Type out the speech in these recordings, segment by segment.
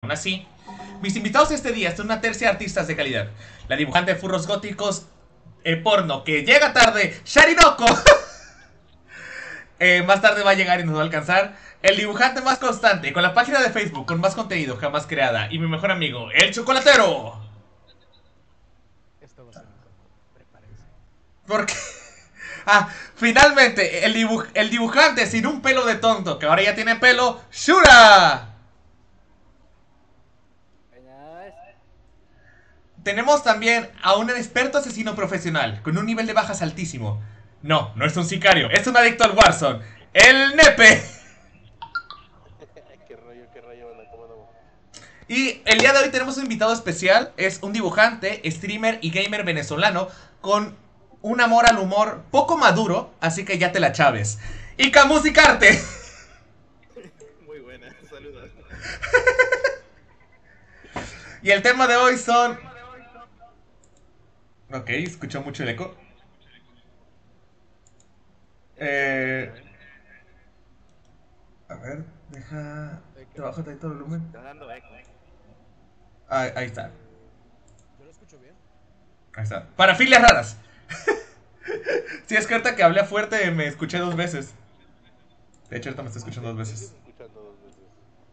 Aún así, mis invitados este día son una tercia de artistas de calidad. La dibujante de furros góticos porno que llega tarde, Sharinoko. Más tarde va a llegar y nos va a alcanzar. El dibujante más constante, con la página de Facebook con más contenido jamás creada. Y mi mejor amigo, el chocolatero. Esto va a ser incómodo, prepárense. Porque... finalmente, el dibujante sin un pelo de tonto, que ahora ya tiene pelo, Shura. Buenas. Tenemos también a un experto asesino profesional, con un nivel de bajas altísimo. No, no es un sicario, es un adicto al Warzone. ¡El Nepe! Qué rollo, banda, ¿cómo andamos? Y el día de hoy tenemos un invitado especial. Es un dibujante, streamer y gamer venezolano con un amor al humor poco maduro, así que ya te la chaves. Ica Musicarte. Muy buena, saludos. Y el tema de hoy son... Ok, escucho mucho el eco. Eh... A ver, deja... Te bajo tantito el volumen. Estás dando eco. Ahí está, ¿Yo lo escucho bien? ahí está. Parafilias raras. Sí, es que ahorita que hablé fuerte me escuché 2 veces. De hecho, ahorita me estoy escuchando 2 veces. Escuchando 2 veces.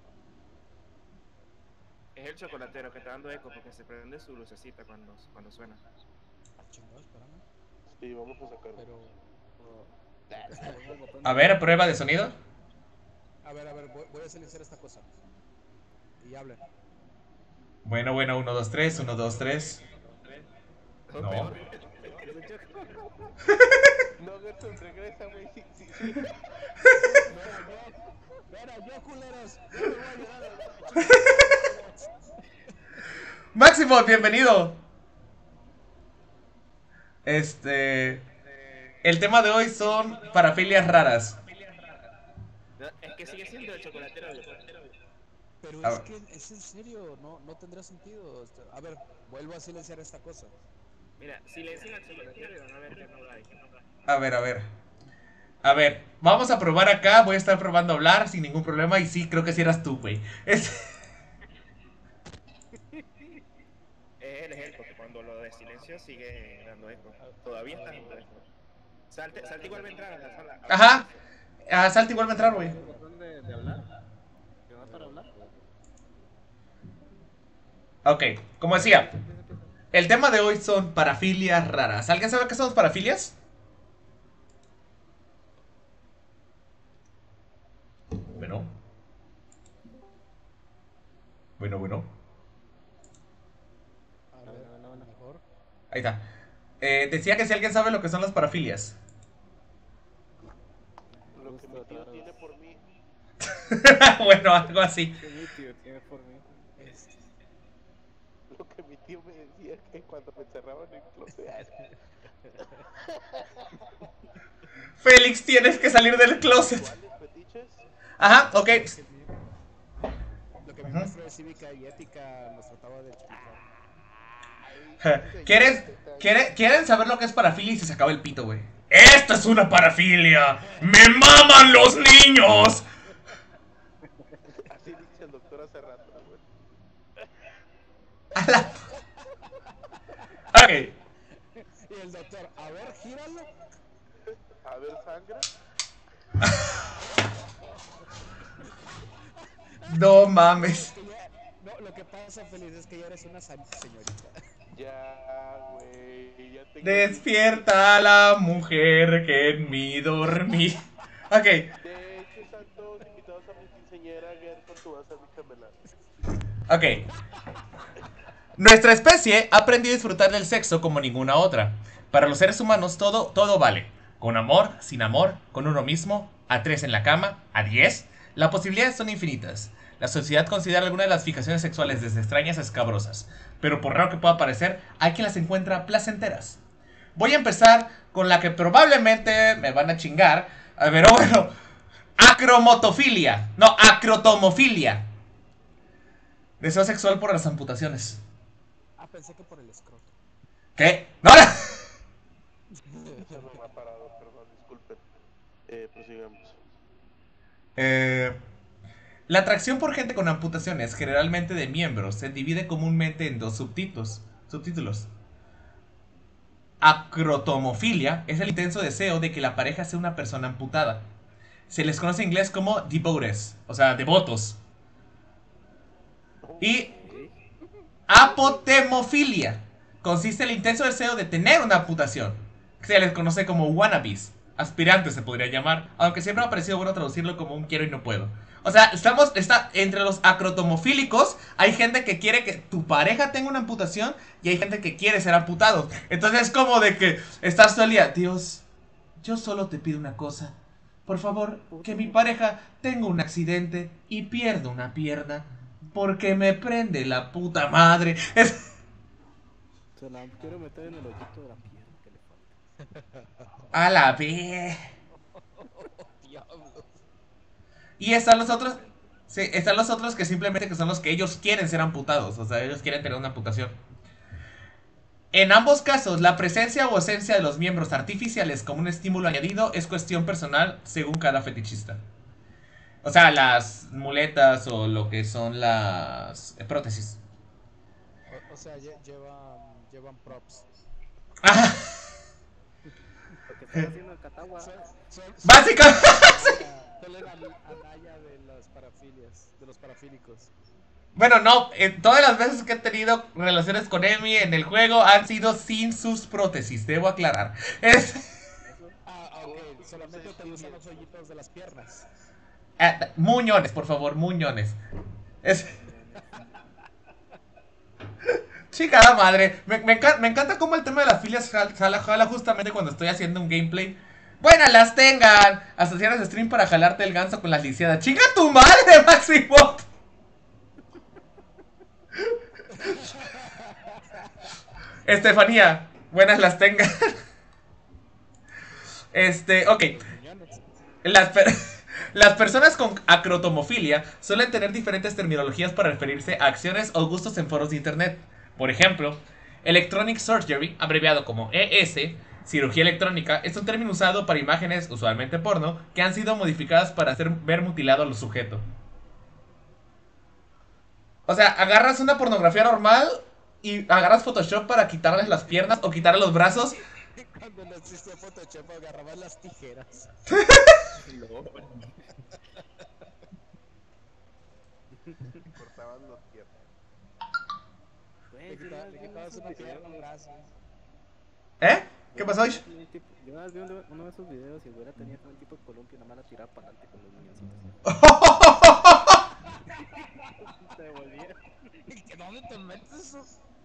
Es el chocolatero que está dando eco porque se prende su lucecita cuando suena. Ah, chingado, espérame. Sí, vamos a sacarlo. Pero. A ver, prueba de sonido. A ver, voy a silenciar esta cosa. Y hablen. Bueno, 1, 2, 3, 1, 2, 3. O No. peor. No, Gerson, regresa, güey. Sí. No era yo, culeros. Yo me voy a llorar. Máximo, bienvenido. El tema de hoy son parafilias raras. No, es que sigue siendo el chocolatero. Pero A es ver, que es en serio, no tendrá sentido. A ver, vuelvo a silenciar esta cosa. Mira, si le decían al chocolatero y van a ver que no lo hay. a ver, a ver. A ver, vamos a probar acá. Voy a estar probando a hablar sin ningún problema. Y sí, creo que sí eras tú, güey. Es él, porque cuando lo de silencio sigue dando eco. Todavía está dando eco. Salte igual va a entrar a la sala. A ver, Ajá. Salta igual va a entrar, güey. el botón de hablar. ¿Que va para hablar? Ok, como decía, el tema de hoy son parafilias raras. ¿Alguien sabe qué son parafilias? Bueno. Bueno. A ver, mejor. Ahí está. Decía que si alguien sabe lo que son las parafilias. Lo que mi tío tiene por mí. Bueno, algo así. Que mi tío tiene por mí. Lo que mi tío me decía que cuando me encerraban en el closet. Félix, tienes que salir del closet. ¿Cuáles fetiches? Ajá, ok. Lo que mi maestro de cívica y ética nos trataba de explicar. ¿Quieren saber lo que es parafilia y se acaba el pito, güey? ¡Esta es una parafilia! ¡Me maman los niños! Así dice el doctor hace rato, güey. A la... Ok. Y el doctor, a ver, gíralo. A ver, sangra. No mames. No, lo que pasa, Feliz, es que ya eres una señorita. Ya, güey. Ya tengo. Despierta a la mujer que en mí dormí. Ok. De hecho, están todos invitados a mi quinceañera, Gerson, tú vas a mi chambelán. Ok. Nuestra especie ha aprendido a disfrutar del sexo como ninguna otra. Para los seres humanos todo vale. Con amor, sin amor, con uno mismo, a 3 en la cama, a 10. Las posibilidades son infinitas. La sociedad considera algunas de las fijaciones sexuales desde extrañas a escabrosas. Pero por raro que pueda parecer, hay quien las encuentra placenteras. Voy a empezar con la que probablemente me van a chingar. Pero bueno. Acromotofilia. No, acrotomofilia. Deseo sexual por las amputaciones. Ah, pensé que por el escroto. ¿Qué? ¡No! Eso no me ha parado, perdón, disculpen. Prosigamos. Eh, La atracción por gente con amputaciones, generalmente de miembros, se divide comúnmente en dos subtítulos. Acrotomofilia es el intenso deseo de que la pareja sea una persona amputada. Se les conoce en inglés como devotees, o sea, devotos. Y apotemofilia consiste en el intenso deseo de tener una amputación. Se les conoce como wannabes, aspirantes se podría llamar, aunque siempre me ha parecido bueno traducirlo como un quiero y no puedo. O sea, está entre los acrotomofílicos. Hay gente que quiere que tu pareja tenga una amputación y hay gente que quiere ser amputado. Entonces es como de que estás todo el día, Dios, yo solo te pido una cosa. Por favor, que mi pareja tenga un accidente y pierda una pierna, porque me prende la puta madre. Se la quiero meter en el hoyito de la pierna que le falta. A la vez. Y están los otros. Sí, están los otros que simplemente que son los que ellos quieren ser amputados. O sea, ellos quieren tener una amputación. En ambos casos, la presencia o ausencia de los miembros artificiales como un estímulo añadido es cuestión personal según cada fetichista. O sea, las muletas o lo que son las prótesis. O sea, llevan props. Ajá. Lo que están haciendo en Catagua. Básicamente. Son la anaya de las parafilias, de los parafílicos. Bueno, no, todas las veces que he tenido relaciones con Emi en el juego han sido sin sus prótesis, debo aclarar. Ok, solamente te usan los hoyitos de las piernas. Muñones, por favor, muñones. Chingada madre. Me encanta cómo el tema de las filias jala justamente cuando estoy haciendo un gameplay. Buenas las tengan. Hasta cierras stream para jalarte el ganso con las lisiadas. ¡Chinga tu madre, Maximot! Estefanía, buenas las tengan. Ok. Las personas con acrotomofilia suelen tener diferentes terminologías para referirse a acciones o gustos en foros de internet. Por ejemplo, Electronic Surgery, abreviado como ES, cirugía electrónica, es un término usado para imágenes, usualmente porno, que han sido modificadas para hacer ver mutilado al sujeto. O sea, agarras una pornografía normal y agarras Photoshop para quitarles las piernas o quitarles los brazos. Cuando no existía Photoshop, agarrabas las tijeras. Cortaban los piernas. Le quitabas una pierna, un brazo. ¿Eh? ¿Qué pasó, Ish? Yo una vez vi uno de esos videos y el güera tenía como un tipo de columpio y nada más la tiraba para adelante con los muñoncitos. Se devolvía. ¿Dónde te metes eso?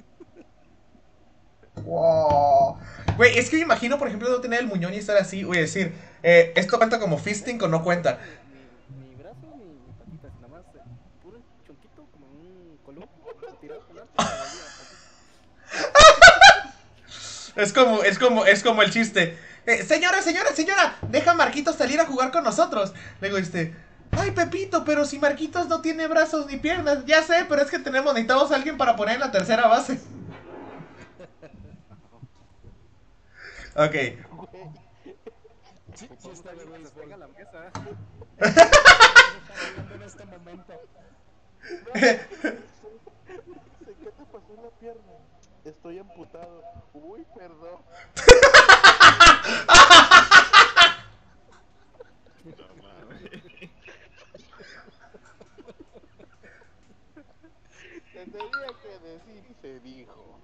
Wow. Güey, es que me imagino, por ejemplo, no tener el muñón y estar así, güey, decir, ¿esto cuenta como fisting o no cuenta? Ni brazo ni patitas, nada más puro chonquito como un columpio. Lo tiraba para adelante y se devolvía. Es como el chiste. Señora, deja a Marquitos salir a jugar con nosotros. Le digo, ay, Pepito, pero si Marquitos no tiene brazos ni piernas. Ya sé, pero es que necesitamos a alguien para poner en la tercera base. Ok. Sí, está de béisbol. Pega la mesa. En este momento. Dice, ¿qué te pasó en la pierna? Estoy amputado. Uy, perdón. Tendría que decir y se dijo.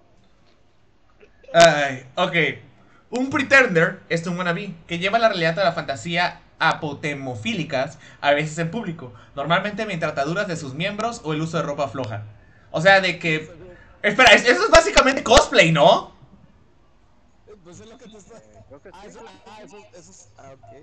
Ay, ok. Un pretender es un wannabe que lleva la realidad a la fantasía apotemofílicas, a veces en público, normalmente mediante ataduras de sus miembros o el uso de ropa floja. O sea, de que... Espera, eso es básicamente cosplay, ¿no? Pues es lo que te está... Creo que sí. eso es... ok.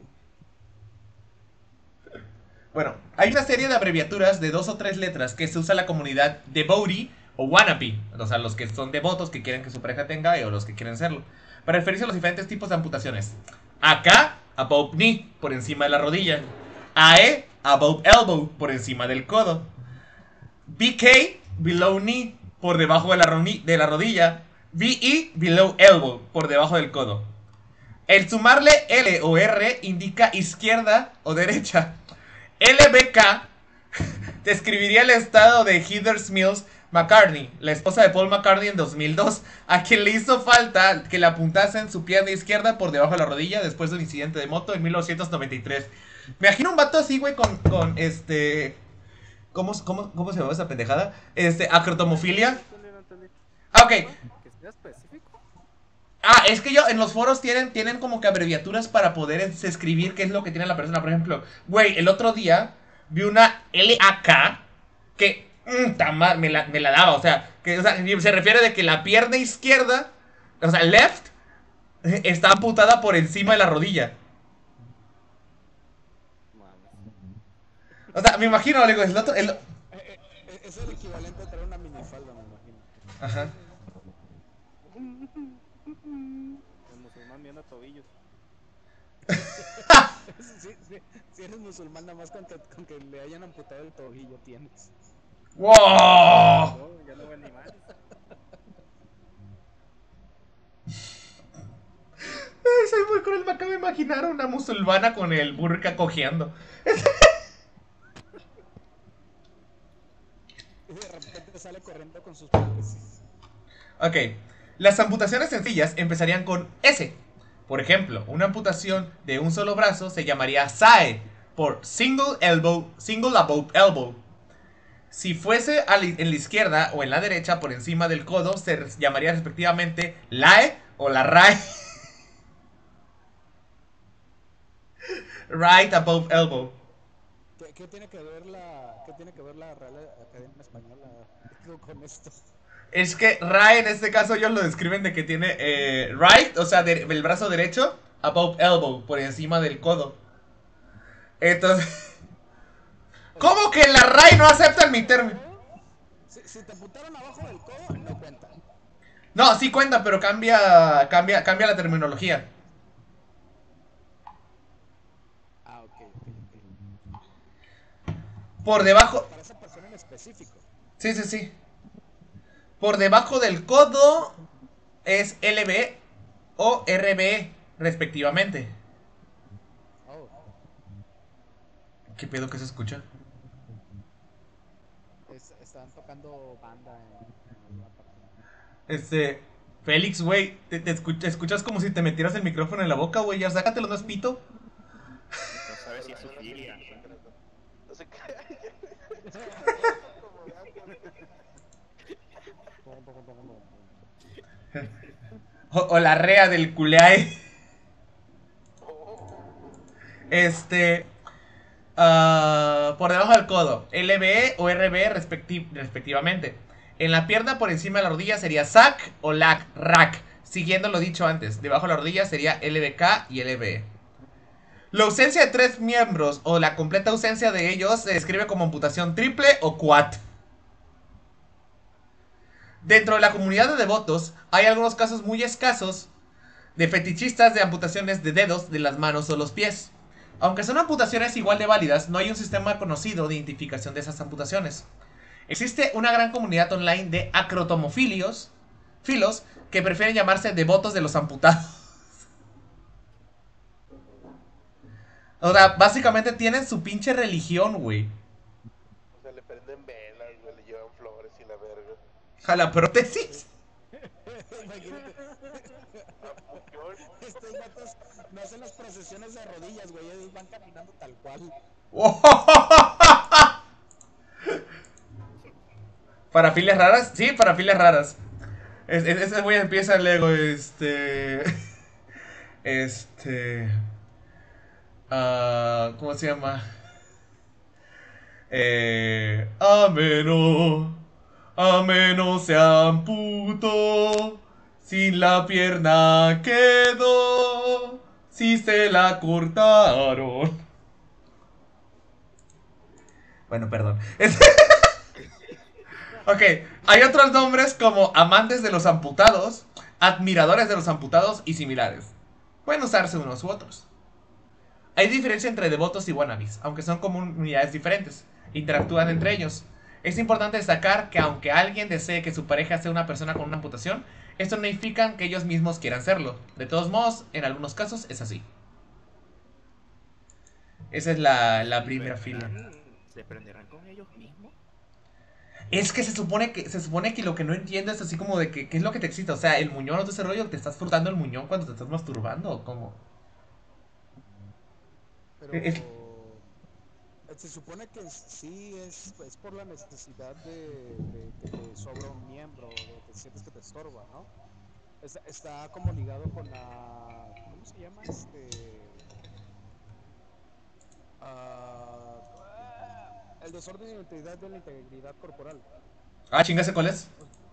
Bueno, hay una serie de abreviaturas de 2 o 3 letras que se usa en la comunidad devotee o wannabe, o sea, los que son devotos que quieren que su pareja tenga o los que quieren serlo, para referirse a los diferentes tipos de amputaciones. AK, above knee, por encima de la rodilla. AE, above elbow, por encima del codo. BK, below knee, por debajo de la rodilla. BE, below elbow, por debajo del codo. El sumarle L o R indica izquierda o derecha. LBK describiría el estado de Heather Mills McCartney, la esposa de Paul McCartney en 2002, a quien le hizo falta que le apuntasen su pierna izquierda por debajo de la rodilla después de un incidente de moto en 1993. Me imagino un vato así, güey, con ¿Cómo se llama esa pendejada? Acrotomofilia. No entendí. Ah, ok. ¿Que sea específico? Ah, es que yo en los foros tienen como que abreviaturas para poder escribir qué es lo que tiene la persona. Por ejemplo, güey, el otro día vi una LAK que me la daba. O sea, se refiere de que la pierna izquierda, o sea, left, está amputada por encima de la rodilla. Mames. O sea, me imagino, digo, es el equivalente a traer una minifalda, me imagino. Ajá. El musulmán viendo tobillos. Si eres musulmán, nada más con que le hayan amputado el tobillo tienes. ¡Wow! No, ya no ven ni más. Soy muy cruel, me acabo de imaginar a una musulmana con el burka cojeando. Y de repente sale corriendo con sus prótesis. Ok, las amputaciones sencillas empezarían con S. Por ejemplo, una amputación de un solo brazo se llamaría SAE, por Single Above Elbow. Si fuese en la izquierda o en la derecha, por encima del codo, se llamaría respectivamente LAE o la RAE. Right Above Elbow. ¿Qué tiene que ver la Real Academia Española con esto? Es que RAE en este caso ellos lo describen de que tiene right, o sea, el brazo derecho, above elbow, por encima del codo. Entonces, ¿cómo que la RAE no aceptan mi término? Si te apuntaron abajo del codo, no cuenta. No, sí cuenta, pero cambia la terminología. Ah, ok. Por debajo. Para esa persona en específico. Sí. Por debajo del codo es LB o RB, respectivamente. Oh. ¿Qué pedo que se escucha? Están tocando banda en alguna parte. Félix, güey, te escuchas como si te metieras el micrófono en la boca, güey. Ya sácatelo, ¿no es pito? No sabes si es su filia. No sé qué. O la rea del culeae. Por debajo del codo, LB o RB respectivamente. En la pierna por encima de la rodilla sería SAC o LAC, RAC. Siguiendo lo dicho antes, debajo de la rodilla sería LBK y LB. La ausencia de 3 miembros o la completa ausencia de ellos se describe como amputación triple o quad. Dentro de la comunidad de devotos hay algunos casos muy escasos de fetichistas de amputaciones de dedos, de las manos o los pies. Aunque son amputaciones igual de válidas, no hay un sistema conocido de identificación de esas amputaciones. Existe una gran comunidad online de acrotomofilios que prefieren llamarse devotos de los amputados. O sea, básicamente tienen su pinche religión, güey. O sea, le prenden velas, güey, le llevan flores y la verga. A la prótesis. Estos vatos no hacen las procesiones de rodillas, güey. Ellos van caminando tal cual. ¿Parafilias raras? Sí, parafilias raras. Ese güey empieza luego, ¿cómo se llama? Ameno se amputó, sin la pierna quedó, si se la cortaron. Bueno, perdón. Ok, hay otros nombres como amantes de los amputados, admiradores de los amputados y similares. Pueden usarse unos u otros. Hay diferencia entre devotos y wannabes, aunque son comunidades diferentes. Interactúan entre ellos. Es importante destacar que aunque alguien desee que su pareja sea una persona con una amputación, esto no significa que ellos mismos quieran serlo. De todos modos, en algunos casos es así. Esa es la primera fila. ¿Se prenderán con ellos mismos? Es que se supone que lo que no entiendo es así como de que qué es lo que te excita. O sea, el muñón o todo ese rollo, ¿te estás frotando el muñón cuando te estás masturbando o cómo? Pero Es- se supone que sí es por la necesidad de que te sobra un miembro, de que sientes que te estorba, ¿no? Está como ligado con la... ¿Cómo se llama? Ah, el desorden de identidad de la integridad corporal. Ah, chingase, ¿cuál es?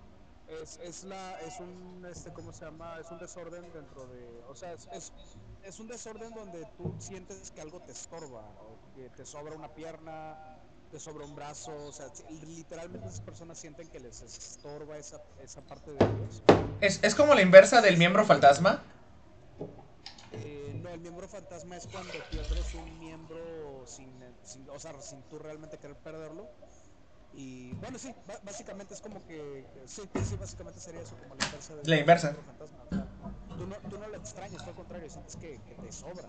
¿Cómo se llama? Es un desorden dentro de, o sea, es un desorden donde tú sientes que algo te estorba, o que te sobra una pierna, te sobra un brazo, o sea, literalmente esas personas sienten que les estorba esa parte de ellos. Es como la inversa del miembro fantasma. No, el miembro fantasma es cuando pierdes un miembro o sea, sin tú realmente querer perderlo. Y bueno, sí, básicamente es como que, sí, básicamente sería eso, como la inversa La del inversa. miembro fantasma. O sea, tú no lo extrañas, tú al contrario, sientes que te sobra.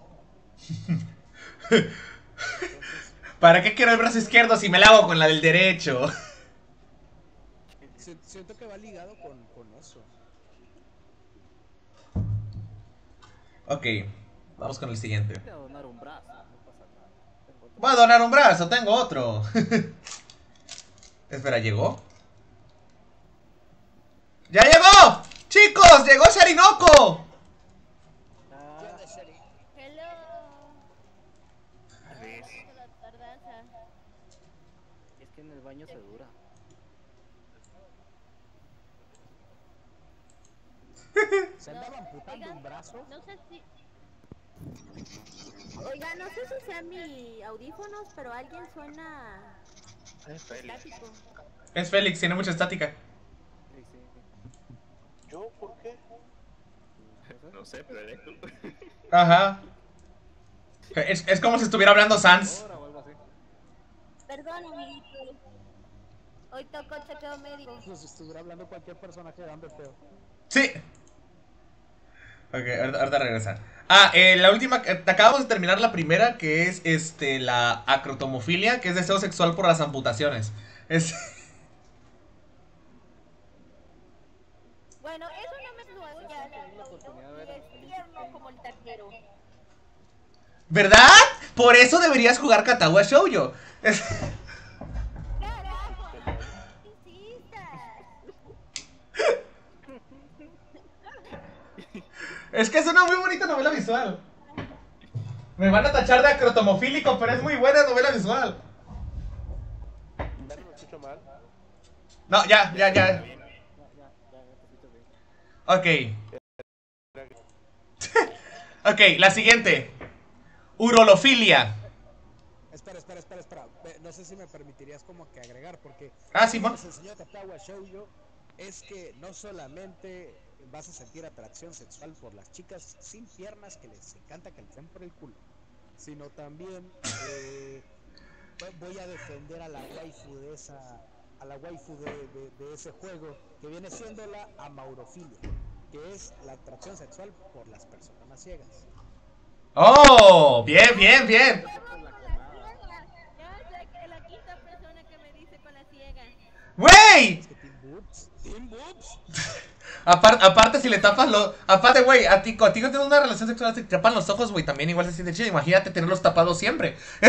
Entonces, ¿Para qué quiero el brazo izquierdo si me la hago con la del derecho? siento que va ligado con eso. Ok, vamos con el siguiente. Voy a donar un brazo, no pasa nada. Tengo otro. Voy a donar un brazo, tengo otro. Espera, ¿llegó? ¡Ya llegó! ¡Chicos! ¡Llegó Sharinoko! Ah, Hello. ¿Ves? Ay, la tardanza. es que en el baño se dura. Se andaba amputando un brazo. No sé si. Oiga, no sé si sea mi audífonos, pero alguien suena estático. Es Félix, tiene mucha estática. Sí, sí. ¿Yo? ¿Por qué? No sé, pero eres tú. Ajá. Es como si estuviera hablando Sans. Ahora o algo así. Perdón, amiguitos. Hoy tocó chequeo médico. Como si estuviera hablando cualquier personaje de Undertale. Sí. Ok, ahorita regresa. La última, acabamos de terminar la primera, que es la acrotomofilia, que es deseo sexual por las amputaciones. Es... Bueno, eso no me es nuevo, ya Tengo la oportunidad de ver y a es Felipe tierno Kane. como el taquero. ¿Verdad? Por eso deberías jugar Katawa Shoujo. ¡Carajo! ¡No insistas! Es que es una muy bonita novela visual. Me van a tachar de acrotomofílico, pero es muy buena novela visual. ¿Ya no me escucho mal? No, ya. Ya te escucho bien. Ok. Ok, la siguiente. Urolofilia. Espera. No sé si me permitirías como que agregar, porque Ah, lo que Simón. nos enseñó Katawa Shoujo es que no solamente vas a sentir atracción sexual por las chicas sin piernas que les encanta que les den por el culo, sino también voy a defender a la waifu de ese juego, que viene siendo la amaurofilia, que es la atracción sexual por las personas ciegas. Oh, bien. Ya sé que la quinta persona que me dice con la ciega. ¡Wey! Es que Team Boobs. Aparte si le tapas los... Aparte, güey, a ti que tienes una relación sexual, si te tapan los ojos, güey, también igual se siente chido. Imagínate tenerlos tapados siempre. ¿No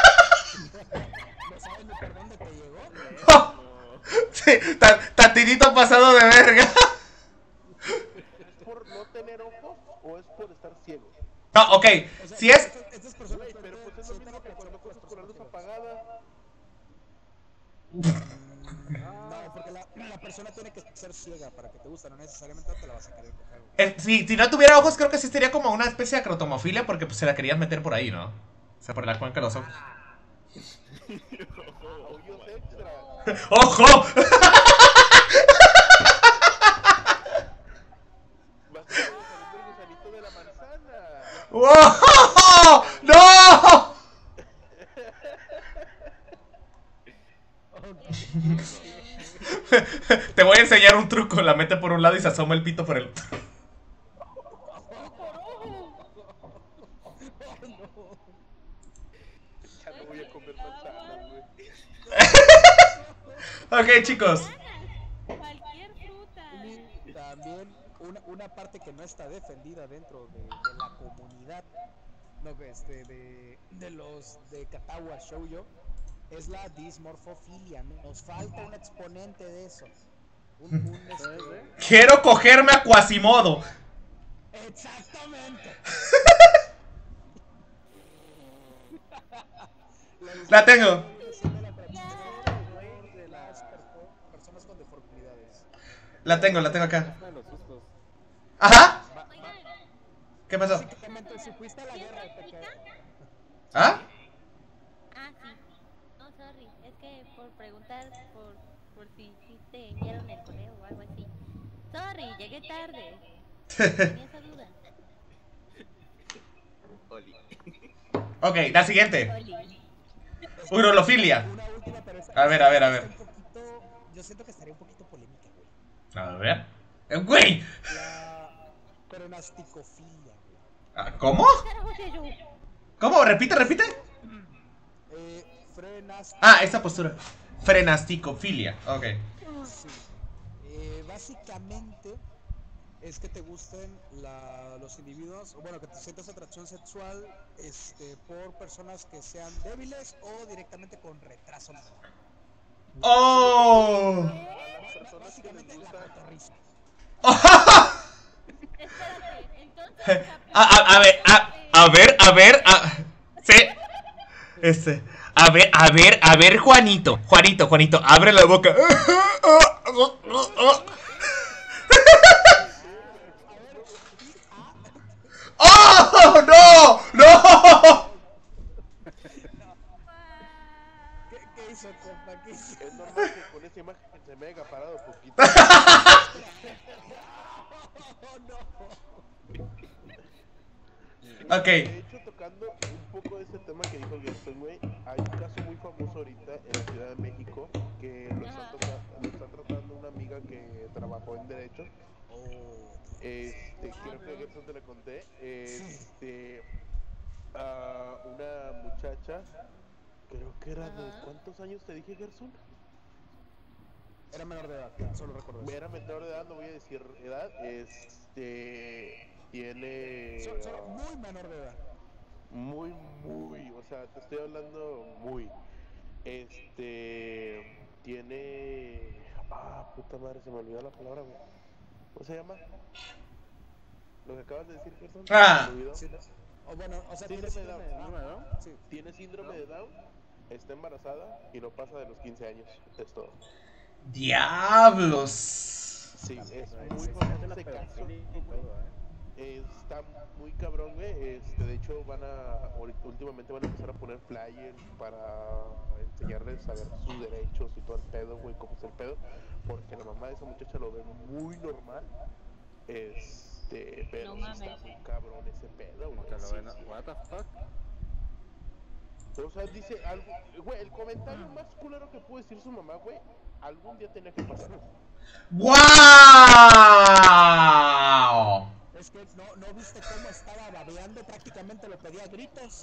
sabes ni por dónde te llegó? Sí, tatidito pasado de verga. ¿Es por no tener ojos o es por estar ciego? No, ok, O sea, si es... estas personas Güey, pero pues es lo mismo que cuando coges con la luz apagada. No, porque la persona tiene que ser ciega para que te guste, no necesariamente te la vas a querer coger. Si no tuviera ojos, creo que sí sería como una especie de acrotomofilia, porque pues se la querían meter por ahí, ¿no? O sea, por la cuenca de los ojos. Hoyos extra. ¡Ojo! Vas a salir el gusanito de la manzana. ¡Wow! ¡No! Te voy a enseñar un truco. La mete por un lado y se asoma el pito por el... Ya no voy a comer manzanas, güey. Ok, chicos. Cualquier fruta. Y también una parte que no está defendida dentro de la comunidad, no, de los de Katawa Shoujo, es la dismorfofilia. Nos falta un exponente de eso. Quiero cogerme a Quasimodo. Exactamente. La tengo. De las personas con deformidades. La tengo acá. De los sustos. Ajá. Oigan, ¿Qué pasó? Básicamente, si fuiste a la guerra, te cae. ¿Ah? sí. No, sorry. Es que por preguntar por si te enviaron el correo o algo así. Sorry, llegué tarde. Tenía esa duda. Oli. Ok, la siguiente. Oli. Urolofilia. Una última, pero esa- A ver, a ver, a ver. un poquito- yo siento que estaría un poquito polémica, güey. A ver. ¡Güey! La cronasticofilia, güey. ¿Cómo? Carajo, soy yo. ¿Cómo? Repite. Esa postura. Frenasticofilia. Ok. Sí. Básicamente es que te gusten los individuos, o bueno, que te sientas atracción sexual por personas que sean débiles o directamente con retraso mental. ¡Oh! Básicamente la cotorriza. Espérate, entonces. Sí. A ver, Juanito, abre la boca. ¡Oh, no! ¿Qué hizo, compa? ¿Qué hizo? Es normal que con esa imagen se me haya parado poquito. Ok. De hecho, tocando un poco de ese tema que dijo Gerson, güey, hay un caso muy famoso ahorita en la Ciudad de México que lo está tratando una amiga que trabajó en Derecho. Creo que a Gerson te le conté. Una muchacha, creo que era de ¿cuántos años te dije, Gerson? Era menor de edad, solo recuerdo eso. Era menor de edad, no voy a decir edad. Tiene Solo muy menor de edad. muy, o sea, te estoy hablando muy. Tiene. Puta madre, se me olvidó la palabra, güey. ¿Cómo se llama? Lo que acabas de decir, Gerson. Ah. ¿Se me olvidó? Sí, o bueno, o sea, Síndrome tiene de Down. ¿Síndrome de Down? Sí. Tiene síndrome de Down, está embarazada y no pasa de los 15 años. Es todo. ¡Diablos! Sí, es Ay, muy sí, famoso la ese caso, pedofilia y güey. todo, Está muy cabrón, güey. De hecho, últimamente van a empezar a poner flyers para enseñarles a ver sus derechos y todo el pedo, güey, cómo es el pedo. Porque la mamá de esa muchacha lo ve muy normal. Pero No sí está mames. muy cabrón ese pedo, Como güey. que lo Sí, ven. sí. What the fuck? O sea, dice algo, güey, el comentario más culero que pudo decir su mamá, güey, algún día tenía que pasar. ¡Wow! Es que no viste cómo estaba babeando, prácticamente lo pedía a gritos.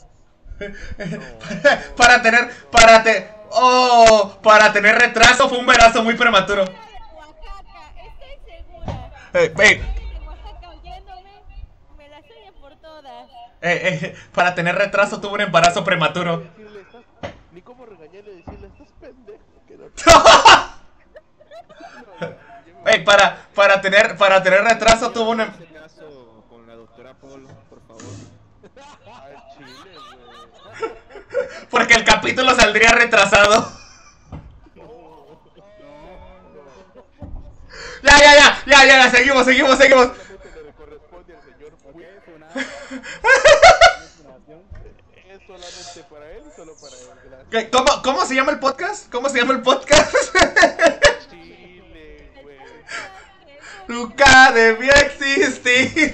Para tener retraso fue un embarazo muy prematuro. Oaxaca, estoy segura. De Oaxaca oyéndome, me la sueña por todas. Para tener retraso tuvo un embarazo prematuro. Decirle, ni cómo regañarle, decirle, estás pendejo. Que no... Para tener retraso tuvo un Ese caso con la doctora Polo, por favor. Al chile, güey. porque el capítulo saldría retrasado. Ya, seguimos. Solamente le corresponde al señor Puy. Es solamente para él, solo para él. Gracias. ¿Cómo se llama el podcast? Chile, güey. Nunca debió existir.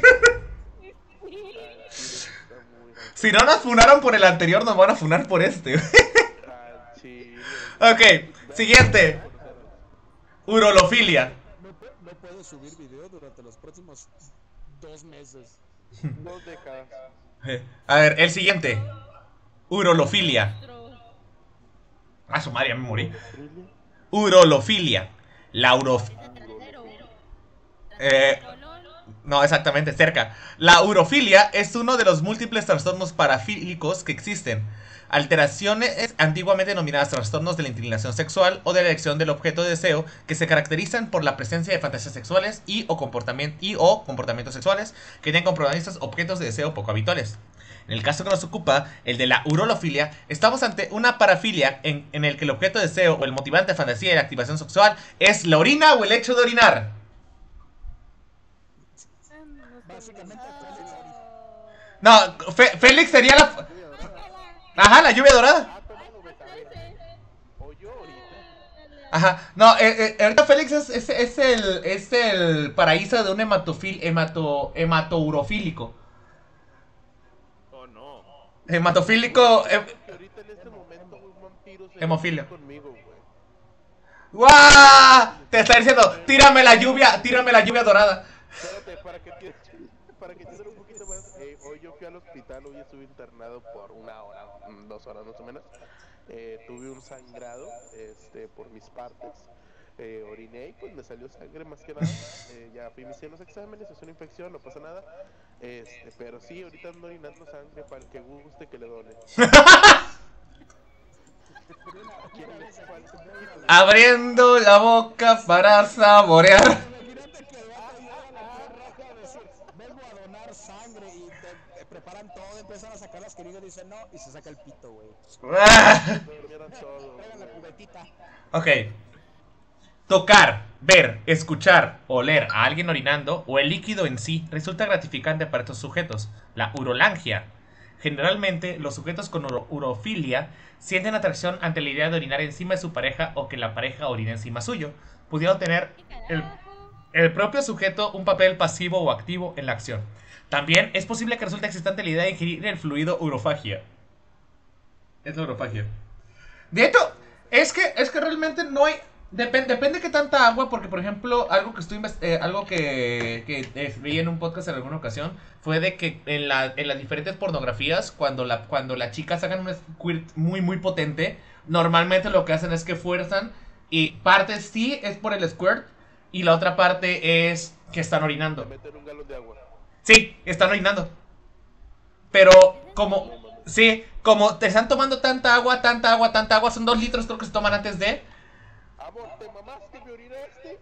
Si no nos funaron por el anterior, nos van a funar por este. Al chile. Ok, siguiente. Urolofilia. No puedo subir video durante los próximos 2 meses. 2 décadas. A ver, el siguiente. Urolofilia. A su madre, ya me morí. urolofilia. La urofilia. Es trasero. Colon. No, exactamente, cerca. La urofilia es uno de los múltiples trastornos parafílicos que existen. Alteraciones antiguamente denominadas trastornos de la inclinación sexual o de la elección del objeto de deseo que se caracterizan por la presencia de fantasías sexuales o comportamientos sexuales que tienen como protagonistas objetos de deseo poco habituales. En el caso que nos ocupa, el de la urolofilia, estamos ante una parafilia en el que el objeto de deseo o el motivante de fantasía y de activación sexual es la orina o el hecho de orinar. Básicamente, No, Félix sería la... Ajá, la lluvia dorada. O yo ahorita. Ajá, no, ahorita Félix es el paraíso de un hematourofílico. Oh no. Hematofílico. Que ahorita en este momento un vampiro se Hemofilio. conmigo, güey. ¡Guau! Te está diciendo, tírame la lluvia dorada. Espérate, para que te den un poquito más. Hoy yo fui al hospital, hoy estuve internado por 1 hora, 2 horas más o menos. Tuve un sangrado por mis partes. Oriné y pues me salió sangre más que nada. Ya fui, me hicieron los exámenes, es una infección, no pasa nada. Pero sí, ahorita ando orinando sangre para el que guste que le done. Abriendo la boca para saborear. imagínate que el vato llega a la Cruz Roja a decir, vengo a donar sangre y te preparan todo, empiezan a sacar las queridas y dicen no, y se saca el pito, güey. Dormieron todo, Traigan la güey. cubetita. Ok. Tocar, ver, escuchar, oler a alguien orinando o el líquido en sí resulta gratificante para estos sujetos. La urolangia. Generalmente, los sujetos con urofilia sienten atracción ante la idea de orinar encima de su pareja o que la pareja orine encima suyo, pudiendo tener el propio sujeto un papel pasivo o activo en la acción. También es posible que resulte excitante la idea de ingerir el fluido urofagia. Es la urofagia. De hecho, es que realmente no hay... Depende qué tanta agua, porque por ejemplo, algo que vi en un podcast en alguna ocasión fue de que en las diferentes pornografías, cuando la chica sacan un squirt muy potente, normalmente lo que hacen es que fuerzan y parte sí es por el squirt y la otra parte es que están Me orinando. meten un galón de agua. Sí, están orinando. Pero como te están tomando tanta agua, son 2 litros creo que se toman antes de... Amor, ¿te mamaste, me orinaste?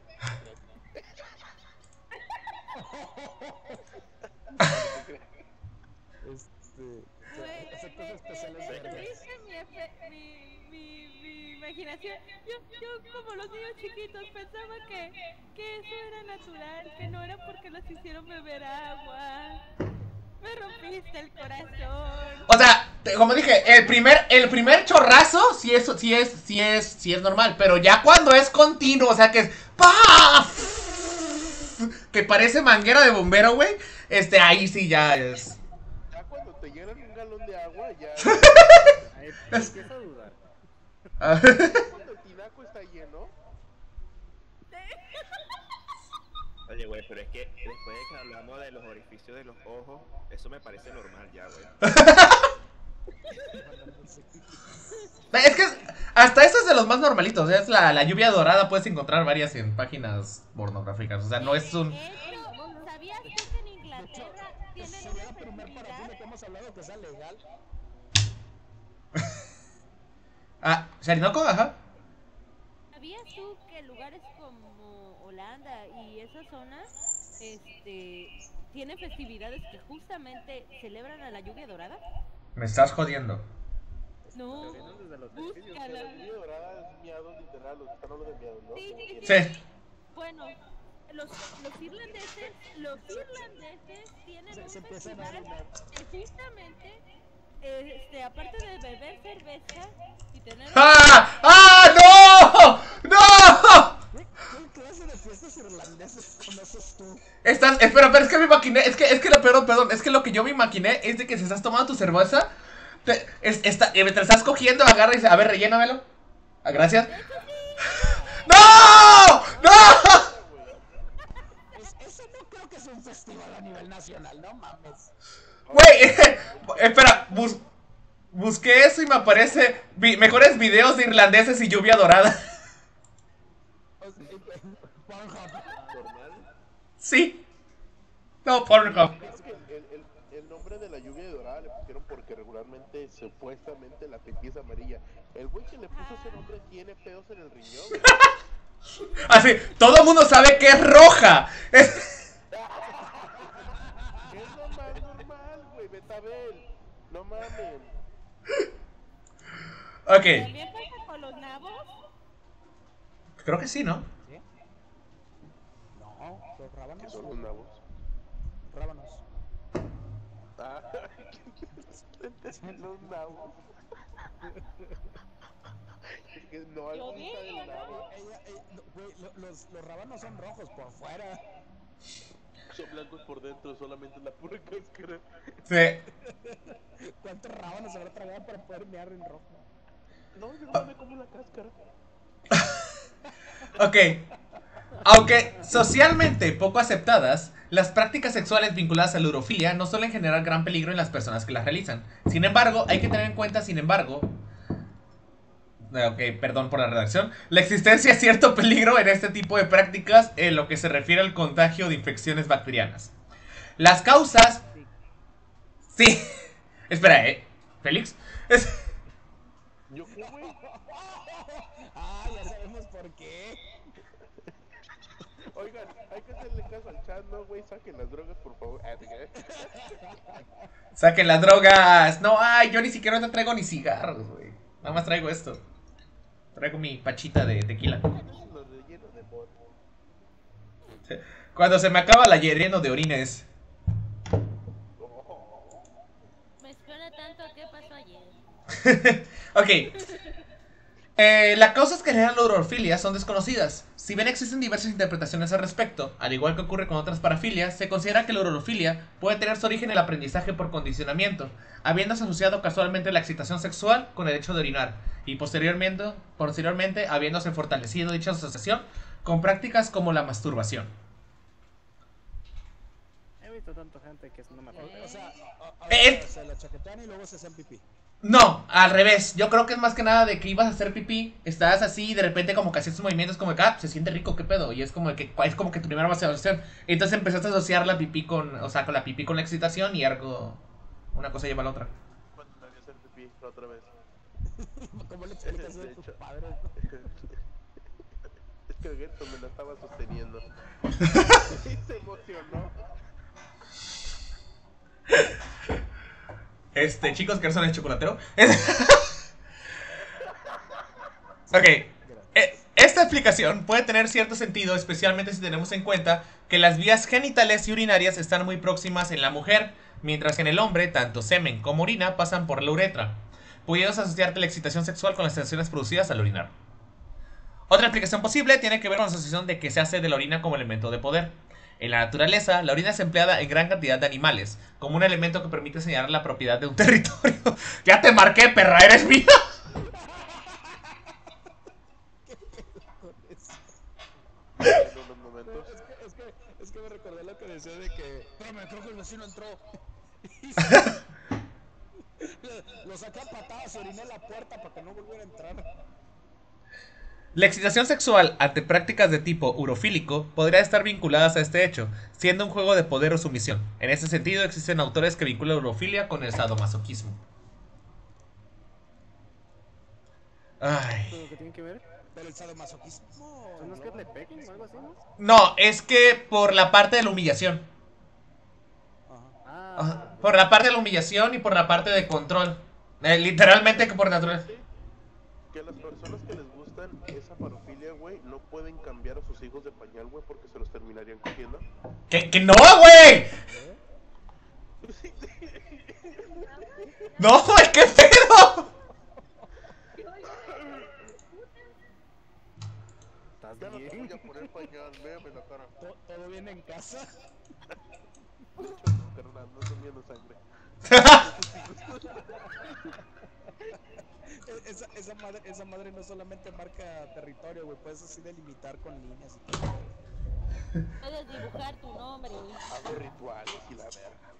Efectos especiales de vergas. Tuviste mi imaginación. Yo como los niños chiquitos pensaba que eso era natural, que no era porque los hicieron beber agua. Me rompiste el corazón. O sea, como dije, el primer chorrazo sí es normal, pero ya cuando es continuo, o sea que es ¡paf! Que parece manguera de bombero, güey. Ahí sí ya es. Ya cuando te llenan un galón de agua, ya. Ahí empiezo a dudar. Cuando el tinaco está lleno. Oye, güey, pero es que después de que hablamos de los orificios de los ojos, eso me parece normal ya, güey. Es que hasta eso es de los más normalitos. Es la lluvia dorada, puedes encontrar varias en páginas pornográficas. O sea, no es un. ¿Sabías tú que en Inglaterra tienen Sería una la primera festividad? parafina que hemos hablado que sea legal. Ah, Sharinoko, ajá. ¿Sabías tú que lugares como Holanda y esas zonas tienen festividades que justamente celebran a la lluvia dorada? Me estás jodiendo. No, Vienen desde los edificios. búscala. La lluvia dorada es miado literal, los están hablando de miado, ¿no? Sí, sí, sí. Sí. Bueno, los irlandeses tienen Se un empiezan a festival orinar. que justamente, aparte de beber cerveza y tener... ¡Ah! ¡Ah! ¡No! ¡No! ¿Qué clase de fiestas irlandeses conoces tú? Espera, es que me imaginé, perdón, es que lo que yo me imaginé es de que si estás tomando tu cerveza, te la estás cogiendo, agarra y dice, a ver, rellénamelo. Ah, gracias. ¡No! ¡No! Eso no creo que sea un festival a nivel nacional, no mames. Güey, espera, busqué eso y me aparece mejores videos de irlandeses y lluvia dorada. normal. Sí. No, Pornhub. Es que el nombre de la lluvia dorada le pusieron porque regularmente, supuestamente, la pipí es amarilla. El güey que le puso ese nombre tiene pedos en el riñón, güey. Así, todo el mundo sabe que es roja. Es lo más normal, güey, Betabel. No mamen. Ok, ¿También pasa con los nabos? creo que sí, ¿no? ¿Sí? No, los ¿Qué rábanos. son los nabos? Rábanos. Ah, los nabos. No, Yo alguna dije, del ¿no? nabo. No, güey, los rábanos son rojos por fuera. Son blancos por dentro, solamente la pura cáscara. Sí. ¿Cuántos rábanos habrá tragado para poder mear en rojo? No, yo no me como la cáscara. Ok. Aunque socialmente poco aceptadas, las prácticas sexuales vinculadas a la urofilia no suelen generar gran peligro en las personas que las realizan. Sin embargo, hay que tener en cuenta, ok, perdón por la redacción, la existencia de cierto peligro en este tipo de prácticas en lo que se refiere al contagio de infecciones bacterianas. Las causas... Sí. Espera, Félix. ¿Yo qué, güey? Ah, ya sabemos por qué. Oigan, hay que hacerle caso al chat, ¿no, güey? Saquen las drogas, por favor. Saquen las drogas. No, ay, yo ni siquiera te traigo ni cigarros, güey. Nada más traigo esto. Traigo mi pachita de tequila. Los rellenos de bot. Cuando se me acaba la lleno de orines. Me suena tanto a qué pasó ayer. Ok. Las causas que generan la urofilia son desconocidas. Si bien existen diversas interpretaciones al respecto, al igual que ocurre con otras parafilias, se considera que la urofilia puede tener su origen en el aprendizaje por condicionamiento, habiéndose asociado casualmente la excitación sexual con el hecho de orinar, y posteriormente habiéndose fortalecido dicha asociación con prácticas como la masturbación. He visto tanta gente que no me acuerdo. O sea, se la chaquetean y luego se hacen pipí. No, al revés. Yo creo que es más que nada de que ibas a hacer pipí, estabas así y de repente como que hacías tus movimientos como que, se siente rico, qué pedo. Y es como que tu primera masturbación. Entonces empezaste a asociar la pipí con la pipí con la excitación y algo, una cosa lleva a la otra. Cuando me voy a hacer pipí otra vez. ¿Cómo le explicas eso a De tus hecho. padres? Es que Gerto me la estaba sosteniendo. Y se emocionó. Chicos, que son el chocolatero. Ok. Esta explicación puede tener cierto sentido, especialmente si tenemos en cuenta que las vías genitales y urinarias están muy próximas en la mujer, mientras que en el hombre, tanto semen como orina pasan por la uretra, pudiendo asociarte la excitación sexual con las tensiones producidas al orinar. Otra explicación posible tiene que ver con la asociación de que se hace de la orina como elemento de poder. En la naturaleza, la orina es empleada en gran cantidad de animales, como un elemento que permite señalar la propiedad de un territorio. ¡Ya te marqué, perra! ¡Eres mía! En unos momentos. Es que me recordé lo que decía de que... Espérame, creo que el vecino entró. Lo saca a patadas y oriné en la puerta para que no volviera a entrar. La excitación sexual ante prácticas de tipo urofílico podría estar vinculadas a este hecho, siendo un juego de poder o sumisión. En ese sentido, existen autores que vinculan la urofilia con el sadomasoquismo. Ay. ¿Pero qué tiene que ver? Pero el sadomasoquismo... ¿No es que le peguen o algo así, no? No, es que por la parte de la humillación. Ajá. Ah, Por la parte de la humillación y por la parte de control. Literalmente que por naturaleza. Que las personas que les gustan esa parofilia, güey, no pueden cambiar a sus hijos de pañal, güey, porque se los terminarían cogiendo. ¡Que no, güey! ¡No, güey! ¡Qué pedo! ¿estás Ya no te bien? voy a poner pañal, véame la cara. ¿Todo bien en casa? Carnal, no estoy viendo sangre. Esa madre no solamente marca territorio, güey, puedes así delimitar con líneas y todo. Puedes dibujar tu nombre. Hago rituales y la verga.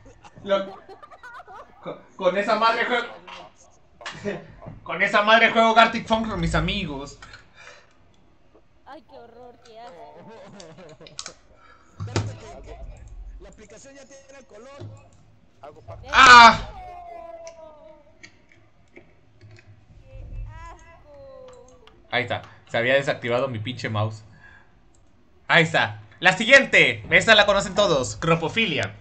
Con esa madre juego. Con esa madre juego Gartic Funk con mis amigos. Ay, qué horror, qué asco. Espérate que la aplicación ya tiene el color. Hago parte. ¡Ah! ¡Qué asco! Ahí está. Se había desactivado mi pinche mouse. Ahí está. La siguiente. Esta la conocen todos. Cropofilia.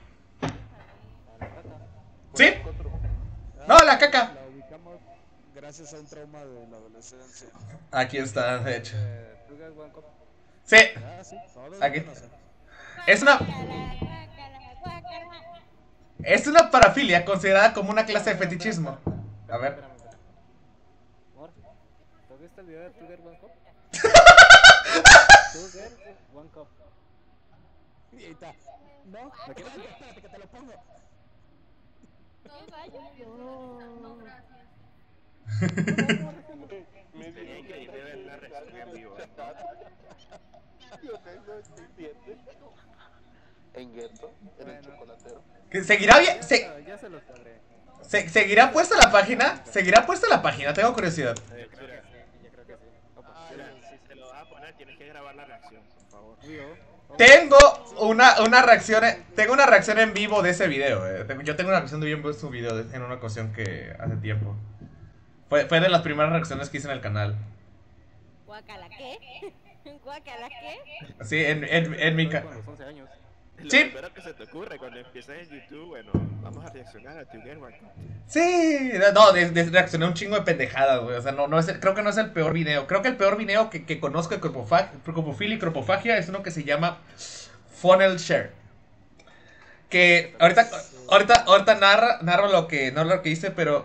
¿Sí? No, la caca. La ubicamos gracias a un trauma de la adolescencia. Aquí está, de hecho. Sugar One Cup. Sí. Ah, sí, todos Aquí. lo conocen. Es una, Guácala, guácala, guácala. es una parafilia considerada como una clase de fetichismo. A ver. Espérame, espérame. Amor, ¿tú has visto el video de Sugar One Cup? Sugar One Cup. Y ahí está. No, espérate que te lo pongo. No vayas. Sería increíble ver la reacción en vivo. Yo tengo este diente. En Gueto, en el chocolatero. ¿Que ¿Seguirá bien? Ya se lo sabré. ¿Seguirá puesta la página? ¿Seguirá puesta la página? Tengo curiosidad. Yo creo que sí. Opa, Mira, si se lo vas a poner, tienes que grabar la reacción, por favor. Tengo una reacción. Tengo una reacción en vivo de ese video. Yo tengo una reacción de vivo de su video en una ocasión que hace tiempo. Fue de las primeras reacciones que hice en el canal. ¿Guácala qué? ¿Guácala qué? Sí, en mi Con canal. los 11 años. Lo Sí. primero que se te ocurre cuando empiezas en YouTube, bueno, vamos a reaccionar a Sugar One Cup. Sí, no, reaccioné a un chingo de pendejadas, güey. O sea, no es creo que no es el peor video. Creo que el peor video que conozco de cropofilia y cropofagia es uno que se llama Funnel Share. Que ahorita narro lo que, no lo que hice, pero.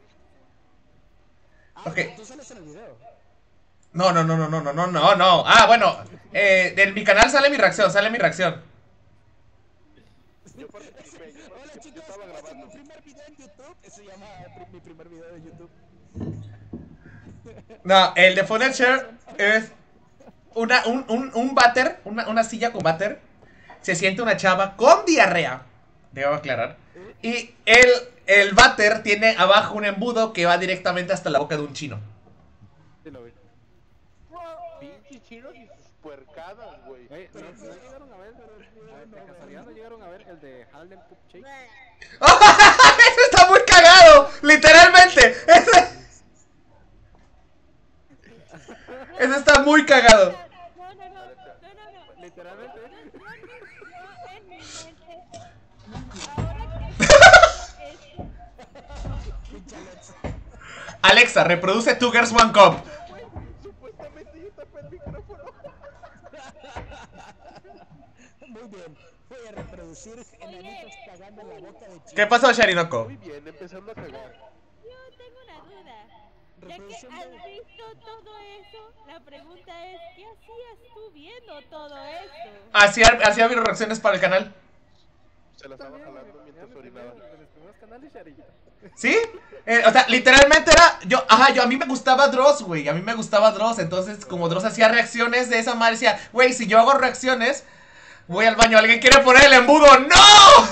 Ok. Tú sales en el video. No. Ah, bueno, en mi canal sale mi reacción. Yo participé, Hola yo chicos, estaba este es grabando. mi primer video en YouTube. Ese se llama mi primer video de YouTube. No, el de Funnel Share es un váter, una silla con váter. Se siente una chava con diarrea, debo aclarar. Y el váter tiene abajo un embudo que va directamente hasta la boca de un chino. Sí lo vi. Pinches chinos y sus puercadas, güey. No llegaron a ver, de casualidad no llegaron a ver el de Harlem Pup Shake. ¡Ese está muy cagado! Literalmente. Ese está muy cagado. No. Literalmente. Yo en mi mente. Ahora que Alexa, reproduce Two Girls One Cup. Supuestamente yo tapé el micrófono. Muy bien. Voy a reproducir enanitos cagando en la boca de chicos. ¿Qué pasó, Sharinoko? Muy bien, empezando a cagar. yo tengo una duda. Ya que has visto todo eso, la pregunta es, ¿qué hacías tú viendo todo eso? Hacía mis reacciones para el canal. Se la estaba jalando mientras orinaba. De los primeros canales, Sharilla. ¿Sí? O sea, literalmente era. A mí me gustaba Dross, güey. A mí me gustaba Dross. Entonces, como Dross hacía reacciones de esa madre, decía, güey, si yo hago reacciones, voy al baño. ¿Alguien quiere poner el embudo? ¡No!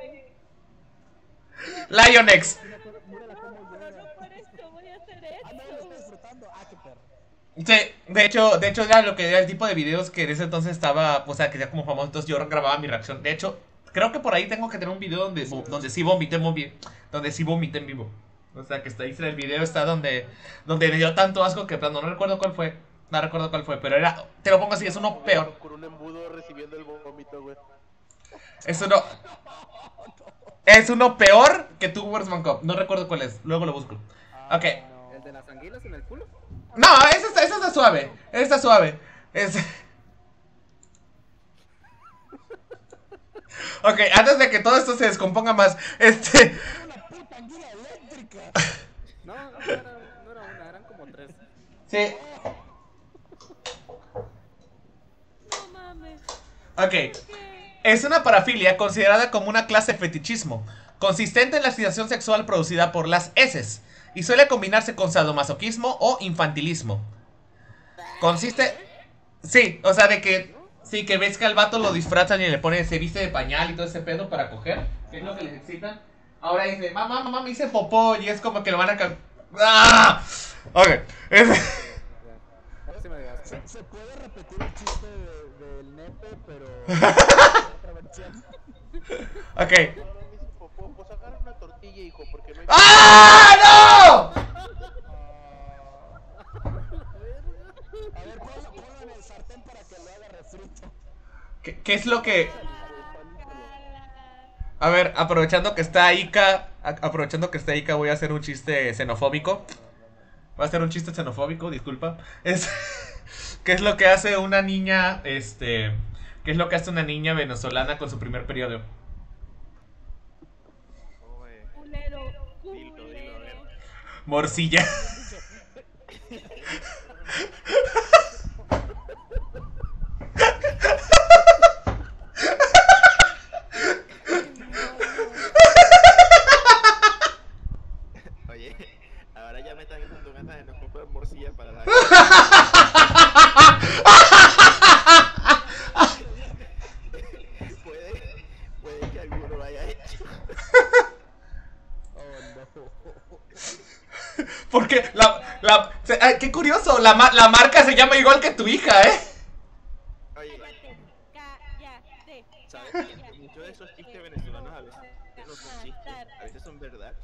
Lionex. Pero no por esto voy a hacer Ah, no, lo esto. estoy disfrutando. Ah, qué perro. Sí, de hecho era lo que era el tipo de videos que en ese entonces estaba, o sea, que ya como famoso, entonces yo grababa mi reacción. De hecho, creo que por ahí tengo que tener un video donde sí vomité en vivo. O sea, que está ahí en el video, está donde me dio tanto asco que no recuerdo cuál fue. No recuerdo cuál fue, pero era, te lo pongo así, es uno peor. Con un embudo recibiendo el vómito, güey. Es uno peor que Two Girls One Cup. No recuerdo cuál es, luego lo busco. Ok. ¿El de las anguilas en el culo? No, esa está suave. Esa está suave. Ok, antes de que todo esto se descomponga más, Una puta anguila eléctrica. No era una, eran como 3. Sí. No mames. Ok. ¿Qué? Es una parafilia considerada como una clase de fetichismo, consistente en la excitación sexual producida por las heces, y suele combinarse con sadomasoquismo o infantilismo. Consiste... Sí, o sea, de que... Sí, que ves que al vato lo disfrazan y le ponen, se viste de pañal y todo ese pedo para coger, que es lo que les excita. Ahora dice, mamá, me hice popó, y es como que lo van a... ¡Ah! Ok. Sí me digas. ¿Se puede repetir el chiste del el nepe, pero otra versión. Ok. No, no me hice popó. Pues agarra una tortilla, hijo, porque no hay... ¡Ah! ¡No! A ver, ponlo en el sartén para que lo haga refrito. ¿Qué es lo que...? A ver, aprovechando que está Ika, voy a hacer un chiste xenofóbico. Voy a hacer un chiste xenofóbico, disculpa. ¿Qué es lo que hace una niña, ¿qué es lo que hace una niña venezolana con su primer periodo? Oye, Culero, dilo, a ver. culero. Morcilla. Oye, ahora ya me están dando ganas de no comprar morcilla para la... puede que alguno lo haya hecho. Porque ay, qué curioso, la marca se llama igual que tu hija, ¿eh? Oye, Cállate. ¿sabes? Muchos de esos chistes venezolanos a veces no son chistes, a veces son verdad.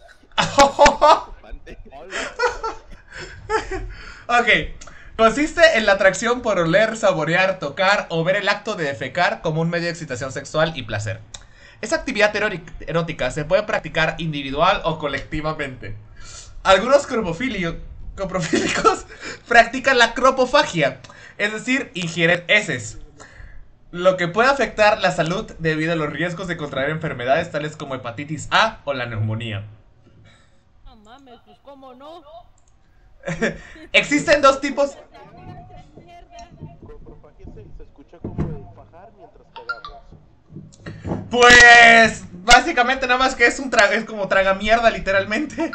Ok. Consiste en la atracción por oler, saborear, tocar o ver el acto de defecar como un medio de excitación sexual y placer. Esta actividad erótica se puede practicar individual o colectivamente. Algunos coprofílicos practican la cropofagia, es decir, ingieren heces, lo que puede afectar la salud debido a los riesgos de contraer enfermedades tales como hepatitis A o la neumonía. No mames, pues cómo no. Existen dos tipos. Coprofagia se escucha como el fajar mientras cagamos. Pues básicamente nada más que es es como traga mierda literalmente.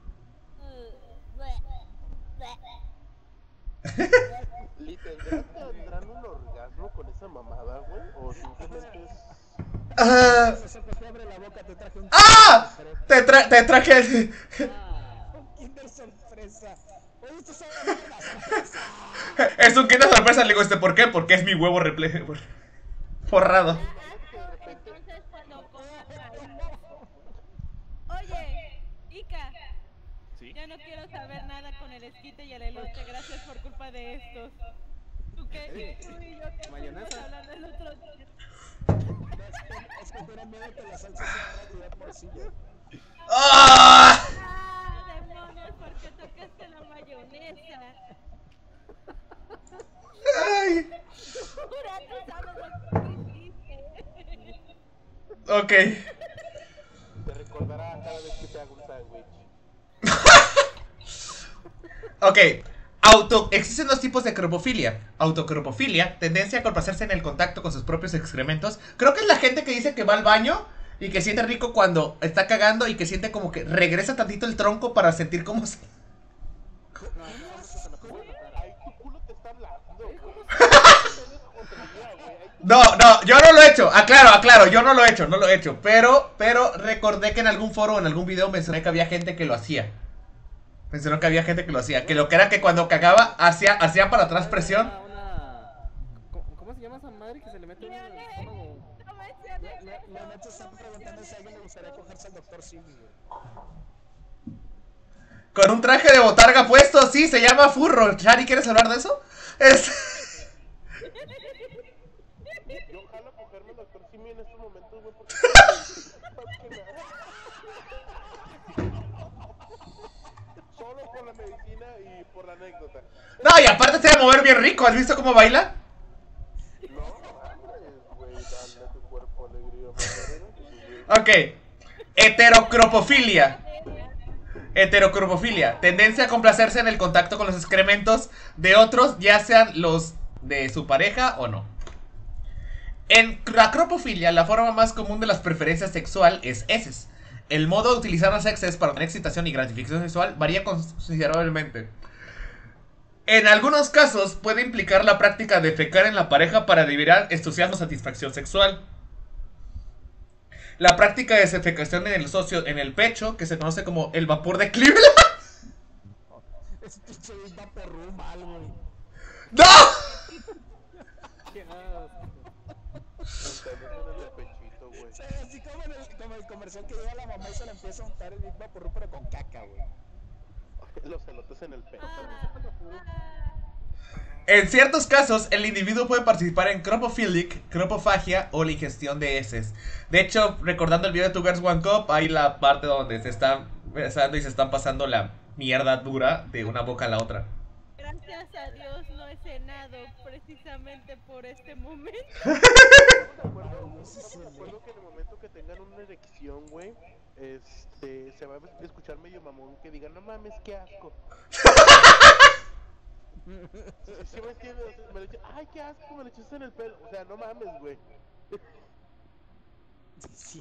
¿Tendrán un orgasmo con esa mamada, güey? ¿O simplemente es...? Abre la boca, te traje un ¡Ah! Te traje... Kinder sorpresa. Oye, esto sabe a mierda, sorpresa. Es un Kinder sorpresa, le digo, ¿por qué? Porque es mi huevo forrado. Entonces cuando Oye, Ika, ¿Sí? ya no quiero saber nada con el esquite y el elote, gracias por culpa de estos. ¿Tú qué? Tú y yo que estuvimos Mayonesa. hablando el otro día. Es que tiene miedo que la salsa sea realidad morcilla. ¡Ah! Ah, demonios, ¿por qué tocaste la mayonesa? Ay. Jura, tú sabes lo que hiciste. Ok. Te recordará cada vez que te hago un sándwich. Ok. Existen dos tipos de cropofilia. Autocropofilia, tendencia a complacerse en el contacto con sus propios excrementos. Creo que es la gente que dice que va al baño y que siente rico cuando está cagando y que siente como que regresa tantito el tronco para sentir como se... Ay, tu culo te está hablando, güey. No, yo no lo he hecho. Aclaro, yo no lo he hecho. Pero recordé que en algún foro o en algún video mencioné que había gente que lo hacía. Que lo que era que cuando cagaba hacía para atrás presión. ¿Cómo se llama esa madre que se le mete en el estómago? No menciones La neta están preguntando si a alguien le gustaría cogerse al Dr. Simi, güey. Con un traje de botarga puesto, sí, se llama furro. Shari, ¿quieres hablar de eso? Yo ojalá cogerme al Dr. Simi en estos momentos, güey, porque... Solo por la medicina y por la anécdota. No, y aparte se va a mover bien rico. ¿Has visto cómo baila? No, mames, güey, dale a tu cuerpo alegría, madre. Ok. Heterocropofilia. Tendencia a complacerse en el contacto con los excrementos de otros, ya sean los de su pareja o no. En la cropofilia, la forma más común de las preferencias sexual es heces. El modo de utilizar las heces para tener excitación y gratificación sexual varía considerablemente. En algunos casos puede implicar la práctica de defecar en la pareja para liberar entusiasmo o satisfacción sexual. La práctica de defecación en el pecho, que se conoce como el vapor de Cleveland. Es pinche vapor mal, güey. ¡No! Qué asco. Sí, así como el comercial que llega la mamá y se le empieza a untar el Big Vaporru, pero con caca, güey. Los elotes en el pelo. En ciertos casos, el individuo puede participar en cropophilic, cropofagia o la ingestión de heces. De hecho, recordando el video de Two Girls One Cup, hay la parte donde se están besando y se están pasando la mierda dura de una boca a la otra. Gracias a Dios no he cenado precisamente por este momento. Me acuerdo que en el momento que tengan una erección, güey, se va a escuchar medio mamón que digan, no mames, qué asco. ¿Sí me entiendes? Me lo eché, ay, qué asco, me lo echaste en el pelo. O sea, no mames, güey. Sí.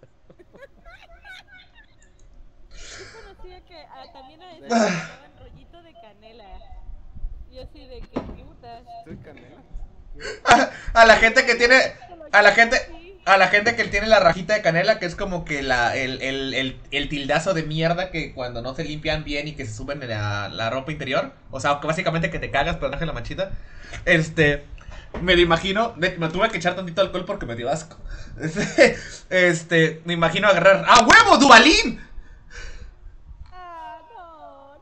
Yo conocía que también a ese le llamaban rollito de canela. Yo así de que putas. ¿Estoy canela? A la gente que tiene... A la gente que tiene la rajita de canela, que es como que el tildazo de mierda que cuando no se limpian bien y que se suben en la ropa interior. O sea, que básicamente que te cagas pero dejas la manchita. Me lo imagino, me tuve que echar tantito alcohol porque me dio asco. Me imagino agarrar... ¡Ah, huevo, Duvalín! Ah, no.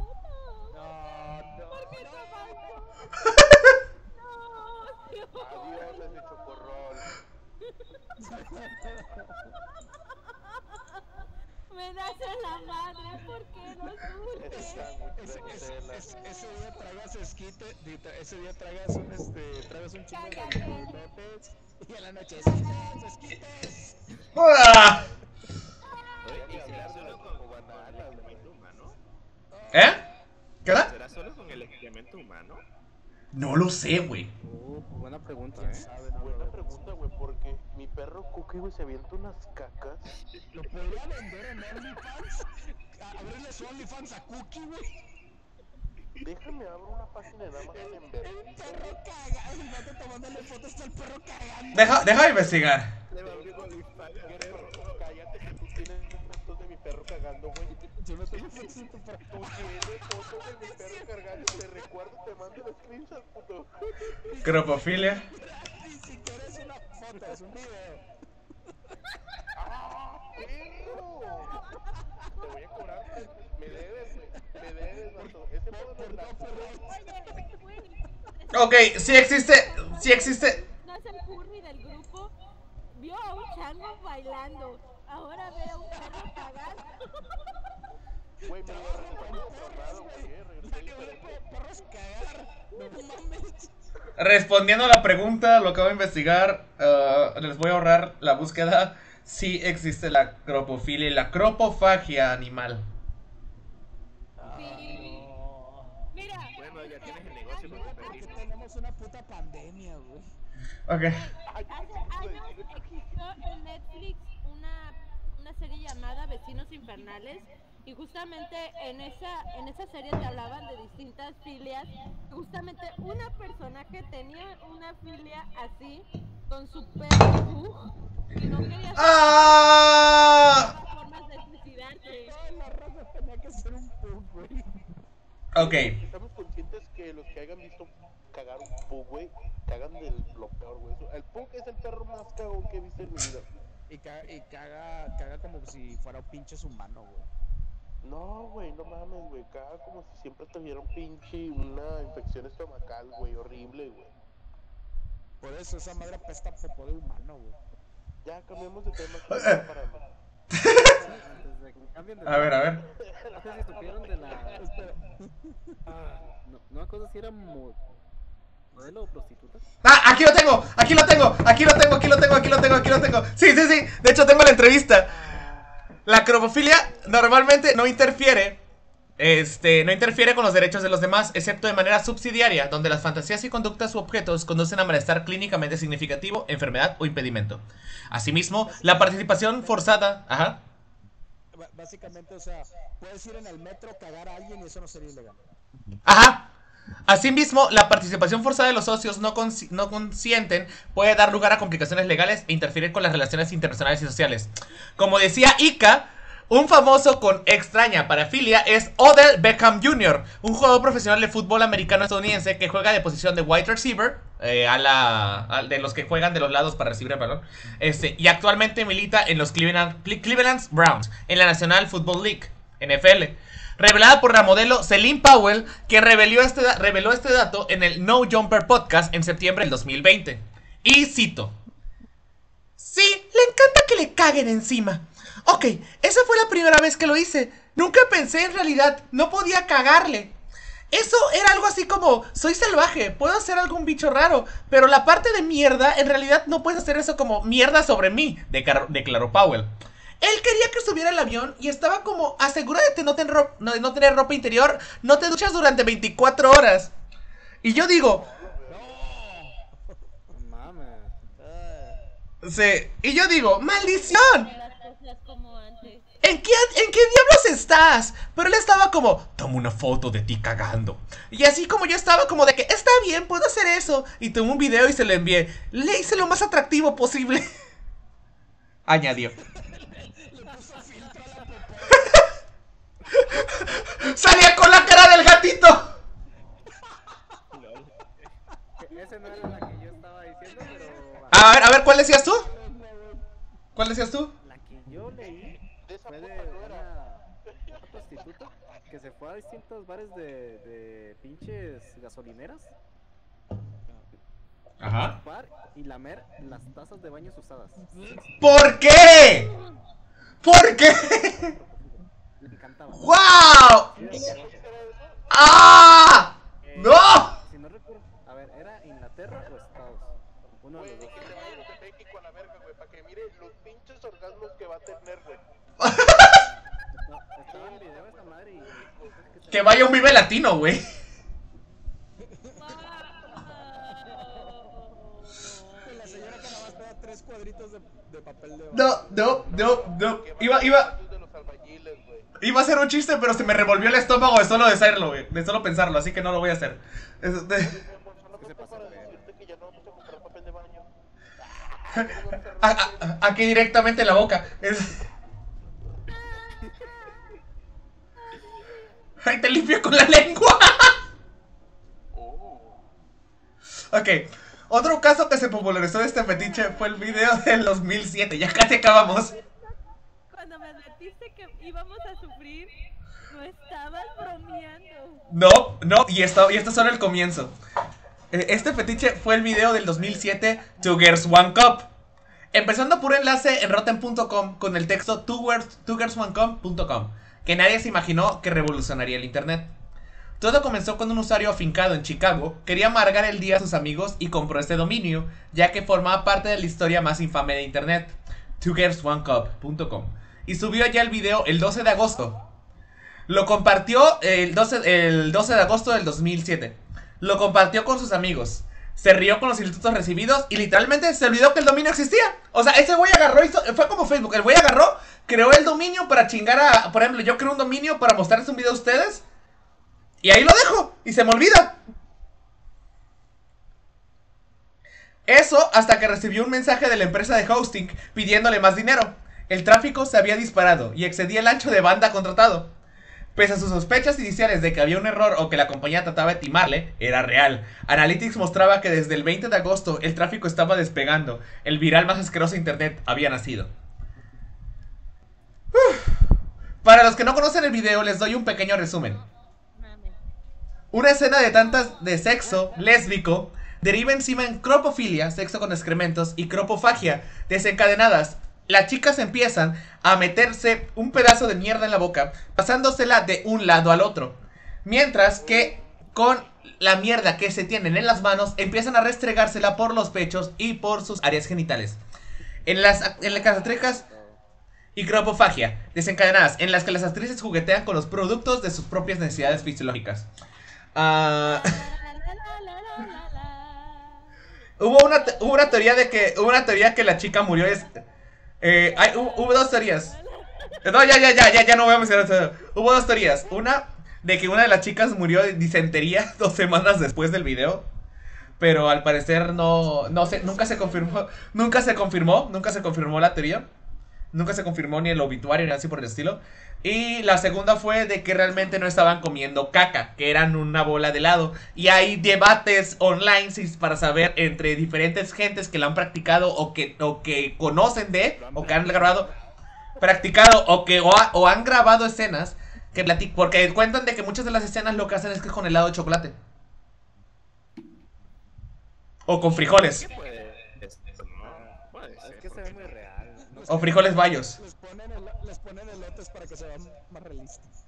¿Por qué no bailo? No, Dios. Adiós, ese chocorrol. Me das en la madre, ¿por qué no sube? Ese día tragas esquite, ese día tragas tragas un chingo de lotes y a la noche esquites. ¡Ah! Oye, ¿y será solo con el excremento humano? ¿Eh? ¿Qué era? ¿Será solo con el excremento humano? No lo sé, güey. Buena pregunta, ¿Quién sabe? No, Buena pregunta, güey, porque mi perro Cookie, güey, se avienta unas cacas. ¿Lo podría vender en OnlyFans? ¿Abrirle su OnlyFans a Cookie, güey? Déjame abrir una página de Amazon en El verde. perro caga, el vato tomándole fotos del perro cagando. Deja de investigar. Le va a abrir OnlyFans al perro. Cállate que tú tienes fotos de mi perro cagando, güey. Yo no tengo fotos de tu perro. Tú tienes fotos de mi perro cargando. Te recuerdo, te mando los screenshots, puto. Cropofilia. Ni siquiera es una foto, es un video. ¡Ah, perro! Te voy a cobrar. Me debes, güey. Me debes, vato. Ese pedo no es la... Oye, güey. Ok, sí existe. No es el Curry del grupo. Vio a un chango bailando. Ahora ve a un perro cagando. Güey, me lo regresé borrado, güey. Regresé diferente. Perros cagar. No mames. Respondiendo a la pregunta, lo acabo de investigar. Les voy a ahorrar la búsqueda. Sí existe la cropofilia y la cropofagia animal. Sí. Mira. Bueno, ya tienes el negocio con tu Que perrito. tenemos una puta pandemia, güey. Ok. Hace años existió en Netflix una serie llamada Vecinos Infernales y justamente en esa serie te hablaban de distintas filias. Justamente una personaje tenía una filia así con su perro Pug y no quería ¡Ah! formas de suicidarse. Toda la raza tenía que ser un pug, güey. Ok. Estamos conscientes que los que hayan visto cagar un pug, güey, cagan de lo peor, güey. El pug es el perro más cagón que he visto en mi vida. Y caga como si fuera un pinche humano, güey. No, güey, no mames, güey. Caga como si siempre tuviera una infección estomacal, güey, horrible, güey. Por eso esa madre apesta popó de humano, güey. Ya cambiamos de tema. Pues, para mí. Antes de que cambien de A ver. No sé si supieron de la... No me acuerdo si era modelo o prostituta. ¡Ah! Aquí lo tengo. Sí. De hecho tengo la entrevista. La cropofilia normalmente no interfiere. No interfiere con los derechos de los demás, excepto de manera subsidiaria, donde las fantasías y conductas u objetos conducen a malestar clínicamente significativo, enfermedad o impedimento. Asimismo, la participación forzada... Ajá. Básicamente, o sea, puedes ir en el metro, cagar a alguien y eso no sería ilegal. Ajá. Asimismo, la participación forzada de los socios no conscienten puede dar lugar a complicaciones legales e interferir con las relaciones internacionales y sociales. Como decía Ika, Un famoso con extraña parafilia es Odell Beckham Jr., un jugador profesional de fútbol americano estadounidense que juega de posición de wide receiver, de los que juegan de los lados para recibir el balón, y actualmente milita en los Cleveland Browns, en la National Football League, NFL. Revelada por la modelo Celine Powell, que reveló este dato en el No Jumper Podcast en septiembre del 2020. Y cito: sí, le encanta que le caguen encima. Ok, esa fue la primera vez que lo hice. Nunca pensé en realidad, no podía cagarle. Eso era algo así como, soy salvaje, puedo hacer algún bicho raro, pero la parte de mierda, en realidad no puedes hacer eso como mierda sobre mí, declaró Powell. Él quería que subiera al avión y estaba como, asegúrate de no tener ropa interior, no te duchas durante 24 horas. Y yo digo, No mames. sí, y yo digo, ¡maldición! Las cosas como antes. ¿En qué diablos estás? Pero él estaba como, toma una foto de ti cagando. Y así como yo estaba como de que, está bien, puedo hacer eso. Y tomé un video y se lo envié. Le hice lo más atractivo posible. Añadió. Salía con la cara del gatito. Ese no era la que yo estaba diciendo, pero A ver, ¿cuál decías tú? ¿Cuál decías tú? la que yo leí fue de una prostituta que se fue a distintos bares de pinches gasolineras Ajá. chupar y lamer las tazas de baños usadas. ¿Por qué? ¿Por qué? Le encantaba. ¡Wow! ¡Ah! ¡No! Si no recuerdo, a ver, ¿era Inglaterra o Estados? Uno de los dos. Que se vaya de México a la verga, güey, para que mire los pinches orgasmos que va a tener, güey. No, estaba en video esta madre y Que vaya un Vive Latino, güey. La señora que nada más te da 3 cuadritos de papel de baño. No. Que Iba de los albañiles, güey. a hacer un chiste, pero se me revolvió el estómago de solo hacerlo, güey. De solo pensarlo, así que no lo voy a hacer. se pasa de verga. Decirte que ya no vamos a comprar papel de baño. Aquí directamente en la boca. Ay, te limpio con la lengua. Ok. Otro caso que se popularizó de este fetiche fue el video del 2007. Ya casi acabamos. Cuando me advertiste que íbamos a sufrir, no estabas bromeando. No, y esto es solo el comienzo. Este fetiche fue el video del 2007, Two Girls One Cup. Empezando por un enlace en rotten.com con el texto twogirlsonecup.com, que nadie se imaginó que revolucionaría el internet. Todo comenzó cuando un usuario afincado en Chicago quería amargar el día a sus amigos y compró este dominio, ya que formaba parte de la historia más infame de internet, twogirlsonecup.com, y subió ya el video el 12 de agosto. Lo compartió el 12 de agosto del 2007. Lo compartió con sus amigos. Se rió con los insultos recibidos y literalmente se olvidó que el dominio existía. O sea, ese güey agarró, fue como Facebook. El güey agarró, creó el dominio para chingar a... Por ejemplo, yo creo un dominio para mostrarles un video a ustedes y ahí lo dejo y se me olvida. Eso hasta que recibió un mensaje de la empresa de hosting pidiéndole más dinero. El tráfico se había disparado y excedía el ancho de banda contratado. Pese a sus sospechas iniciales de que había un error o que la compañía trataba de timarle, era real. Analytics mostraba que desde el 20 de agosto el tráfico estaba despegando. El viral más asqueroso de internet había nacido. Para los que no conocen el video, les doy un pequeño resumen. Mames. Una escena de tantas de sexo lésbico deriva encima en cropofilia, sexo con excrementos, y cropofagia, desencadenadas. Las chicas empiezan a meterse un pedazo de mierda en la boca, pasándosela de un lado al otro. Mientras que con la mierda que se tienen en las manos, empiezan a restregársela por los pechos y por sus áreas genitales. En las actrices y cropofagia, desencadenadas, en las que las actrices juguetean con los productos de sus propias necesidades fisiológicas. Hubo una teoría que la chica murió. Hubo dos teorías. No, ya no voy a mencionar eso. Hubo dos teorías. Una, de que una de las chicas murió de disentería 2 semanas después del video. Pero al parecer nunca se confirmó la teoría. Nunca se confirmó ni el obituario ni así por el estilo. Y la segunda fue de que realmente no estaban comiendo caca, que eran una bola de helado. Y hay debates online para saber entre diferentes gentes que la han practicado o que conocen de, o que han grabado, practicado o han grabado escenas que porque cuentan de que muchas de las escenas lo que hacen es que es con helado de chocolate. O con frijoles. Puede Es ser, que se ve muy real. No O frijoles bayos. Les ponen elotes para que se vean más realistas.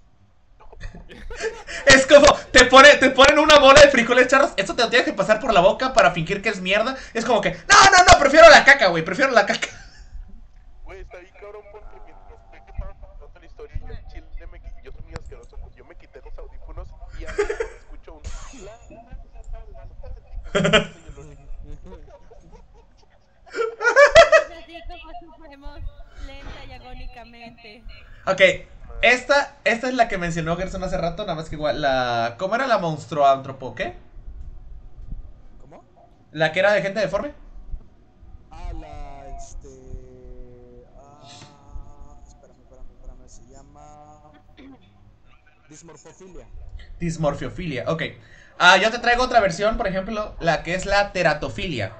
Es como, te ponen una bola de frijoles charros. Esto te lo tienes que pasar por la boca para fingir que es mierda. Es como que, no, prefiero la caca, güey. Prefiero la caca. Güey, está bien cabrón porque mientras usted que estaba contando la historia, yo en Chile yo soy muy asqueroso, pues yo me quité los audífonos y ahora escucho un... Es así como sufrimos lenta y agónicamente. Ok, esta es la que mencionó Gerson hace rato. Nada más que igual, ¿cómo era la monstruoantropo? ¿Qué? ¿Cómo? ¿La que era de gente deforme? Espérame, se llama dismorfofilia. Dismorfiofilia, ok. Yo te traigo otra versión, por ejemplo, la que es la teratofilia.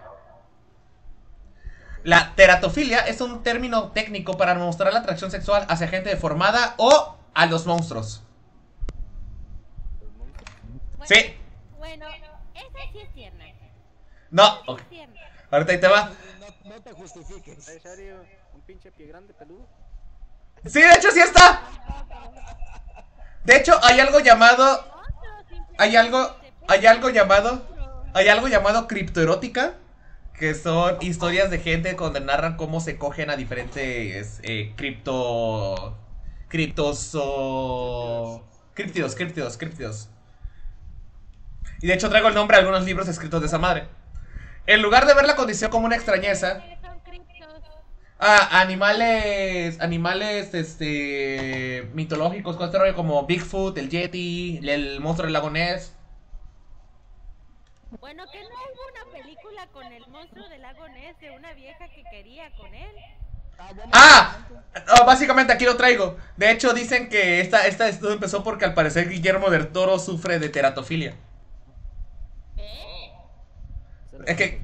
La teratofilia es un término técnico para mostrar la atracción sexual hacia gente deformada o a los monstruos. Bueno, Sí. Bueno, esa sí es tierna. No, Esa sí ok. es tierna. Ahorita ahí te va. No te justifiques. ¿Es serio? ¿Un pinche pie grande peludo? Sí, de hecho sí está. De hecho hay algo llamado, hay algo llamado criptoerótica, que son historias de gente donde narran cómo se cogen a diferentes críptidos. Y de hecho traigo el nombre de algunos libros escritos de esa madre. En lugar de ver la condición como una extrañeza, Son criptos. animales mitológicos con este rollo como Bigfoot, el Yeti, el monstruo del lago Ness. Bueno, que no hubo una película con el monstruo del lago Ness de una vieja que quería con él. Básicamente aquí lo traigo. De hecho dicen que esta esto empezó porque al parecer Guillermo del Toro sufre de teratofilia. ¿Eh? Es que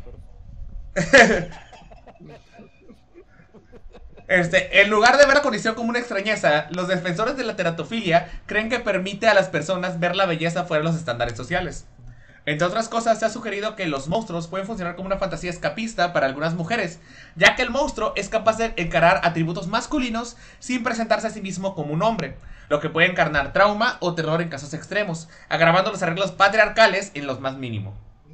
en lugar de ver la condición como una extrañeza, los defensores de la teratofilia creen que permite a las personas ver la belleza fuera de los estándares sociales. Entre otras cosas, se ha sugerido que los monstruos pueden funcionar como una fantasía escapista para algunas mujeres, ya que el monstruo es capaz de encarar atributos masculinos sin presentarse a sí mismo como un hombre, lo que puede encarnar trauma o terror en casos extremos, agravando los arreglos patriarcales en los más mínimos.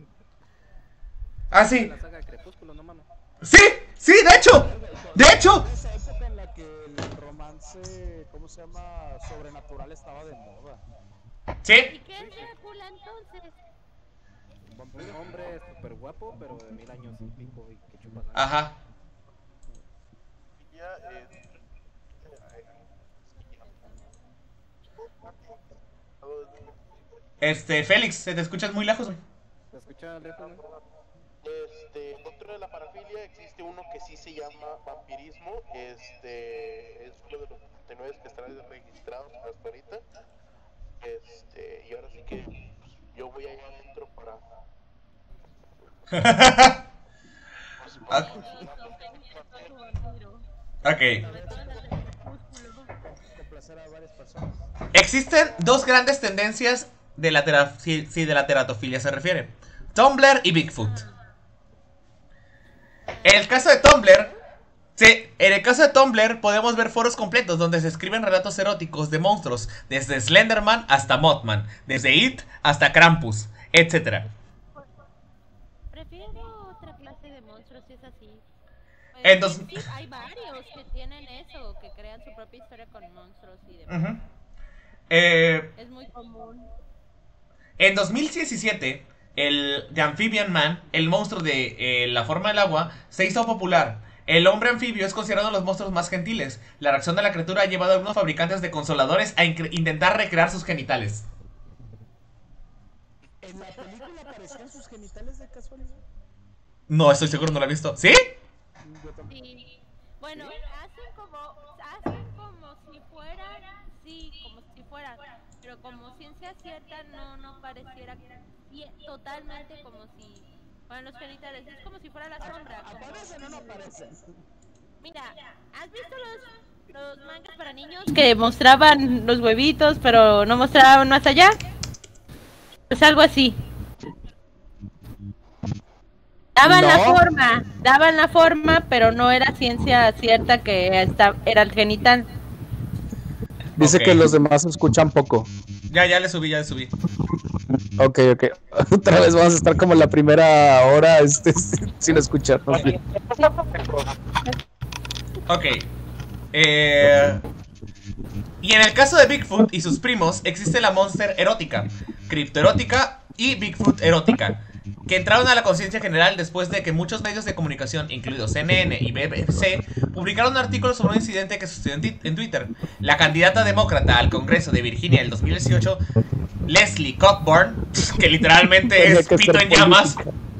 Ah, sí. La saga de Crepúsculo, no mames. Sí, de hecho. Esa época en la que el romance, ¿cómo se llama? Sobrenatural estaba de moda. Sí. ¿Y qué es Drácula entonces? Un hombre súper guapo, pero de 1000 años y pico y que chupa sangre. Ajá. Félix, se te escuchas muy lejos, güey. ¿Se escucha lejos? Dentro de la parafilia existe uno que sí se llama vampirismo. Es uno de los 39 que están registrados hasta ahorita. Y ahora sí que pues, yo voy allá adentro para. Ok. Existen dos grandes tendencias de la si de la teratofilia se refiere: Tumblr y Bigfoot. En el caso de Tumblr podemos ver foros completos donde se escriben relatos eróticos de monstruos, desde Slenderman hasta Mothman, desde It hasta Krampus, etc. Prefiero otra clase de monstruos si es así. Entonces, Sí, hay varios que tienen eso, que crean su propia historia con monstruos y demás. Es muy común. En 2017, el The Amphibian Man, el monstruo de la forma del agua, se hizo popular. El hombre anfibio es considerado uno de los monstruos más gentiles. La reacción de la criatura ha llevado a algunos fabricantes de consoladores a intentar recrear sus genitales. ¿En la película aparecían sus genitales de casualidad? No, estoy seguro, no lo he visto. ¿Sí? Yo también. Sí. Bueno, hacen como si fuera, sí, como si fuera, pero como ciencia cierta no pareciera totalmente como si fueran los genitales, es como si fuera la sombra. ¿Aparecen o no aparecen? Mira, ¿has visto los mangas para niños que mostraban los huevitos pero no mostraban más allá? Pues algo así. Daban la forma, pero no era ciencia cierta que era el genital. Dice Ok. que los demás escuchan poco. Ya le subí. Ok. Otra vez vamos a estar como la primera hora sin escucharnos. Ok. Y en el caso de Bigfoot y sus primos, existe la Monster erótica, criptoerótica y Bigfoot erótica, que entraron a la conciencia general después de que muchos medios de comunicación, incluidos CNN y BBC, publicaron un artículo sobre un incidente que sucedió en Twitter. La candidata demócrata al Congreso de Virginia en el 2018, Leslie Cockburn, que literalmente es pito en llamas.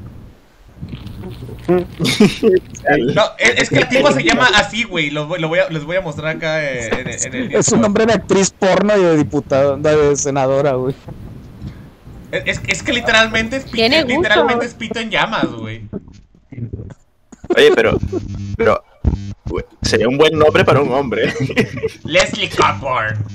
No, es que el tipo se llama así, güey. Les voy a mostrar acá en el Es un nombre de actriz porno y de diputada, de senadora, güey. Es que literalmente es Tiene gusto. literalmente es pito en llamas, güey. Oye, pero güey, sería un buen nombre para un hombre. Leslie Cockburn.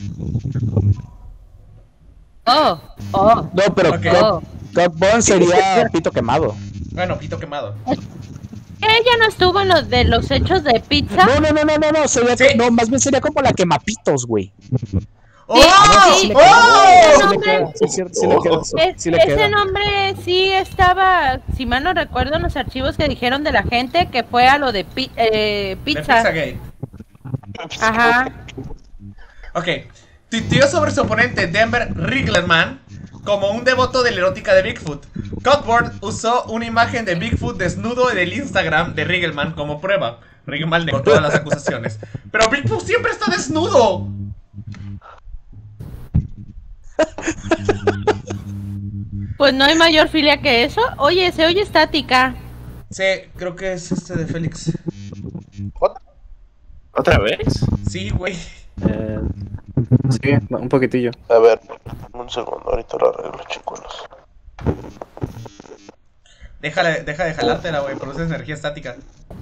No, pero Ok. Cockburn sería pito quemado. Bueno, pito quemado. Ella no estuvo en los de los hechos de pizza. No, sería Sí. no, más bien sería como la quemapitos, güey. ¡Oh! sí, ¡Oh! sí, le queda. Sí, sí le queda. Sí le Ese queda. nombre sí estaba, si mal no recuerdo, en los archivos que dijeron de la gente que fue a lo de De pizza. Pizzagate. Ajá. Ok. Tuiteó sobre su oponente Denver Riggleman como un devoto de la erótica de Bigfoot. Cockburn usó una imagen de Bigfoot desnudo del Instagram de Riggleman como prueba. Riggleman negó todas las acusaciones. Pero Bigfoot siempre está desnudo. Pues no hay mayor filia que eso. Oye, se oye estática. Sí, creo que es este de Félix. ¿Otra vez? Sí, güey. Sí, un poquitillo. A ver, un segundo, ahorita lo arreglo, chicos. Deja de jalártela, güey. Produce energía estática.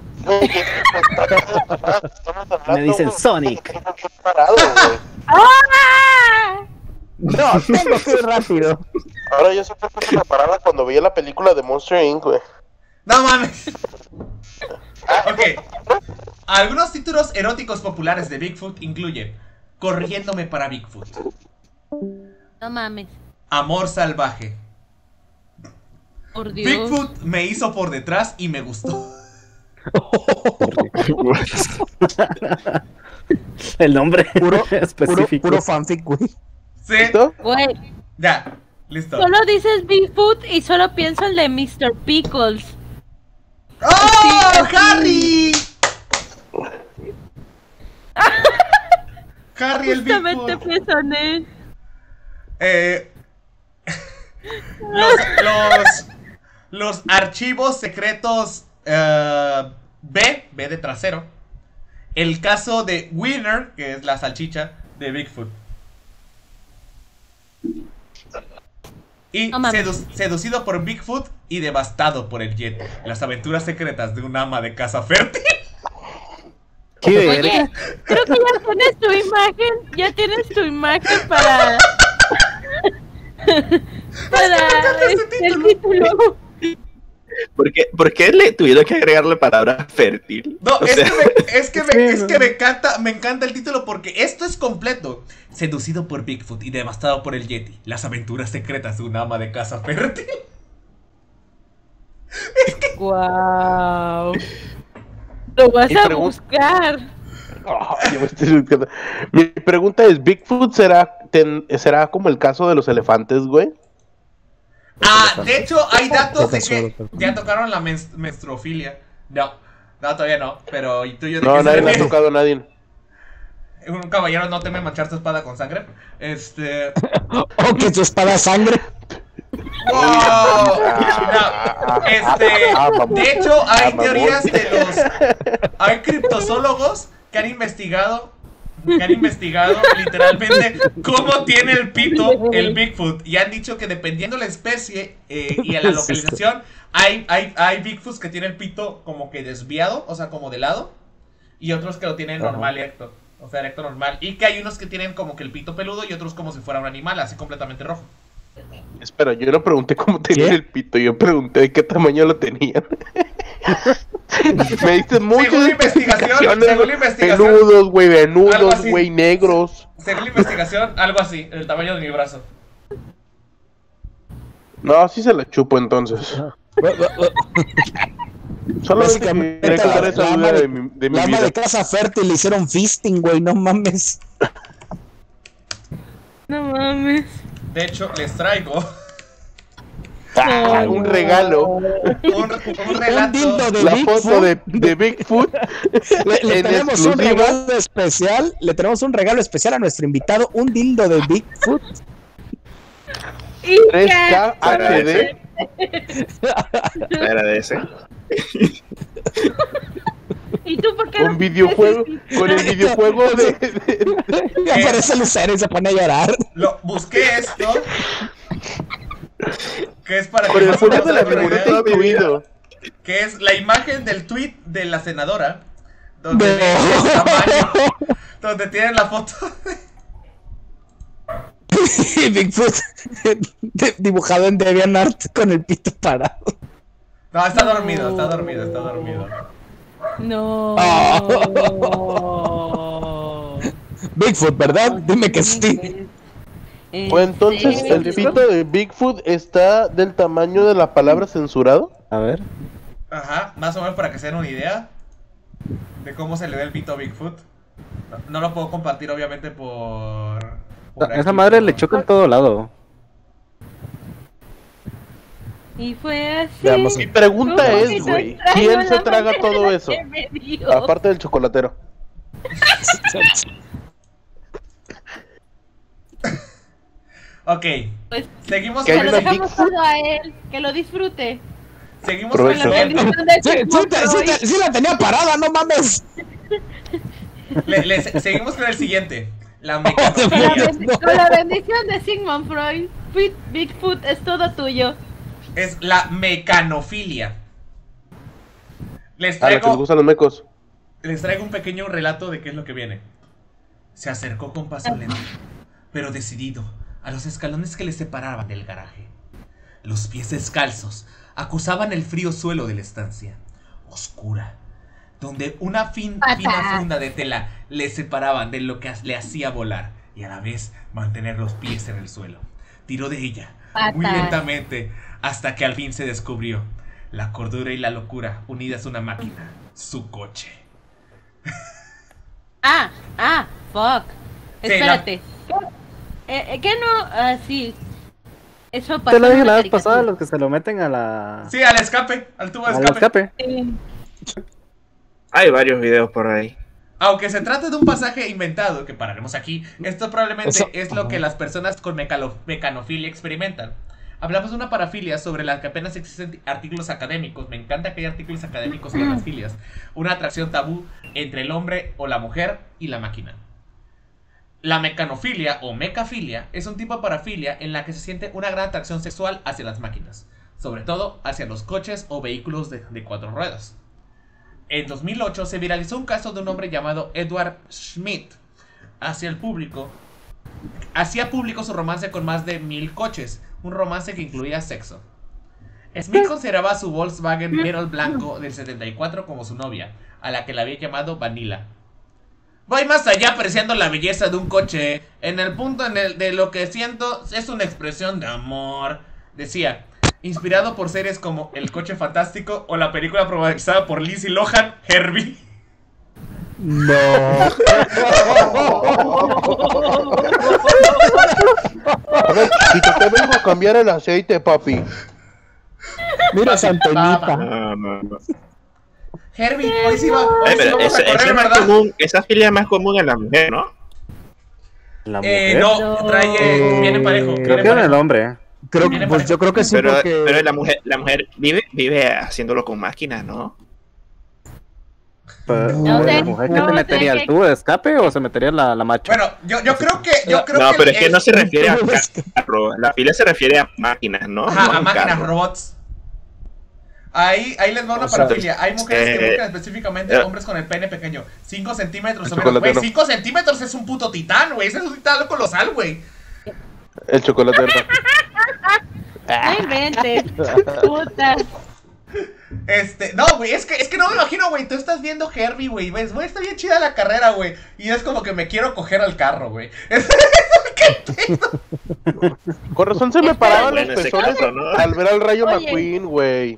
Me dicen Sonic. Parado, güey. ¡Ah! No, tengo que ir rápido. Ahora yo siempre fui la parada cuando veía la película de Monster Inc, güey. ¡No mames! Ok. Algunos títulos eróticos populares de Bigfoot incluyen Corriéndome para Bigfoot, No mames. Amor salvaje, Por Dios. Bigfoot me hizo por detrás y me gustó. El nombre Puro específico. puro fanfic, güey. ¿Sí? ¿Listo? Güey, Ya, listo. solo dices Bigfoot y solo pienso en de Mr. Pickles. ¡Oh, Harry! Harry el Justamente Bigfoot. pienso en él. Los archivos secretos B de trasero. El caso de Winner, que es la salchicha de Bigfoot. Y No mames. seducido por Bigfoot y devastado por el Jet. Las aventuras secretas de un ama de casa fértil. ¿Qué Oye, verga? creo que ya tienes tu imagen. Ya tienes tu imagen para. para el título. ¿Por qué le tuvieron que agregarle palabra fértil? No, O es, sea, que me encanta el título porque esto es completo. Seducido por Bigfoot y devastado por el Yeti. Las aventuras secretas de un ama de casa fértil. Wow. Lo vas Y a pregun- buscar. Yo me estoy buscando. Mi pregunta es, ¿Bigfoot será como el caso de los elefantes, güey? Ah, de hecho, hay datos de que ya tocaron la menstruofilia. No, todavía no. Pero ¿y tú y yo de No, qué se nadie le ha refiere? tocado a nadie. Un caballero no teme manchar su espada con sangre. Oh, que tu espada sangre. ¡Oh! No, de hecho, hay mamón. teorías de hay criptozoólogos que han investigado literalmente cómo tiene el pito el Bigfoot. Y han dicho que dependiendo la especie y a la localización, hay Bigfoots que tienen el pito como que desviado, o sea, como de lado. Y otros que lo tienen normal, erecto. O sea, erecto normal. Y que hay unos que tienen como que el pito peludo y otros como si fuera un animal, así completamente rojo. Espera, yo no pregunté cómo tenía el pito, yo pregunté de qué tamaño lo tenían. Me diste muchas según la investigación, peludos, güey, venudos, güey, negros. Según la investigación, algo así, el tamaño de mi brazo. No, sí se la chupo entonces. Solo básicamente esa duda de mi la ama vida. de casa fértil le hicieron fisting, güey, no mames. No mames. De hecho, les traigo Un regalo. un relato. dildo de La Bigfoot. foto de Bigfoot. Le en tenemos un exclusiva. regalo especial. Le tenemos un regalo especial a nuestro invitado. Un dildo de Bigfoot. 3K HD. Agradece. ¿Y tú por qué? Con videojuego. Con el videojuego Y aparece Lucero y se pone a llorar. Busqué esto. Que es para Con que el más o juego menos de la se den una idea, figurita incluido. que es la imagen del tweet de la senadora. Donde, donde tienen la foto. Bigfoot dibujado en DeviantArt con el pito parado. No, está dormido, está dormido, está dormido. No. Bigfoot, ¿verdad? Dime que sí. O entonces el pito de Bigfoot está del tamaño de la palabra censurado. A ver. Ajá, más o menos para que se den una idea de cómo se le ve el pito a Bigfoot. No lo puedo compartir, obviamente, por Esa aquí, madre por- le choca en todo lado. Y fue así. Veamos. Mi pregunta ¿Cómo es, que güey, no traigo ¿quién se la traga mañana todo eso? que me dio? Aparte del chocolatero. Ok, Pues, seguimos Que se hay lo con el una dejamos todo a él, que lo disfrute. seguimos con el Provecho. La siguiente. bendición de Sigmund Freud. Sí la tenía parada, no mames. Seguimos con el siguiente. La Con la, mecanofilia. con la bendición de Sigmund Freud, Bigfoot es todo tuyo. Es la mecanofilia. Les A la que les traigo, gustan los mecos. les traigo un pequeño relato de qué es lo que viene. Se acercó con paso lento, pero decidido, a los escalones que le separaban del garaje. Los pies descalzos acusaban el frío suelo de la estancia, oscura, donde una fina funda de tela le separaban de lo que le hacía volar y a la vez mantener los pies en el suelo. Tiró de ella, muy Patas. lentamente, hasta que al fin se descubrió la cordura y la locura unidas a una máquina, su coche. Fuck. Sí, Espérate. ¿Qué no? Sí. Eso pasó. Te lo en dije una la vez pasada, caricatura. los que se lo meten a la... Sí, al escape, al tubo de al escape. escape. Hay varios videos por ahí. Aunque se trate de un pasaje inventado que pararemos aquí, esto probablemente Eso- es lo que las personas con mecanofilia experimentan. Hablamos de una parafilia sobre la que apenas existen artículos académicos. Me encanta que haya artículos académicos sobre las filias. Una atracción tabú entre el hombre o la mujer y la máquina. La mecanofilia o mecafilia es un tipo de parafilia en la que se siente una gran atracción sexual hacia las máquinas, sobre todo hacia los coches o vehículos de 4 ruedas. En 2008 se viralizó un caso de un hombre llamado Edward Schmidt hacía público su romance con más de 1000 coches, un romance que incluía sexo. Smith consideraba a su Volkswagen Beetle blanco del 74 como su novia, a la que la había llamado Vanilla. Voy más allá apreciando la belleza de un coche, en el punto de lo que siento es una expresión de amor, decía, inspirado por series como El Coche Fantástico o la película protagonizada por Lindsay Lohan, Herbie. No. A ver, si te vengo a cambiar el aceite, papi. Mira esa antenita. No. Herbie, hoy sí vamos Pero a correr, es más ¿verdad? común, esa filia es más común en la mujer, ¿no? La mujer. No, trae, viene parejo. Creo Viene que en el parejo. hombre. Creo, Viene pues parejo. yo creo que sí, Pero porque... la mujer vive haciéndolo con máquinas, ¿no? No sé, ¿La mujer que no se sé metería qué- el tubo de escape o se metería la macho? Bueno, yo creo que. Yo creo No, que pero es que no se refiere a ¿Cómo es carro. La filia se refiere a máquinas, ¿no? Ajá, No a un máquinas, carro. robots. Ahí les va una O sea, parafilia. Hay mujeres que buscan específicamente eh. hombres con el pene pequeño. 5 centímetros o El menos. Güey, chocolatero. 5 centímetros es un puto titán, güey. Ese es un titán colosal, güey. El chocolate. No inventes. Puta. No, güey, es que no me imagino, güey. Tú estás viendo Herbie, güey. Ves, güey, está bien chida la carrera, güey. Y es como que me quiero coger al carro, güey. Con razón se me paraban Bueno, los ese pezones caso, ¿no? al ver al Rayo Oye. McQueen, güey.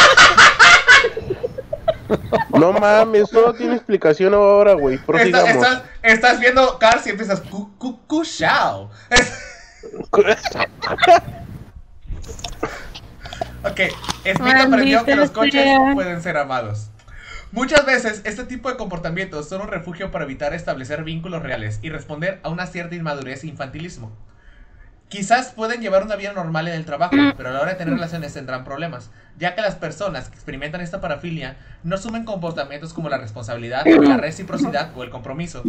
No mames, todo tiene explicación ahora, güey. Prosigamos. Estás viendo Cars y empiezas Kushao. Ok, Smith aprendió que los coches sea. pueden ser amados. Muchas veces este tipo de comportamientos son un refugio para evitar establecer vínculos reales y responder a una cierta inmadurez e infantilismo. Quizás pueden llevar una vida normal en el trabajo, pero a la hora de tener relaciones tendrán problemas, ya que las personas que experimentan esta parafilia no asumen comportamientos como la responsabilidad, la reciprocidad o el compromiso.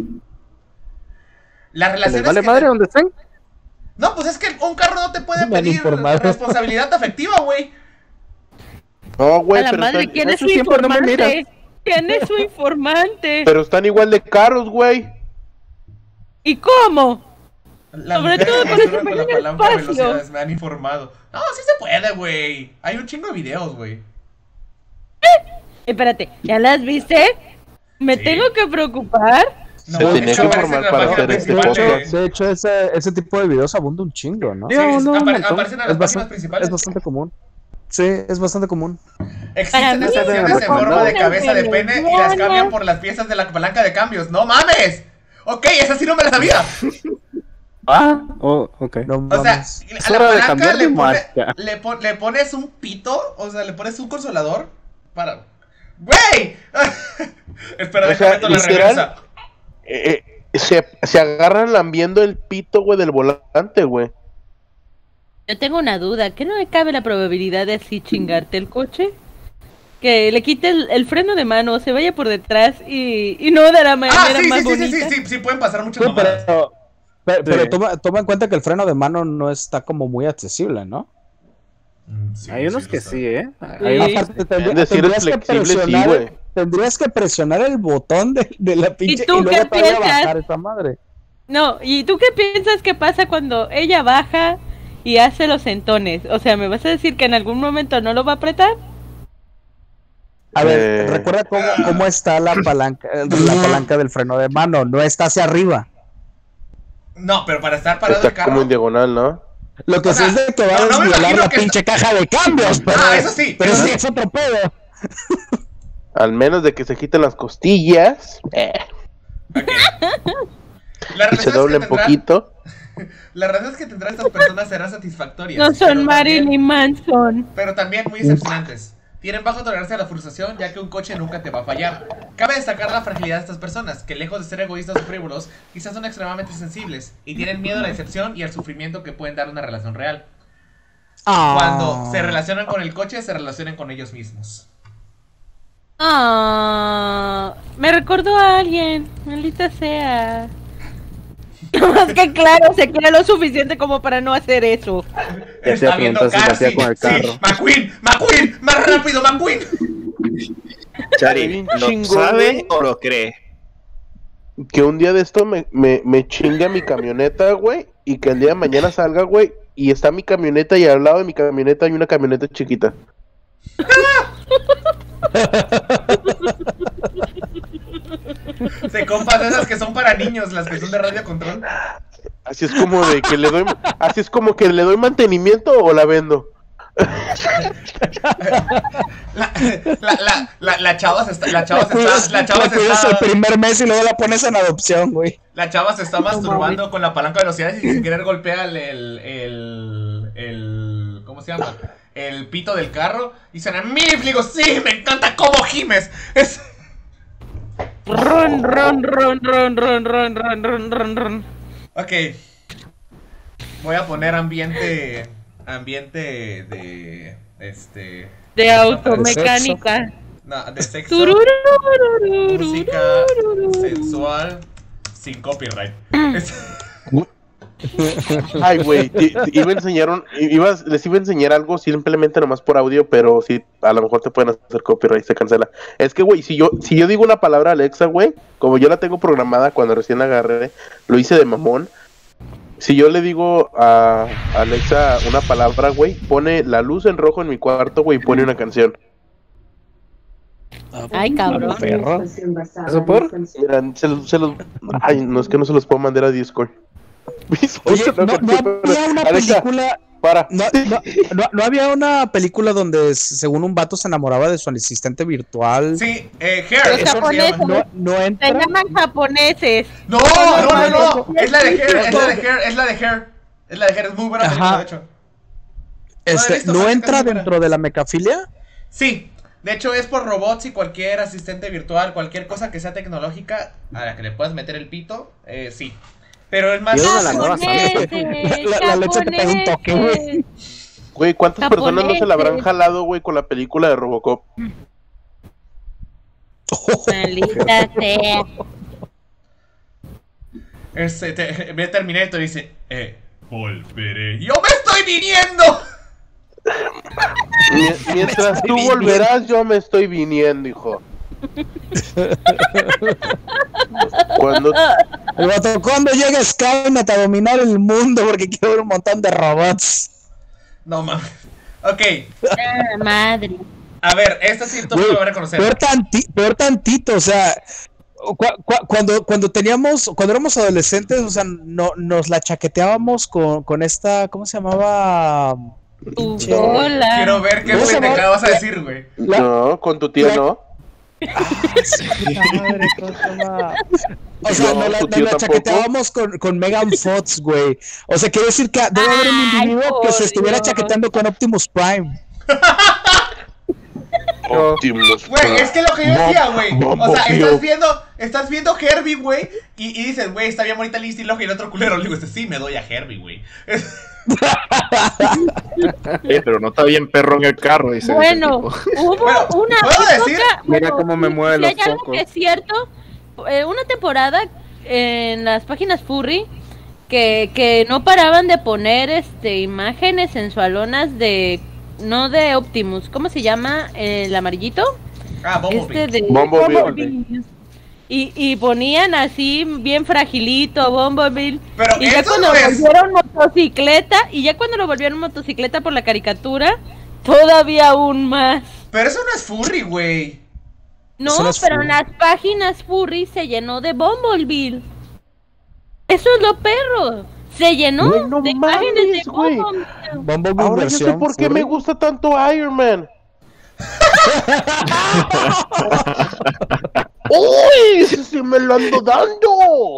Las ¿Les relaciones vale que madre donde estén? No, pues es que un carro no te puede Mal pedir informado. responsabilidad afectiva, güey. No, güey, A la pero madre, están, ¿quién es eso su siempre no me informante? ¿Quién es su informante? pero están igual de caros, güey. ¿Y cómo? Las Sobre mujeres todo que por ese controlan con la pequeño palanca de espacio. velocidades me han informado. No, sí se puede, güey. Hay un chingo de videos, güey. Espérate, ¿ya las viste? ¿Me Sí. tengo que preocupar? No, Se de tenía hecho, que aparece informar en la para página hacer este principal de- podcast. De hecho, ese tipo de videos abunda un chingo, ¿no? Sí, No, no, un montón. aparecen en las páginas bastante, principales. es bastante común. Sí, es bastante común. Para Existen mí, estaciones en como forma de una cabeza de pene y las lesbiana. cambian por las piezas de la palanca de cambios. ¡No mames! Ok, esa sí no me la sabía. Ah, oh, ok. No O sea, mames. Es a la hora de palanca cambiar de marca. le pones un pito, o sea, le pones un consolador para... ¡Güey! Espera, O déjame sea, meto la literal, reversa. se agarran lambiendo el pito, güey, del volante, güey. Yo tengo una duda, ¿qué no me cabe la probabilidad de así chingarte el coche? Que le quite el freno de mano, se vaya por detrás y no de la manera Ah, sí, más sí, sí, bonita. sí, pueden pasar muchas Sí, mamadas. pero Sí. toma en cuenta que el freno de mano no está como muy accesible, ¿no? Sí, Hay unos lo que está. sí, ¿eh? Sí. Hay- Aparte, Deben de ser flexibles, sí, güey. tendrías que presionar el botón de la pinche tú luego qué todavía piensas? bajar esa madre. No, ¿y tú qué piensas que pasa cuando ella baja y hace los sentones? O sea, ¿me vas a decir que en algún momento no lo va a apretar? A ver, recuerda cómo está la palanca del freno de mano, no está hacia arriba. No, pero para estar parado el Está como carro. en diagonal, ¿no? Lo que O sea, sí es de que va a no me desviolar imagino la que pinche caja de cambios, pero, Ah, eso sí, pero eso sí sí. es otro pedo. Al menos de que se quiten las costillas, Ok. Las y se relaciones que doblen tendrán- poquito. Las relaciones que tendrán estas personas serán satisfactorias. No pero son también- Marilyn Manson. Pero también muy decepcionantes. Tienen bajo tolerancia a la frustración, ya que un coche nunca te va a fallar. Cabe destacar la fragilidad de estas personas, que lejos de ser egoístas o frívolos, quizás son extremadamente sensibles y tienen miedo a la decepción y al sufrimiento que pueden dar una relación real. Cuando se relacionan con el coche, se relacionan con ellos mismos. Ah, me recordó a alguien, maldita sea. No más que claro, se quiere lo suficiente como para no hacer eso. Ya Está te viendo preguntas si lo Cars, hacía sí, con el sí, carro. McQueen, más rápido, McQueen. Chari, Bien ¿lo chingón, sabe güey. o lo cree? Que un día de esto me chinga mi camioneta, güey, y que el día de mañana salga, güey, y está mi camioneta y al lado de mi camioneta hay una camioneta chiquita. Se compas esas que son para niños, las que son de radio control. Así es como de que le doy, así es como que le doy mantenimiento o la vendo. La chava se está, la chava se Cuidas- está, la chava la se cuidas está, el primer mes y luego la pones en adopción, güey. la chava se está masturbando mames. con la palanca de velocidades y sin querer golpea ¿cómo se llama? El pito del carro. Y dicen a mí, digo, sí, me encanta cómo gimes. Es... Ron, ron, ron, ron, ron, ron, ron, ron, ron, ron. Ok. Voy a poner ambiente de De automecánica. No, de sexo, Turururururu. música sensual, sin copyright. Ay, güey, iba a enseñar les iba a enseñar algo simplemente nomás por audio, pero sí, a lo mejor te pueden hacer copyright, se cancela. Es que, güey, si yo digo una palabra Alexa, güey, como yo la tengo programada cuando recién la agarré, lo hice de mamón. Si yo le digo a Alexa una palabra, güey, pone la luz en rojo en mi cuarto, güey, y pone una canción. Ay, cabrón. Perro. ¿Eso por? Miran, ay, no, es que no se los puedo mandar a Discord. Oye, no había una Alexa, película. para. No había una película donde según un vato se enamoraba de su asistente virtual. Sí, Los Hair, ¿cómo se japoneses. llama? No Se entra. llaman japoneses. No, es la de Hair, es la de Hair, es muy buena película, Ajá. de hecho. he visto, ¿No parece entra casi buena. dentro de la mecafilia? Sí, de hecho es por robots y cualquier asistente virtual, cualquier cosa que sea tecnológica a la que le puedas meter el pito, sí. Pero es más... Yo no la nueva Japoneses, La leche te pega un toque, güey. japoneses. Güey, ¿cuántas personas no se la habrán Japoneses. jalado, güey, con la película de Robocop? Maldita sea. Ve Terminator y dice, volveré. ¡Yo me estoy viniendo! Mientras tú volverás, yo me estoy viniendo, hijo. Cuando El vato, ¿cuándo llega Skynet a dominar el mundo? Porque quiero ver un montón de robots. No mames. Ok, Ah, madre. a ver, esta sí todos Güey, lo van a conocer. peor tantito, o sea, cuando éramos adolescentes, o sea, nos la chaqueteábamos con esta, ¿cómo se llamaba? Pinche- Hola. Quiero ver qué ¿Cómo se pendejada llama? vas a decir, güey. no, con tu tía no. Madre, ¿cómo se llama? O sea, No, nos tu la tío tampoco. chaqueteábamos con Megan Fox, güey. O sea, quiere decir que debe haber un Ay, individuo que por se estuviera Dios. chaqueteando con Optimus Prime. Optimus Güey, Prime. es que lo que yo decía, güey. O sea, Bumblebee. estás viendo Herbie, güey. Y dices, güey, está bien bonita Lindsay Lohan y el otro culero. Le digo, sí, me doy a Herbie, güey. Pero no está bien perro en el carro, dice. Bueno, hubo Bueno, una ¿puedo época, decir? Mira cómo me mueve si los hay algo focos. que es cierto, una temporada en las páginas furry que no paraban de poner imágenes sensualonas no de Optimus, ¿cómo se llama? El amarillito. Bumblebee. De Bumblebee. Y ponían así bien fragilito Bumblebee. Pero Y ya eso cuando no es... lo volvieron motocicleta por la caricatura, todavía aún más. Pero eso no es furry, güey. No, Eso no es pero furry. en las páginas furry se llenó de Bumblebee. Eso es lo perro. Se llenó Güey, no de imágenes mames, de güey. Bumblebee. Bumblebee Ahora yo sé versión por qué furry. me gusta tanto Iron Man. ¡Uy! ¡Ese sí me lo ando dando!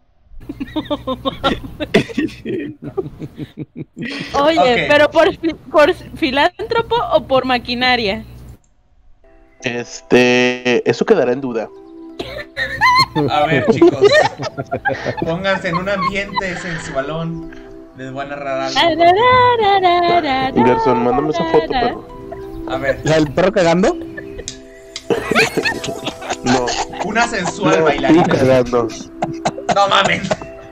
Oye, Ok. pero por filántropo o por maquinaria. Eso quedará en duda. A ver, chicos. Pónganse en un ambiente sensualón. Les voy a narrar algo. Gerson, mándame esa foto, perro. A ver, ¿La del perro cagando? No, una sensual no, tú bailarina. cagando. No mames.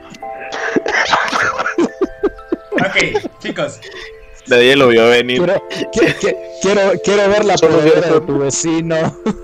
Ok, chicos. Nadie lo vio venir. Quiero ver la Solo pradera de Gerson. tu vecino.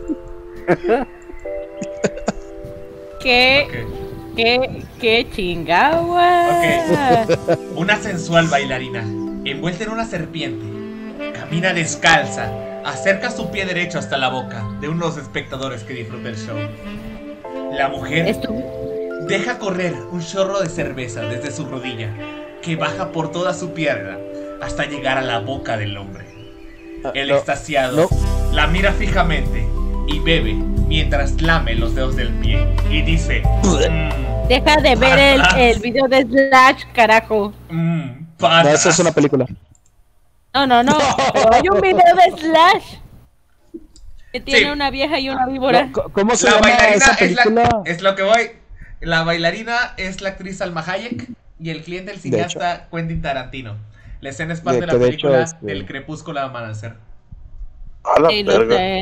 ¿Qué chingagua? Una sensual bailarina, envuelta en una serpiente, camina descalza, acerca su pie derecho hasta la boca de unos espectadores que disfrutan el show. La mujer deja correr un chorro de cerveza desde su rodilla, que baja por toda su pierna hasta llegar a la boca del hombre. El extasiado la mira fijamente y bebe mientras lame los dedos del pie y dice: Deja de ver el video de Slash, carajo. No, patas. eso es una película. No, pero hay un video de Slash que tiene Sí. una vieja y una víbora. No, ¿Cómo se La llama bailarina esa es la, película? es lo que voy. La bailarina es la actriz Salma Hayek y el cliente el cineasta Quentin Tarantino. La escena es parte de la que de hecho, película del Crepúsculo al amanecer. A la Sí, lo verga. sé.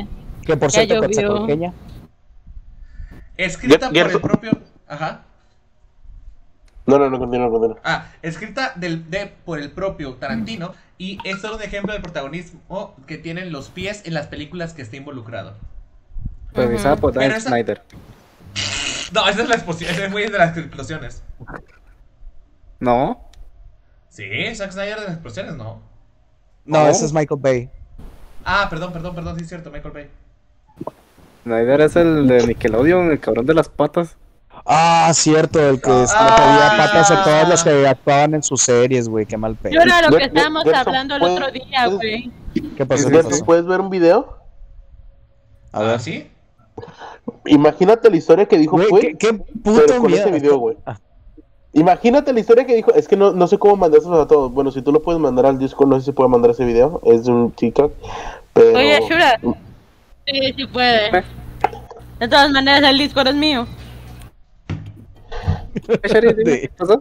Que por Ya cierto, llovió. Quetzalcoatleña. Escrita por el Gerson. propio. Ajá. No, continúa. Escrita por el propio Tarantino. Y es solo de ejemplo del protagonismo que tienen los pies en las películas que está involucrado. Revisada por Pero Dan esa- Snyder. No, esa es la explosión. Ese es muy de las explosiones. No. Sí, Zack Snyder de las explosiones, ¿no? No, Oh. ese es Michael Bay. Perdón, sí es cierto, Michael Bay. Snyder es el de Nickelodeon, el cabrón de las patas. Ah, cierto, el que le pedía patas a todos los que actuaban en sus series, güey, qué mal pedo. Yo era lo que Gerson, estábamos Gerson, hablando el ¿puedes- otro día, güey. ¿Qué pasó? ¿Qué Gerson, pasó? ¿puedes ver un video? A ver. ¿Sí? Imagínate la historia que dijo Güey, Puy, qué pero puto con miedo. ese video, güey. Ah. Imagínate la historia que dijo. Es que no sé cómo mandárselos a todos. Bueno, si tú lo puedes mandar al Discord, no sé si se puede mandar ese video. Es de un TikTok. Pero... Oye, Shura. Sí puede. De todas maneras, el Discord es mío. Shari, dime, ¿qué pasó?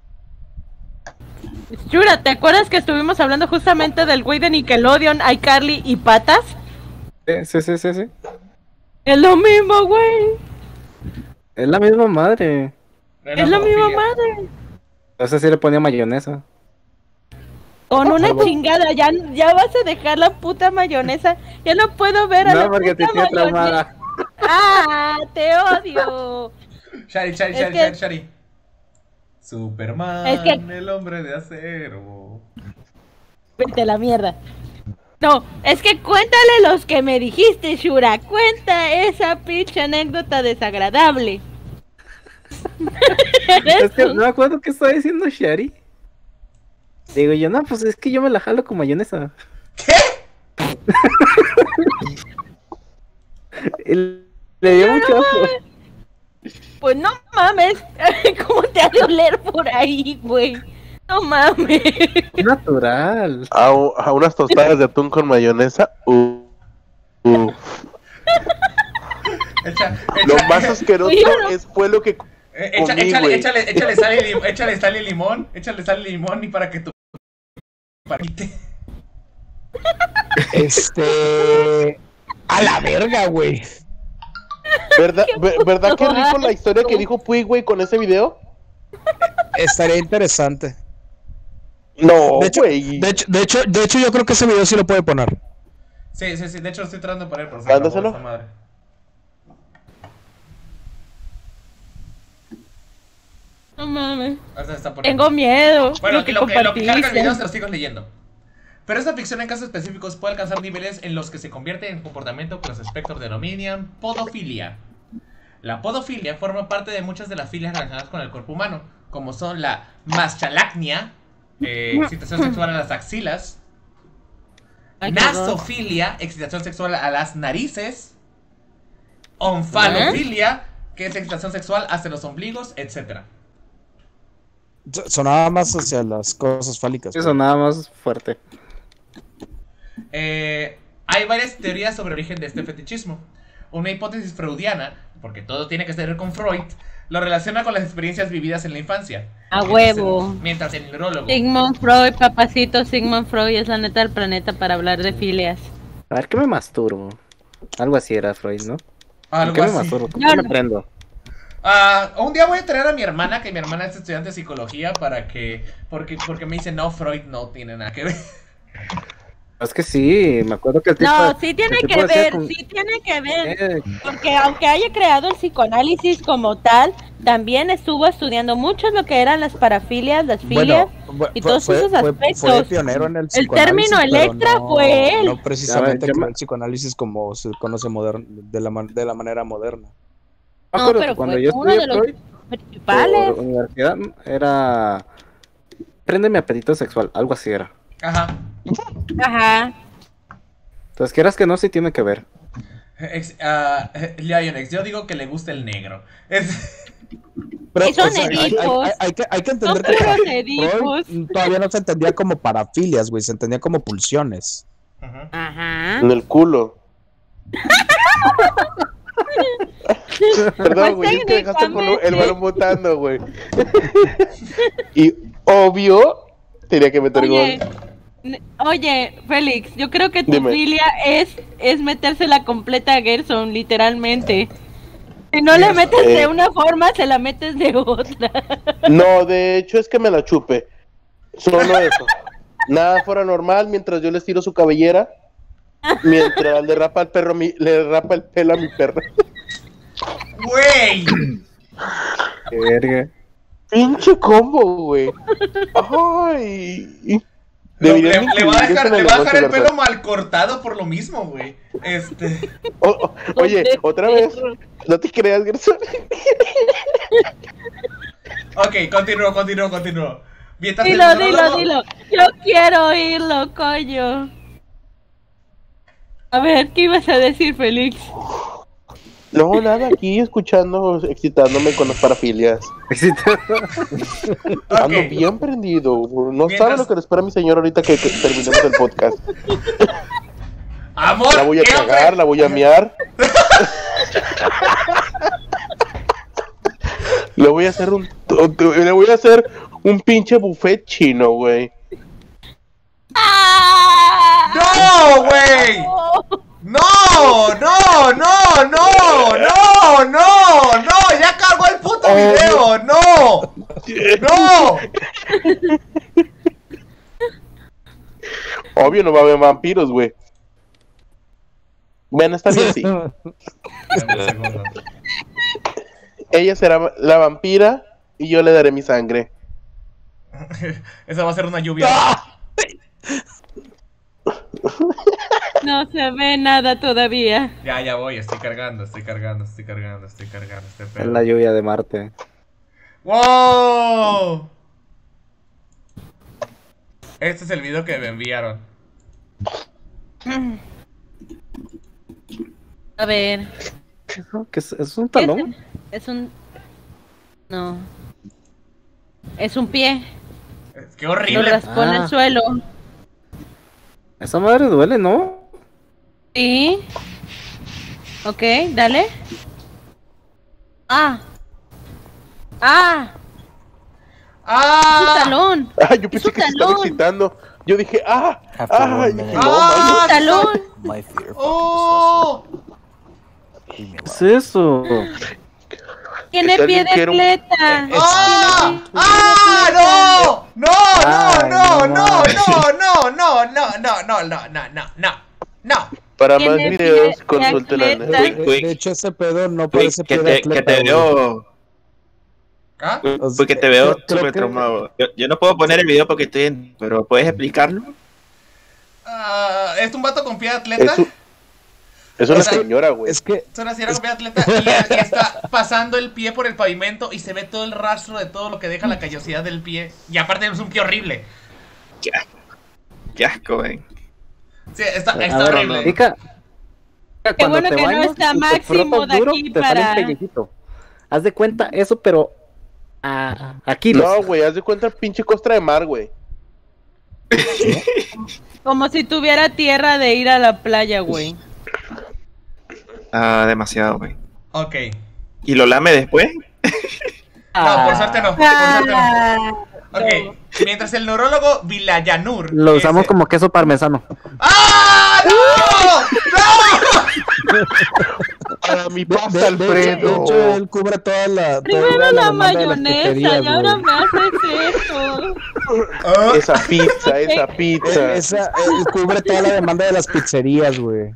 Shura, ¿te acuerdas que estuvimos hablando justamente del güey de Nickelodeon, iCarly y Patas? Sí. Es lo mismo, güey. Es la misma madre. Es la misma madre. No sé si le ponía mayonesa. Con una chingada, ya vas a dejar la puta mayonesa. Ya no puedo ver a la No, porque te puta tiene mayonesa. traumada. ¡Ah! ¡Te odio! Shari. Es que- Superman, Es que- el hombre de acero. Vete a la mierda. No, es que cuéntale los que me dijiste, Shura. Cuenta esa pinche anécdota desagradable. Es que no me acuerdo qué estaba diciendo Shari. Digo yo, no, pues es que yo me la jalo con mayonesa. ¿Qué? Y le dio mucho asco. Pues no mames. ¿Cómo te ha de oler por ahí, güey? No mames. Es natural. A unas tostadas de atún con mayonesa. Lo más asqueroso Oye, no. fue lo que comí, güey. Échale sal y limón. Échale sal y limón y para que tu parite. A la verga, güey. ¿Verdad que rico la historia que dijo Puy, güey, con ese video? Estaría interesante. No, De hecho, güey. de hecho, yo creo que ese video sí lo puede poner. Sí, de hecho lo estoy tratando de poner, pero se Mándaselo. acabó esta madre. No mames. Ahora se está poniendo. Tengo miedo. Bueno, lo que lo que carga el compartiste. video se lo sigo leyendo. Pero esta ficción en casos específicos puede alcanzar niveles en los que se convierte en comportamiento que los expertos denominan podofilia. La podofilia forma parte de muchas de las filias relacionadas con el cuerpo humano, como son la maschalacnia, excitación sexual a las axilas, Ay, qué horror. nasofilia, excitación sexual a las narices, onfalofilia, que es excitación sexual hacia los ombligos, etc. Sonaba más hacia las cosas fálicas. Eso nada más fuerte. Hay varias teorías sobre el origen de este fetichismo. Una hipótesis freudiana, porque todo tiene que ver con Freud, lo relaciona con las experiencias vividas en la infancia. A huevo. Mientras el neurólogo... Sigmund Freud, papacito, Sigmund Freud es la neta del planeta para hablar de filias. A ver, ¿qué me masturbo? Algo así era Freud, ¿no? Algo ¿Qué me así. masturbo? Yo ¿Qué me no. prendo? Un día voy a traer a mi hermana, que mi hermana es estudiante de psicología, para que... Porque me dice, no, Freud no tiene nada que ver. Es que sí, me acuerdo que el tipo... No, sí tiene el que tipo decía ver, con- sí tiene que ver. Eh, Porque aunque haya creado el psicoanálisis como tal, también estuvo estudiando mucho lo que eran las parafilias, las filias. y todos esos aspectos. Fue pionero en el El término psicoanálisis, pero Electra fue él. No precisamente Ya me- creó el psicoanálisis como se conoce de la manera moderna. me No, acuerdo pero que cuando fue yo uno estudié de los Freud, principales. por universidad, era... Prende mi apetito sexual, algo así era. Ajá. Ajá. Entonces, quieras que no, sí tiene que ver. Lionex, yo digo que le gusta el negro. Pero, Y son hay edipos. que entender Son que para puros edipos. Freud todavía no se entendía como parafilias, güey, se entendía como pulsiones. Ajá. Ajá. En el culo. Perdón, güey, es que dejaste el balón botando, güey. Y obvio, tenía que meter Oye, gol. Oye, Félix, yo creo que tu Dime. filia es metérsela completa a Gerson, literalmente. Si no le metes de una forma, se la metes de otra. No, de hecho es que me la chupe. Solo eso. Nada fuera normal mientras yo les tiro su cabellera. Mientras le rapa el pelo a mi perra. Güey. Qué verga. Pinche combo, güey. Ay. Deberían Le va a incluir eso en dejar, le va a dejar el negocio, pelo mal cortado por lo mismo, güey. Oye, otra vez. No te creas, Gerson. Ok, continúo. Mientras el Dilo. monólogo- Yo quiero oírlo, coño. A ver, ¿qué ibas a decir, Félix? No, nada, aquí escuchando, excitándome con las parafilias. Ando Ok. bien prendido. No Mientras- sabe lo que le espera a mi señor ahorita que terminemos el podcast. Amor, La voy a ¿qué, cagar, hombre? la voy a mear. Le voy a hacer un pinche buffet chino, güey. ¡No, güey! ¡No! ¡Ya cargó el puto video! ¡No! Obvio no va a haber vampiros, güey. Bueno, está bien, sí. Dame un segundo. Ella será la vampira y yo le daré mi sangre. Esa va a ser una lluvia. No se ve nada todavía. Ya voy, estoy cargando este Es pedo. la lluvia de Marte. ¡Wow! Este es el video que me enviaron. A ver. ¿Qué es un talón? Es un... No. Es un pie. ¡Qué Lo horrible! raspó en el suelo. Esa madre duele, ¿no? Sí. Ok, dale. Ah. Un talón. Ah, yo pensé un que se estaba talón. excitando. Yo dije, y dije, no, Ah, Un talón. ¡Oh! ¿Qué es eso? Tiene Está pie bien, de quiero- atleta. ¡Ah! ¡No! para Tiene más pie videos de consulten a atleta. De hecho, ese pedo no parece que pie de te atleta, güey. veo. ¿Ah? Porque te veo Creo súper que- traumado. Yo no puedo poner el video porque estoy en. Pero ¿puedes explicarlo? ¿Es un vato con pie de atleta? Es una O sea, señora, güey. Es que Es una señora con pie de atleta y está pasando el pie por el pavimento y se ve todo el rastro de todo lo que deja la callosidad del pie. Y aparte es un pie horrible. Qué asco, güey. Sí, está A ver, horrible. Pica. Cuando bueno te que no bañas está y te Máximo frotas de duro, aquí te sale un para- pellejito. Haz de cuenta eso, pero aquí No, güey, haz de cuenta pinche costra de mar, güey. Como si tuviera tierra de ir a la playa, güey. Demasiado, güey. Ok. ¿Y lo lame después? No, por suerte no. Por suerte no. Ah, Ok. Mientras el neurólogo Vilayanur. lo usamos ese- como queso parmesano. ¡Ah! ¡No! Para mi de pasta, Alfredo. hecho, él cubre toda la. primero toda la demanda de las mayonesa pizzerías, y ahora güey. me haces eso. ¡No! Ah, Esa pizza. Él cubre toda la demanda de las pizzerías, güey.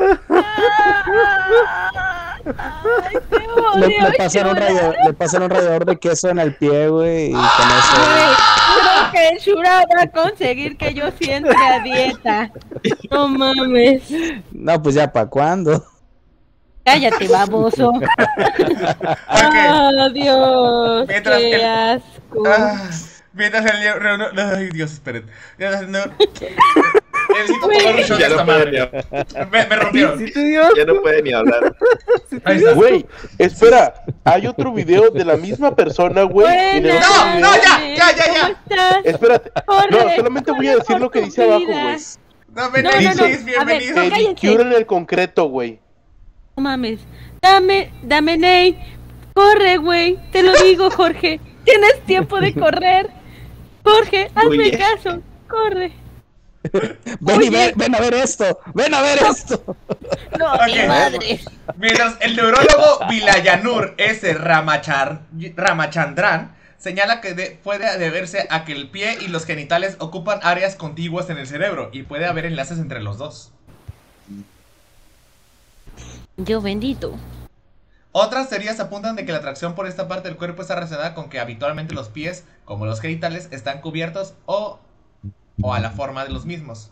Ay, te odio, Le pasan un rallador de queso en el pie, güey, y con eso. Güey, creo que el Shura va a conseguir que yo sí entre a dieta. No mames. No, pues ya, ¿para cuándo? Cállate, baboso. Ok. Oh, Dios. Mientras Qué el- asco. Mientras el reunión. Ay, Dios, esperen. Mientras el necesito tomar un shot de Ya esta no puede ni madre. Me rompieron. ¿Sí te dio? Ya no puede ni hablar. Ahí está. Güey, espera, hay otro video de la misma persona, güey. en el Buenas. otro No, video- no, ya. ¿Cómo estás? Espérate, Corre, no, solamente voy a decir lo que dice abajo, güey. Dame No, no, Neis, no. A bienvenido. ver, cállense. Pedicure en el concreto, güey. No mames. Dame, Nate. Corre, güey. Te lo digo, Jorge. Tienes tiempo de correr. Jorge, hazme Oye. caso. Corre. Ven a ver esto. Ven a ver esto. No, Ok. mi madre. Mientras el neurólogo Vilayanur S. Ramachandran señala que puede deberse a que el pie y los genitales ocupan áreas contiguas en el cerebro y puede haber enlaces entre los dos. Yo bendito. Otras teorías apuntan de que la atracción por esta parte del cuerpo está relacionada con que habitualmente los pies, como los genitales, están cubiertos o a la forma de los mismos.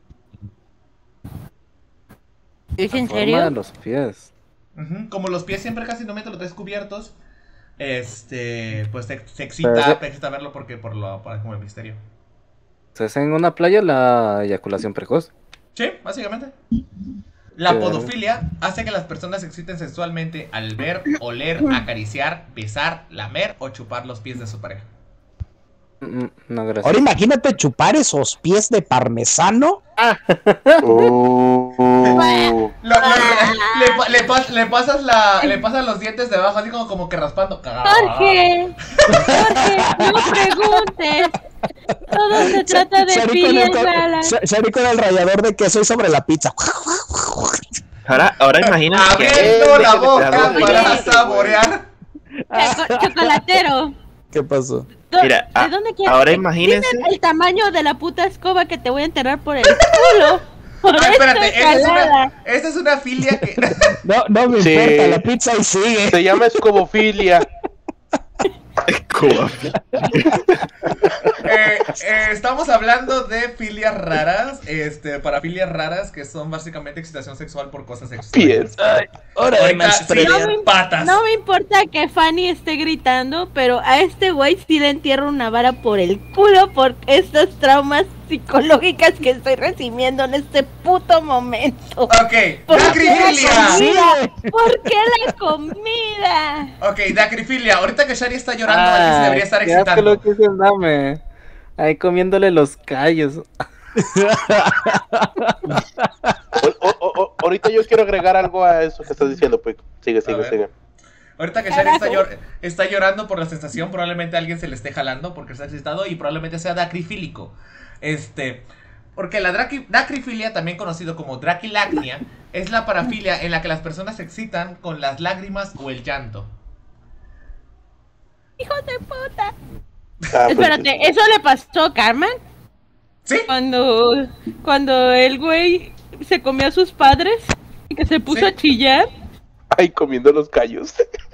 ¿Es en Forma de serio? los pies. Como los pies siempre casi no los traes cubiertos, pues se Pero excita verlo porque como el misterio. ¿Es en una playa la eyaculación precoz? Sí, básicamente. La Qué podofilia hace que las personas se exciten sexualmente al ver, oler, acariciar, besar, lamer o chupar los pies de su pareja. No, gracias. Ahora imagínate chupar esos pies de parmesano. Le pasas los dientes debajo, así como que raspando. Jorge, no preguntes. Todo se trata de pies, balas. Shari con el rallador de queso y sobre la pizza. Ahora imagínate que Abriendo la boca para saborear. Chocolatero. ¿Qué pasó? Mira, ¿De dónde quieres? ahora imagínense. Dime el tamaño de la puta escoba que te voy a enterrar por el culo. Por Ah, esta espérate, escalada. esa es una filia que... No me Sí. importa, la pizza y sigue. Se llama escobofilia. Estamos hablando de filias raras, parafilias raras, que son básicamente excitación sexual por cosas extrañas. Pies. Ahorita, sí, No patas. No me importa que Fanny esté gritando, pero a este güey sí le entierro una vara por el culo por estos traumas psicológicas que estoy recibiendo en este puto momento. Ok, dacrifilia. ¿Por qué la comida? Ok, dacrifilia. Ahorita que Shari está llorando, alguien se debería estar qué asco excitando. lo que es el dame. Ahí comiéndole los callos. Ahorita yo quiero agregar algo a eso que estás diciendo, pues. Sigue. Ahorita que Shari está llorando por la sensación, probablemente alguien se le esté jalando porque está excitado y probablemente sea dacrifílico. Porque la dacrifilia, también conocido como draquilacnia, es la parafilia en la que las personas se excitan con las lágrimas o el llanto. ¡Hijo de puta! Ah, Espérate, ¿eso le pasó a Carmen? ¿Sí? Cuando el güey se comió a sus padres y que se puso Sí. a chillar. Ay, comiendo los callos.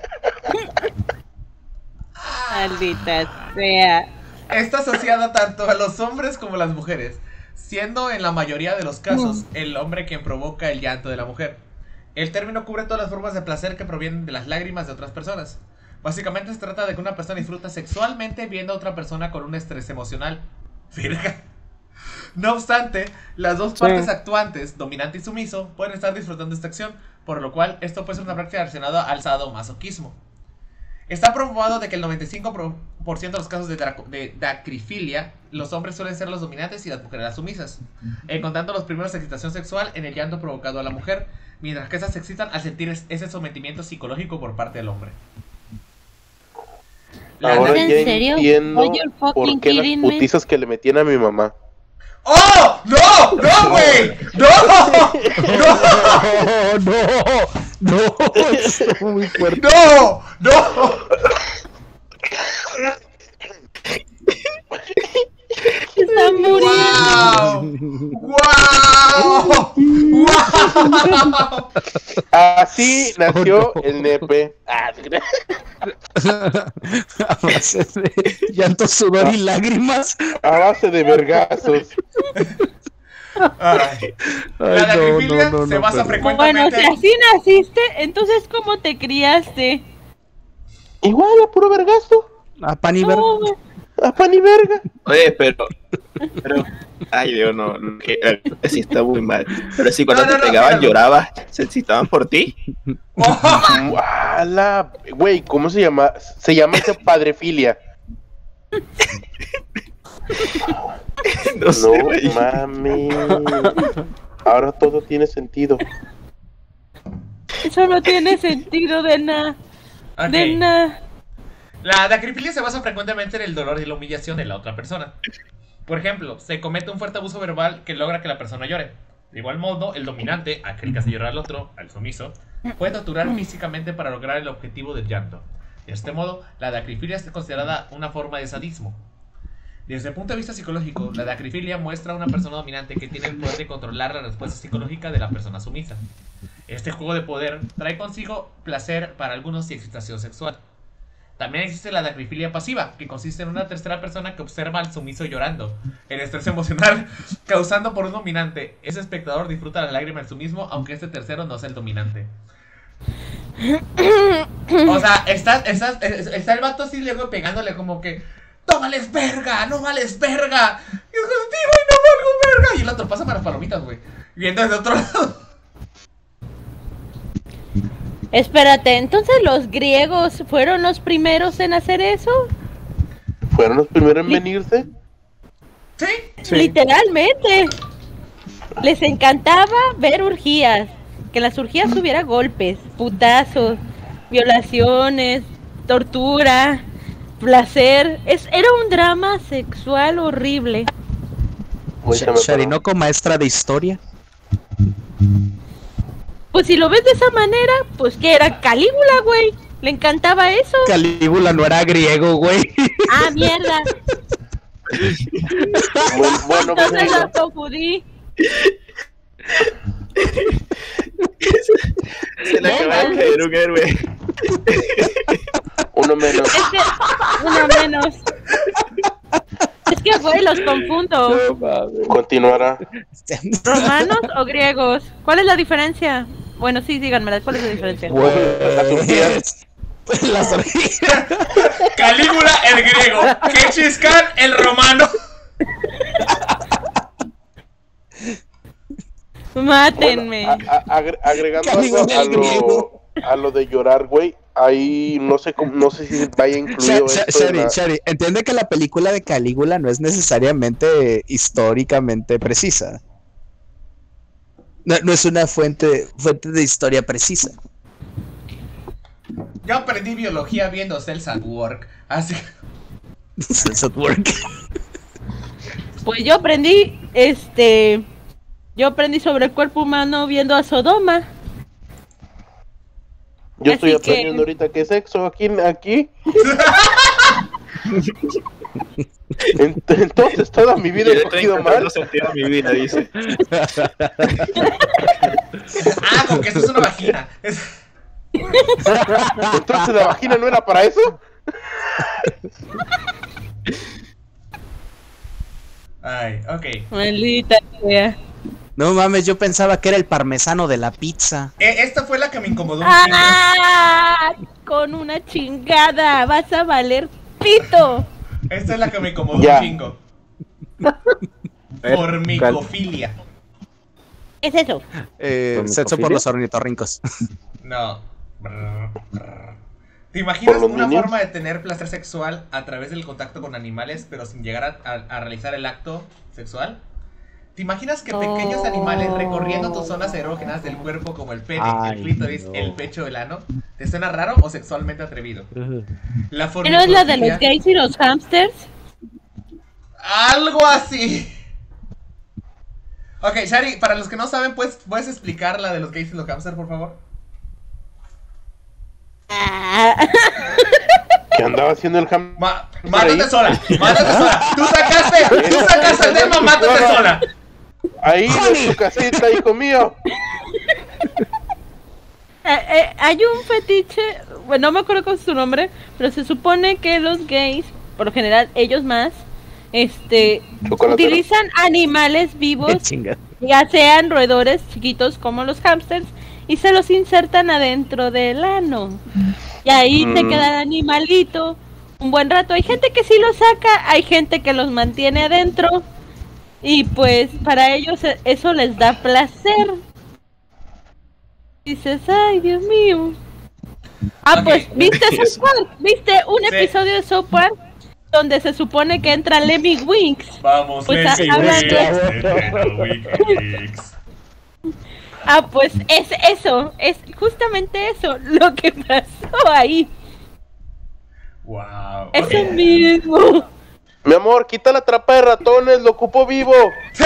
Maldita sea. Está asociada tanto a los hombres como a las mujeres, siendo en la mayoría de los casos el hombre quien provoca el llanto de la mujer. El término cubre todas las formas de placer que provienen de las lágrimas de otras personas. Básicamente se trata de que una persona disfruta sexualmente viendo a otra persona con un estrés emocional. Verga. No obstante, las dos partes actuantes, dominante y sumiso, pueden estar disfrutando esta acción, por lo cual esto puede ser una práctica relacionada al sadomasoquismo. Está probado de que el 95% de los casos de dacrifilia, los hombres suelen ser los dominantes y las mujeres las sumisas, encontrando los primeros de excitación sexual en el llanto provocado a la mujer, mientras que esas se excitan al sentir ese sometimiento psicológico por parte del hombre. Ahora ¿En ya serio? entiendo Are you por fucking qué las kidding me? putizas que le metían a mi mamá. ¡Oh! ¡No! ¡No, güey! ¡No! No, estuvo muy fuerte. ¡No! ¡No! Está muriendo. ¡Wow! ¡Wow! Así nació el nepe. A base de llanto, sudor y lágrimas. A base de vergazos. Ay. La dacrifilia se basa Bueno, frecuentemente... si así naciste, entonces ¿cómo te criaste? Igual, a puro vergazo. A pan y verga. No, A pan y verga. Oye, pero, ay Dios, no, que sí está muy mal. Pero si cuando No, te no, pegaban míralo. llorabas, se excitaban por ti. ¡Hala! Güey, ¿cómo se llama? Se llama esa padrefilia. No sé, No güey. mames. Ahora todo tiene sentido. eso no tiene sentido de nada. Ok. De nada. La dacrifilia se basa frecuentemente en el dolor y la humillación de la otra persona. Por ejemplo, se comete un fuerte abuso verbal que logra que la persona llore. De igual modo, el dominante, aquel que hace llorar al otro, al sumiso, puede torturar físicamente para lograr el objetivo del llanto. De este modo, la dacrifilia es considerada una forma de sadismo. Desde el punto de vista psicológico, la dacrifilia muestra a una persona dominante que tiene el poder de controlar la respuesta psicológica de la persona sumisa. Este juego de poder trae consigo placer para algunos y excitación sexual. También existe la dacrifilia pasiva, que consiste en una tercera persona que observa al sumiso llorando. El estrés emocional causando por un dominante. Ese espectador disfruta la lágrima en sí mismo, aunque este tercero no sea el dominante. O sea, está el vato así luego pegándole como que ¡no vales verga! ¡No vales verga! Y es como, tío, no valgo verga. Y el otro pasa para las palomitas, güey. Viendo desde otro lado. Espérate, entonces los griegos fueron los primeros en hacer eso. ¿Fueron los primeros en venirse? ¿Sí? Literalmente. Les encantaba ver orgías. Que en las orgías hubiera golpes, putazos, violaciones, tortura, placer. Era un drama sexual horrible. Sharinoco, maestra de historia. Pues si lo ves de esa manera, pues que era Calígula, güey. Le encantaba eso. Calígula no era griego, güey. Ah, mierda. Bueno, Entonces lo confundí. Se le acaba de caer un héroe. Uno menos. Uno menos. Es que, güey, los confundo. Continuará. ¿Romanos o griegos? ¿Cuál es la diferencia? Bueno, sí, díganme, ¿cuál es la diferencia? Las orgías. Las orgías. Calígula el griego, Gengis Khan el romano. Mátenme. Bueno, agregando a lo de llorar, güey, ahí no sé si vaya incluido Shari, entiende que la película de Calígula no es necesariamente históricamente precisa. No es una fuente de historia precisa. Yo aprendí biología viendo Cells at Work, así. Cells at Work. Pues yo aprendí sobre el cuerpo humano viendo a Sodoma. Yo estoy Así que- aprendiendo ahorita qué es sexo aquí. Entonces toda mi vida he cogido mal. sentido mi vida, dice. Ah, como que esto es una vagina. Entonces la vagina no era para eso. Ay, ok. Maldita sea. No mames, yo pensaba que era el parmesano de la pizza. Esta fue la que me incomodó un chingo. ¡Ah! Con una chingada. Vas a valer pito. Esta es la que me incomodó Ya. un chingo. Por micofilia. ¿Qué es eso? Sexo por los ornitorrincos. No. ¿Te imaginas ¿Por los una niños? forma de tener placer sexual a través del contacto con animales, pero sin llegar a realizar el acto sexual? ¿Te imaginas que pequeños animales recorriendo tus zonas erógenas del cuerpo como el pene, Ay, el clítoris, no. el pecho, el ano? ¿Te suena raro o sexualmente atrevido? La ¿No es la de los formicofilia- gays y los hamsters? Algo así. Ok, Shari, para los que no saben, ¿puedes explicar la de los gays y los hamsters, por favor? Ah. ¿Qué andaba haciendo el ham? Mátate sola, mátate sola. Tú sacaste el tema, mátate sola. Ahí en tu casita, hijo mío. Hay un fetiche, bueno, no me acuerdo con su nombre, pero se supone que los gays, por lo general ellos más, Chocolatero. utilizan animales vivos, Chinga. ya sean roedores chiquitos como los hamsters, y se los insertan adentro del ano. Y ahí se queda el animalito un buen rato. Hay gente que sí los saca, hay gente que los mantiene adentro, y pues para ellos eso les da placer. Dices, ay, Dios mío. Ah, Ok. pues, ¿viste South Park? ¿Viste un Sí. episodio de South Park donde se supone que entra Lemmy Winks? Vamos, Pues, Leslie hablando- Winks. Ah, pues es eso, es justamente eso lo que pasó ahí. Wow. Eso Ok. mismo. Mi amor, quita la trampa de ratones, lo ocupo vivo.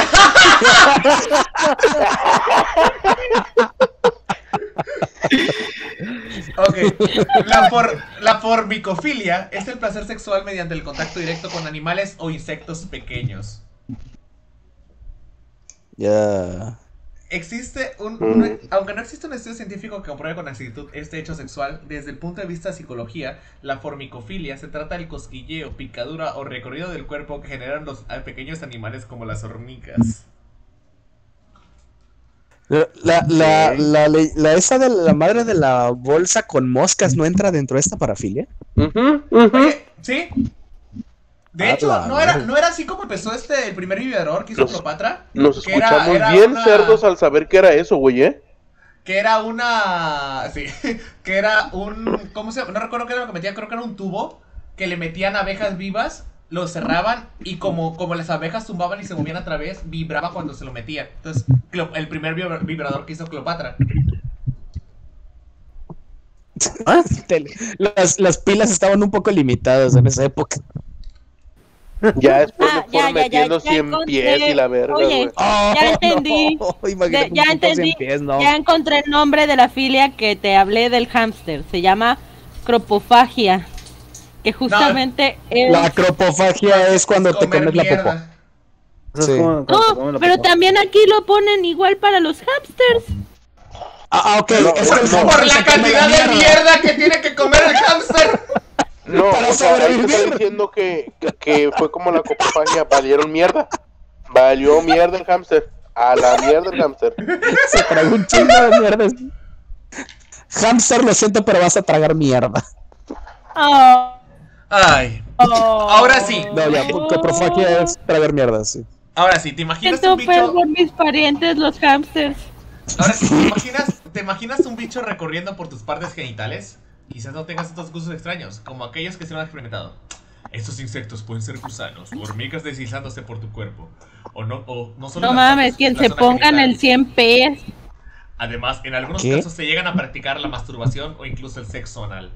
Ok. La formicofilia es el placer sexual mediante el contacto directo con animales o insectos pequeños. Ya. Existe aunque no existe un estudio científico que compruebe con exactitud este hecho sexual, desde el punto de vista de psicología, la formicofilia se trata del cosquilleo, picadura o recorrido del cuerpo que generan los pequeños animales como las hormigas. Esa de la madre de la bolsa con moscas no entra dentro de esta parafilia. Oye, ¿sí? De Ah, hecho, claro. no era así como empezó el primer vibrador que hizo Cleopatra. Nos Que escuchamos era bien una- cerdos al saber que era eso, güey, Que era una... Sí, que era un... ¿Cómo se llama? No recuerdo qué era lo que metían, creo que era un tubo que le metían abejas vivas, lo cerraban y como las abejas tumbaban y se movían a través, vibraba cuando se lo metían. Entonces, el primer vibrador que hizo Cleopatra. Las pilas estaban un poco limitadas en esa época. Ya después le Ya, fueron metiendo 100 encontré. pies y la verga, Oye, güey. ya entendí. No, imagínate Ya un puto entendí. 100 pies, no. Ya encontré el nombre de la filia que te hablé del hámster. Se llama cropofagia. Que justamente es... La acropofagia es cuando te Comer comes la popó. mierda. Eso es Sí. como cuando se come No, la pero popó. también aquí lo ponen igual para los hamsters. Ok. No, es que el no, Por hámster la se come cantidad de mierda que tiene que comer el hámster. No, Para o sea, ahí te sobrevivir. estoy diciendo que fue como la copofagia, valieron mierda. Valió mierda el hámster. A la mierda el hámster. Se tragó un chingo de mierda. Hamster, lo siento, pero vas a tragar mierda. Oh, Ay. oh. Ahora sí. No, ya, coprofagia es tragar mierda, sí. Ahora sí, ¿te imaginas Siento un feo bicho? por mis parientes, los hamsters. Ahora sí, ¿te imaginas un bicho recorriendo por tus partes genitales? Quizás no tengas estos gustos extraños, como aquellos que se lo han experimentado. Estos insectos pueden ser gusanos o hormigas deslizándose por tu cuerpo. O no solo No las mames, partes, quien la se zona pongan genital. el 100 pies. Además, en algunos ¿Qué? casos se llegan a practicar la masturbación o incluso el sexo anal.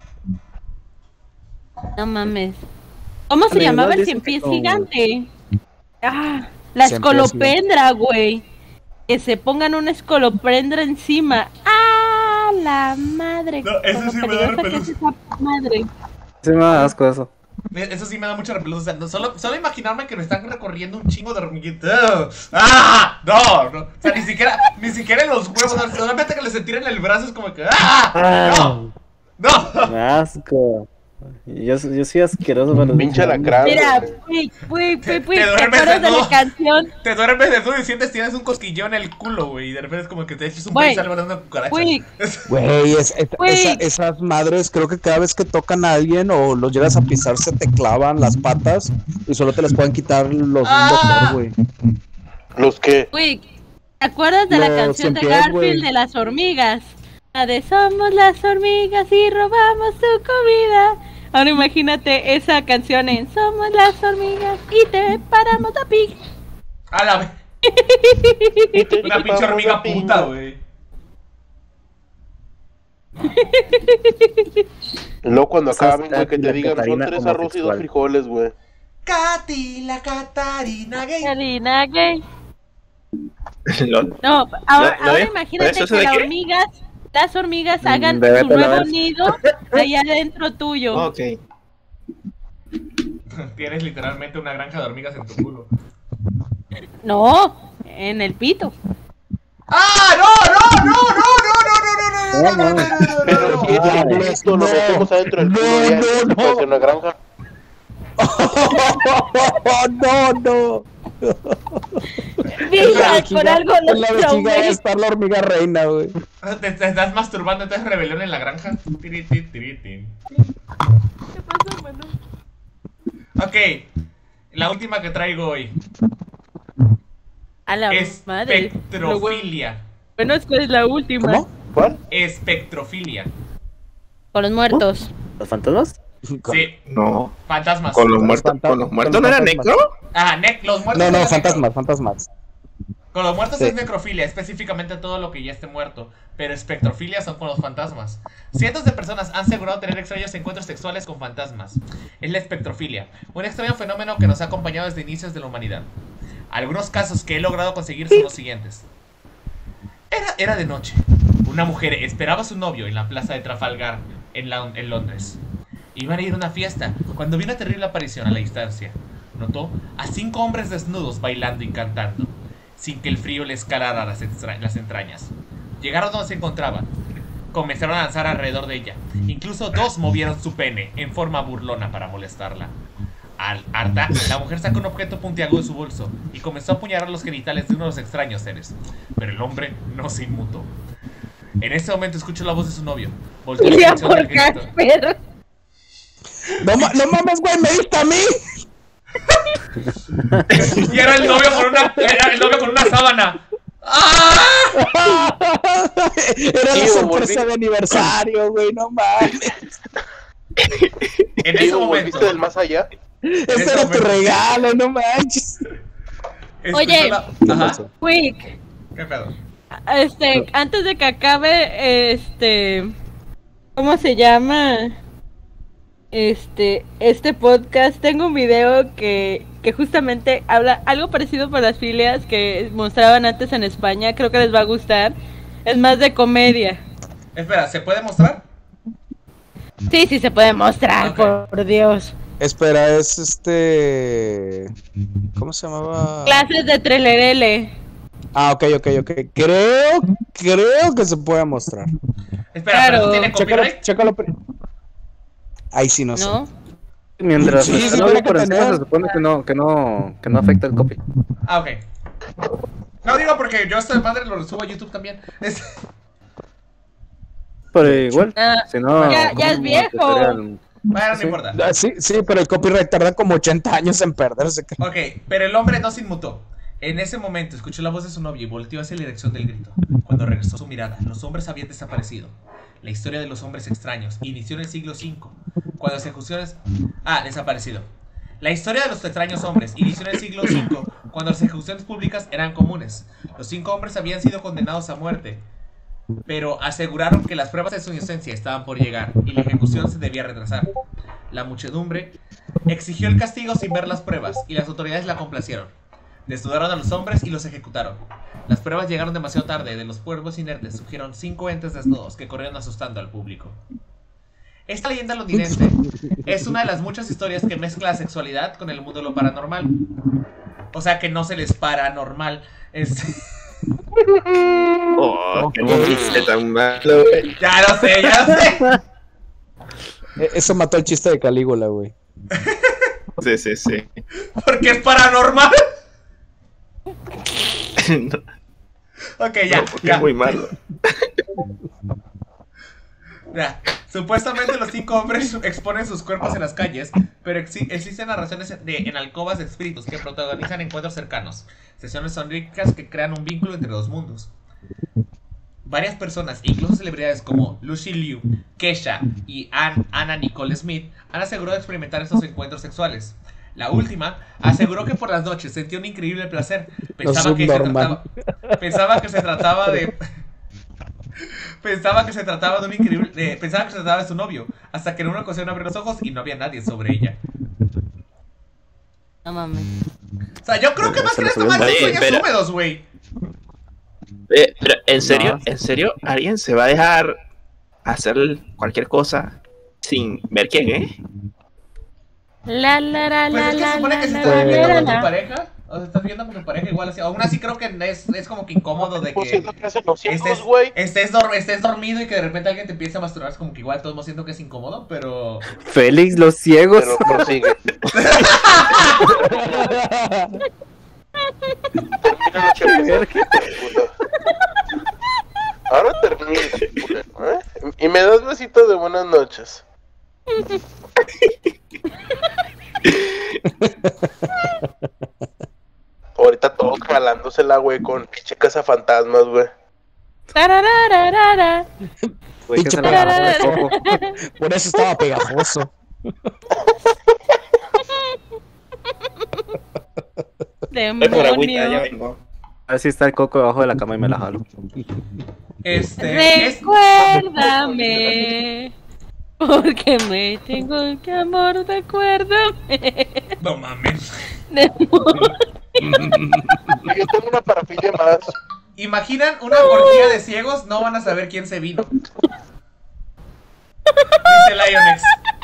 No mames. ¿Cómo se Amigo, llamaba el dicen 100 que pies como- gigante? Ah, la 100 pies escolopendra, güey. Que se pongan una escolopendra encima. ¡Ah, la madre! No, eso Con lo sí me da peligrosa que repelús. es esa madre. Sí me da asco eso. Eso sí me da mucho repelús. O sea, solo imaginarme que me están recorriendo un chingo de hormiguitas. ¡Ah! No. O sea, ni siquiera en los huevos. O sea, solamente que les sentira en el brazo es como que. ¡Ah! ¡No! Me da asco. Yo soy asqueroso para los Pinche bichos. alacrán. Mira, güey. güey, Te ¿te duermes acuerdas de desnudo. la canción? Te duermes de tú y sientes tienes un cosquillón en el culo, güey. Y de repente es como que te echas un Güey. beso y salva de una cucaracha. Güey, Güey, Güey. esas madres, creo que cada vez que tocan a alguien o los llegas a pisar, se te clavan las patas y solo te las pueden quitar los Ah. doctor, güey. Los que. güey, ¿te acuerdas de la Los canción de 100 pies, Garfield güey. de las hormigas? La de somos las hormigas y robamos tu comida. Ahora imagínate esa canción en Somos las hormigas y te paramos a pi. A la vez. Una pinche hormiga puta, güey. Luego cuando Esas acaben, güey, que Katy, te la digan, son Catarina 3 arroz y 2 homosexual. frijoles, güey. Katy, la Catarina gay. Karina, gay. Lol. No, ahora, ¿Lo ahora ves? imagínate ¿Eso que de las qué? hormigas hagan Bebé, su te lo nuevo ves. nido allá adentro tuyo. Ok. Tienes literalmente una granja de hormigas en tu culo. No, en el pito. ¡Ah! ¡No! Pero si es esto, lo metemos adentro del culo de alguien, puede ser una granja. No. Mira, por algo En los la vejiga va a traumé. estar la hormiga reina, güey. Te estás masturbando, entonces rebelión en la granja. Tiritín. ¿Qué pasó, mano? Ok, la última que traigo hoy. A la madre. Lo Espectrofilia. bueno es que es la última. ¿Cómo? ¿Cuál? Espectrofilia. Con los muertos. ¿Los fantasmas? Sí, No. fantasmas. Con los Con los muertos. fantasmas. ¿Con los muertos Con no los era fantasmas. necro? Ah, los muertos. No, eran fantasmas. necro. Con los muertos Sí. es necrofilia, específicamente todo lo que ya esté muerto. Pero espectrofilia son con los fantasmas. Cientos de personas han asegurado tener extraños encuentros sexuales con fantasmas. Es la espectrofilia, un extraño fenómeno que nos ha acompañado desde inicios de la humanidad. Algunos casos que he logrado conseguir son los siguientes. Era de noche. Una mujer esperaba a su novio en la plaza de Trafalgar, en Londres. Iban a ir a una fiesta cuando vio una terrible aparición a la distancia. Notó a 5 hombres desnudos bailando y cantando, sin que el frío le escalara las entrañas. Llegaron donde se encontraba. Comenzaron a danzar alrededor de ella. Incluso 2 movieron su pene en forma burlona para molestarla. Al harta, la mujer sacó un objeto puntiagudo de su bolso y comenzó a apuñalar los genitales de uno de los extraños seres. Pero el hombre no se inmutó. En ese momento escuchó la voz de su novio. Volteó la Ya dirección del por grito. Casper. No mames, güey, me diste a mí. Y era el novio con una sábana. ¡Ah! Era la Tío, sorpresa volví. de aniversario, güey, no mames. En ese Tío, momento. ¿volviste del más allá? Ese ese era tu momento. regalo, no manches. escuchó Oye. Ajá. Quick. ¿Qué pedo? Antes de que acabe, ¿cómo se llama? Este podcast, tengo un video que justamente habla algo parecido por las filias que mostraban antes en España, creo que les va a gustar. Es más de comedia. Espera, ¿se puede mostrar? Sí, sí se puede mostrar, Ok. por Dios. Espera, es ¿cómo se llamaba? Clases de trelerele. Ah, ok. Creo que se puede mostrar. Espera, Claro. ¿pero no tiene copyright? Chécalo. Ahí sí no sé. ¿No? Mientras Sí, está sí, lo tiene por que encima, tener. se supone que no afecta el copy. Ah, ok. No digo porque yo esta madre lo subo a YouTube también. Pero igual, Ah, si no... ya es ¿cómo viejo. tutorial? Bueno, no Sí. importa. Ah, sí, pero el copyright tarda como 80 años en perderse. Ok, pero el hombre no se inmutó. En ese momento escuchó la voz de su novio y volteó hacia la dirección del grito. Cuando regresó su mirada, los hombres habían desaparecido. La historia de los hombres extraños inició en el siglo V, cuando las ejecuciones... desaparecido. La historia de los extraños hombres inició en el siglo V, cuando las ejecuciones públicas eran comunes. Los 5 hombres habían sido condenados a muerte, pero aseguraron que las pruebas de su inocencia estaban por llegar y la ejecución se debía retrasar. La muchedumbre exigió el castigo sin ver las pruebas y las autoridades la complacieron. Desnudaron a los hombres y los ejecutaron. Las pruebas llegaron demasiado tarde. De los cuerpos inertes surgieron 5 entes desnudos que corrieron asustando al público. Esta leyenda londinense es una de las muchas historias que mezcla la sexualidad con el mundo de lo paranormal. O sea que no se les paranormal. Oh, qué chiste tan malo, güey. Ya lo sé. Eso mató el chiste de Calígula, güey. Sí. Porque es paranormal. No, Ok, ya. porque es muy malo. Ya. Supuestamente los 5 hombres exponen sus cuerpos en las calles, pero existen narraciones en alcobas de espíritus que protagonizan encuentros cercanos, sesiones sonricas que crean un vínculo entre dos mundos. Varias personas, incluso celebridades como Lucy Liu, Kesha y Anna Nicole Smith, han asegurado experimentar estos encuentros sexuales. La última aseguró que por las noches sentía un increíble placer. Pensaba que se trataba de un increíble. Pensaba que se trataba de su novio. Hasta que en una ocasión abrió los ojos y no había nadie sobre ella. No mames. O sea, yo creo que más que esto más Oye, son sueños pero- húmedos, güey. Pero, ¿en serio? ¿Alguien se va a dejar hacer cualquier cosa sin ver quién es? Pues es que se supone que si estás viendo con tu pareja, o sea, estás viendo con tu pareja igual así. Aún así creo que es como que incómodo de Pues que siento que hacen los ciegos, estés, güey. estés dormido y que de repente alguien te empiece a masturbar. Es como que igual todos siento que es incómodo, pero... Félix, los ciegos. Pero prosigue. Termina la puta. Ahora termina, puta, ¿eh? Y me das besito de buenas noches. Ahorita todos jalándosela, güey, con pinche cazafantasmas, güey. Tararararara. Güey, que Pinche se la agarró de coco. Por eso estaba pegajoso. Voy por agüita, ya Demonio. vengo. A ver si está el coco debajo de la cama y me la jalo. Recuérdame. Porque me tengo que amor, recuérdame. No mames. Yo tengo una parafilia más. ¿Imaginan una orgía de ciegos? No van a saber quién se vino. Dice Lionex.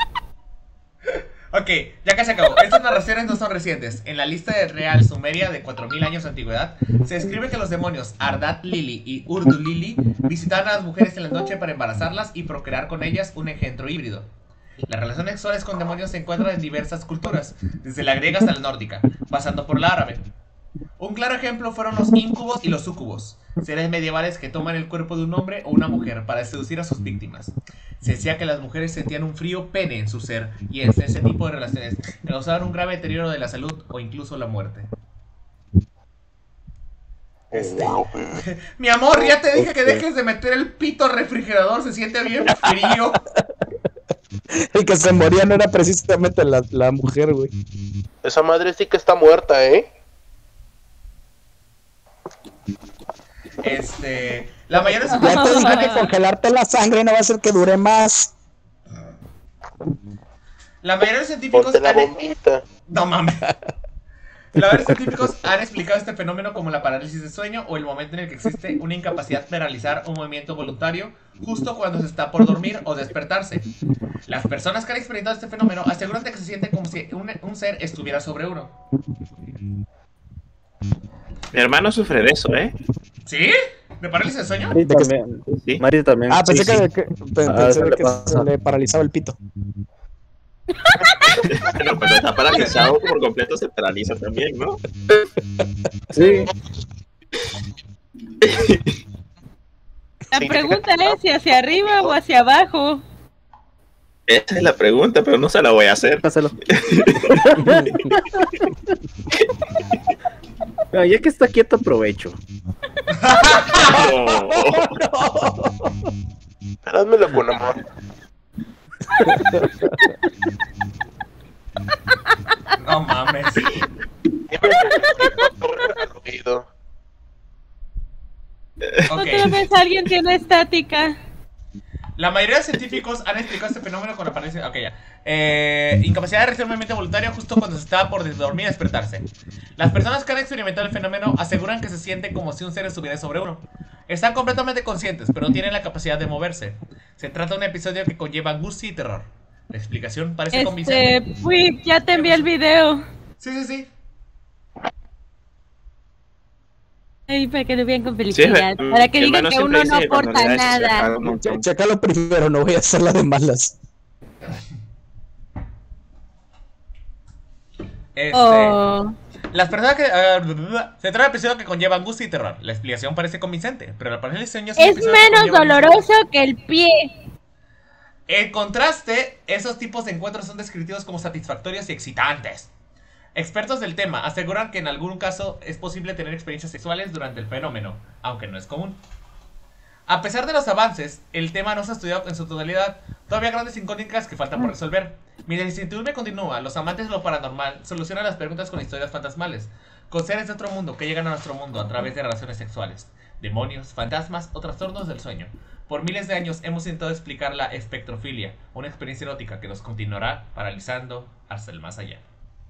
Ok, ya casi acabó. Estas narraciones no son recientes. En la lista de Real Sumeria de 4000 años de antigüedad, se describe que los demonios Ardat Lili y Urdu Lili visitaban a las mujeres en la noche para embarazarlas y procrear con ellas un engendro híbrido. Las relaciones sexuales con demonios se encuentran en diversas culturas, desde la griega hasta la nórdica, pasando por la árabe. Un claro ejemplo fueron los íncubos y los súcubos, seres medievales que toman el cuerpo de un hombre o una mujer para seducir a sus víctimas. Se decía que las mujeres sentían un frío pene en su ser y en ese tipo de relaciones causaban un grave deterioro de la salud o incluso la muerte. Mi amor, ya te dije que dejes de meter el pito al refrigerador, se siente bien frío. El que se moría no era precisamente la mujer, güey. Esa madre sí que está muerta, ¿eh? La mayoría de Ya te dije que congelarte la sangre no va a hacer que dure más. La mayoría de los científicos Ponte la bombita. No mames. La mayoría de los científicos han explicado este fenómeno como la parálisis de sueño o el momento en el que existe una incapacidad de realizar un movimiento voluntario justo cuando se está por dormir o despertarse. Las personas que han experimentado este fenómeno aseguran de que se siente como si un ser estuviera sobre uno. Mi hermano sufre de eso, ¿eh? ¿Sí? ¿De parálisis de sueño? Mari también. Sí. Mari también. Ah, pensé Sí, sí. pensé que se le paralizaba el pito. Bueno, pero está paralizado por completo, se paraliza también, ¿no? Sí. La pregunta es si hacia arriba o hacia abajo. Esa es la pregunta, pero no se la voy a hacer. Pásalo. No, ya que está quieto, aprovecho. Házmelo con amor. No mames. Otra vez alguien tiene estática. La mayoría de científicos han explicado este fenómeno con la parálisis. Ok, ya. Incapacidad de realizar un movimiento voluntario justo cuando se estaba por dormir y despertarse. Las personas que han experimentado el fenómeno aseguran que se siente como si un ser estuviera sobre uno. Están completamente conscientes, pero no tienen la capacidad de moverse. Se trata de un episodio que conlleva angustia y terror. La explicación parece convincente. Ya te envié el video. Sí. Ay, para que lo vean con felicidad. Sí, para que mi digan hermano que siempre uno no dice que cuando aporta le da eso se nada. apaga un montón. Chécalo primero, no voy a hacer la de malas. Oh. Las personas que... se trata de un episodio que conlleva angustia y terror. La explicación parece convincente, pero la parálisis de sueño un Es episodio que menos conlleva doloroso que el pie. En contraste, esos tipos de encuentros son descritos como satisfactorios y excitantes. Expertos del tema aseguran que en algún caso es posible tener experiencias sexuales durante el fenómeno, aunque no es común. A pesar de los avances, el tema no se ha estudiado en su totalidad. Todavía hay grandes incógnitas que faltan por resolver. Mientras la incertidumbre continúa, los amantes de lo paranormal solucionan las preguntas con historias fantasmales, con seres de otro mundo que llegan a nuestro mundo a través de relaciones sexuales, demonios, fantasmas o trastornos del sueño. Por miles de años hemos intentado explicar la espectrofilia, una experiencia erótica que nos continuará paralizando hasta el más allá.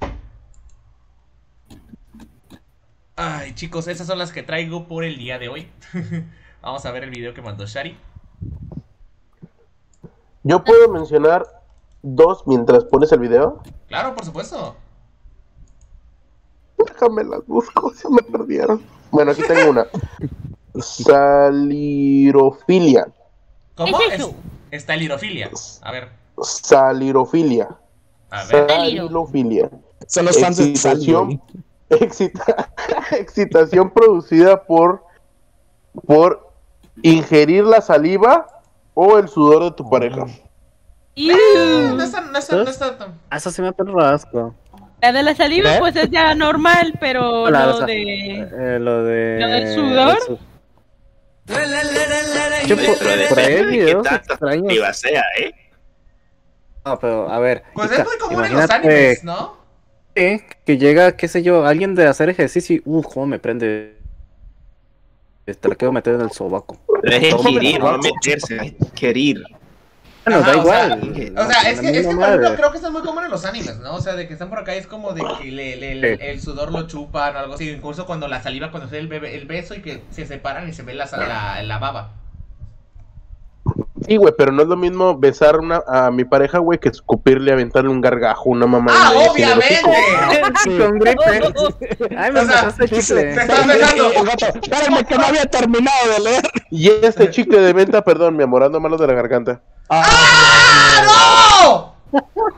Ay, chicos, esas son las que traigo por el día de hoy. Vamos a ver el video que mandó Shari. ¿Yo puedo mencionar dos mientras pones el video? Claro, por supuesto. Déjame las busco, se me perdieron. Bueno, aquí tengo una. Salirofilia. ¿Cómo? ¿Qué es eso? Estalirofilia. A ver. Salirofilia. A ver. Salirofilia. Son los fans de Sally, güey. Excitación producida por ingerir la saliva o el sudor de tu pareja. No está tan... Eso sí me hace rasco. La de la saliva, ¿Eh? pues es ya normal, pero Hola, lo o sea, de. lo de... ¿Lo del sudor? Yo por ahí hay Depende de qué videos tanta extraños. activa sea, ¿eh? No, pero a ver. Pues Ika, es muy común en los imagínate animes, ¿no? que llega, qué sé yo, alguien de hacer ejercicio y cómo me prende. Te la quiero meter en el sobaco. Pero es querir, no meterse, querir. Bueno, Ajá, da o sea, igual. O sea, es que por madre. ejemplo, creo que eso es muy común en los animes, ¿no? O sea, de que están por acá y es como de que el sudor lo chupan o algo así. Incluso cuando la saliva, cuando se da el beso y que se separan y se ve la baba. Sí, güey, pero no es lo mismo besar a mi pareja, güey, que escupirle, aventarle un gargajo, una mamá. ¡Ah, obviamente! Sí, con gripe. Ay, me O sea, pasaste el chicle. Te estás besando. El gato, espérame que no había terminado de leer. Y este chicle de venta, perdón, mi amor, ando malo de la garganta. ¡Ah, no!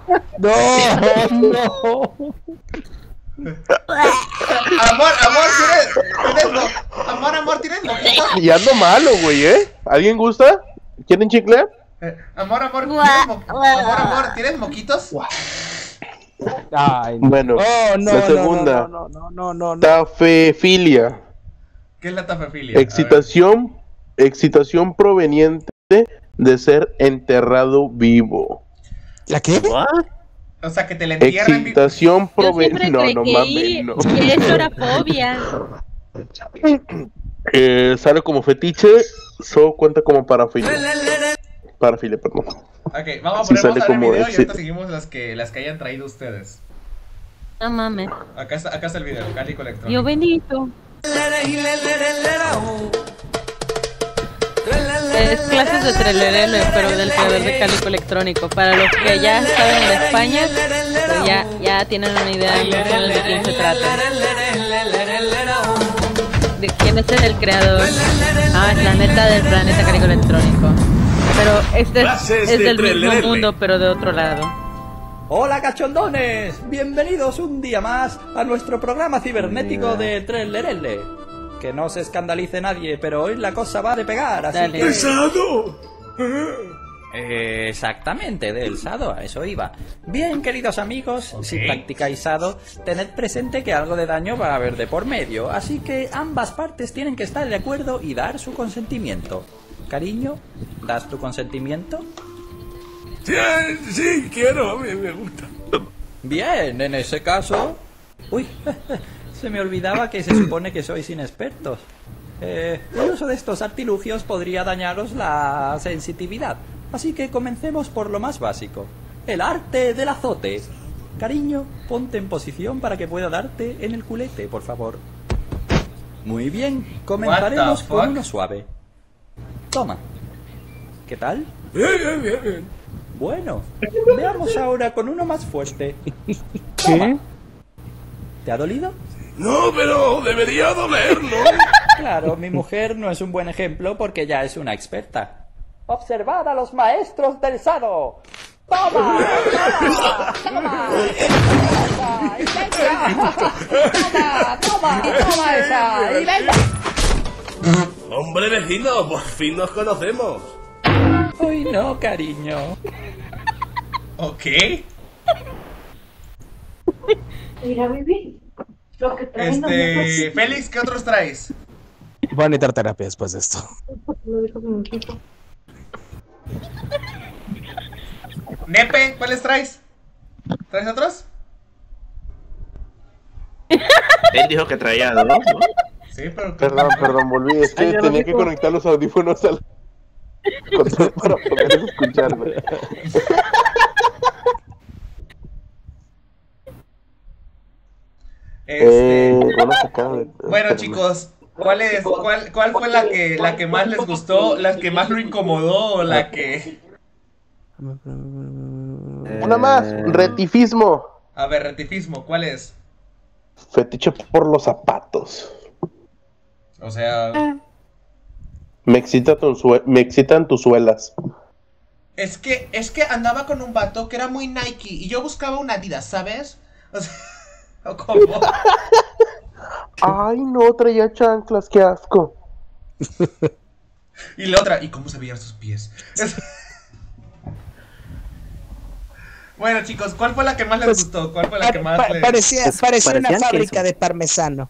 No. Amor, ¿tienes moquitos? Y ando malo, güey, ¿Alguien gusta? ¿Quieren chicle? Amor, ¿tienes moquitos? Ay, Bueno, oh, no, la segunda. No. Tafefilia. ¿Qué es la tafefilia? A ver. Excitación proveniente de ser enterrado vivo. ¿La qué? O sea, que te la entierran vivo. Excitación Yo siempre proveniente. No creí mames, no. que eso era fobia. Sale como fetiche, solo cuenta como parafilia. Parafilia, perdón. Ok, vamos a Sí, poner sale pausa en el como video y ese. ahorita seguimos las que hayan traído ustedes. No mames. Acá está el video, Cálico Electrónico. Yo Benito. Es clases de trelelele, pero del creador de Cálico Electrónico. Para los que ya saben de España, pues ya tienen una idea más o menos de quién se trata. De quién es el creador. Es la neta del planeta Cálico Electrónico. Pero este es del mismo mundo, pero de otro lado. Hola cachondones, bienvenidos un día más a nuestro programa cibernético de Trellerelle. Que no se escandalice nadie, pero hoy la cosa va de pegar, así Dale. que... ¡Pesado! Exactamente, del Sado, a eso iba. Bien, queridos amigos, si practicáis Sado, tened presente que algo de daño va a haber de por medio, así que ambas partes tienen que estar de acuerdo y dar su consentimiento. Cariño, ¿das tu consentimiento? Sí, quiero, me gusta. Bien, en ese caso... Uy, se me olvidaba que se supone que sois inexpertos. El uso de estos artilugios podría dañaros la sensitividad. Así que comencemos por lo más básico. El arte del azote. Cariño, ponte en posición para que pueda darte en el culete, por favor. Muy bien, comenzaremos con uno suave. Toma. ¿Qué tal? Bien. Bueno, veamos ahora con uno más fuerte. Toma. ¿Te ha dolido? No, pero debería doler, ¿no? Claro, mi mujer no es un buen ejemplo porque ya es una experta. Observad a los maestros del Sado. ¡Toma! ¡Toma! ¡Toma esa! ¡Y venga! Hombre vecino, por fin nos conocemos. Uy, no, cariño. Ok. Mira, baby. Lo que traen Félix, ¿qué otros traes? Voy a necesitar terapia después de esto. Lo dijo mi equipo. Nepe, ¿cuáles traes? ¿Traes otros? Él dijo que traía dos, ¿no? Sí, pero... Perdón, volví. Es que tenía que conectar los audífonos al control para poder escucharme. Bueno, chicos, ¿cuál fue la que más les gustó, la que más lo incomodó o la que... Una más, retifismo. A ver, retifismo, ¿cuál es? Fetiche por los zapatos. O sea... Me excitan tus suelas. Es que andaba con un vato que era muy Nike y yo buscaba una Adidas, ¿sabes? O sea, ¿cómo? Ay, no, traía chanclas, qué asco. Y la otra, ¿y cómo se veían sus pies? Bueno, chicos, ¿cuál fue la que más les gustó? ¿Cuál fue la que más les... Parecía una fábrica queso. de parmesano.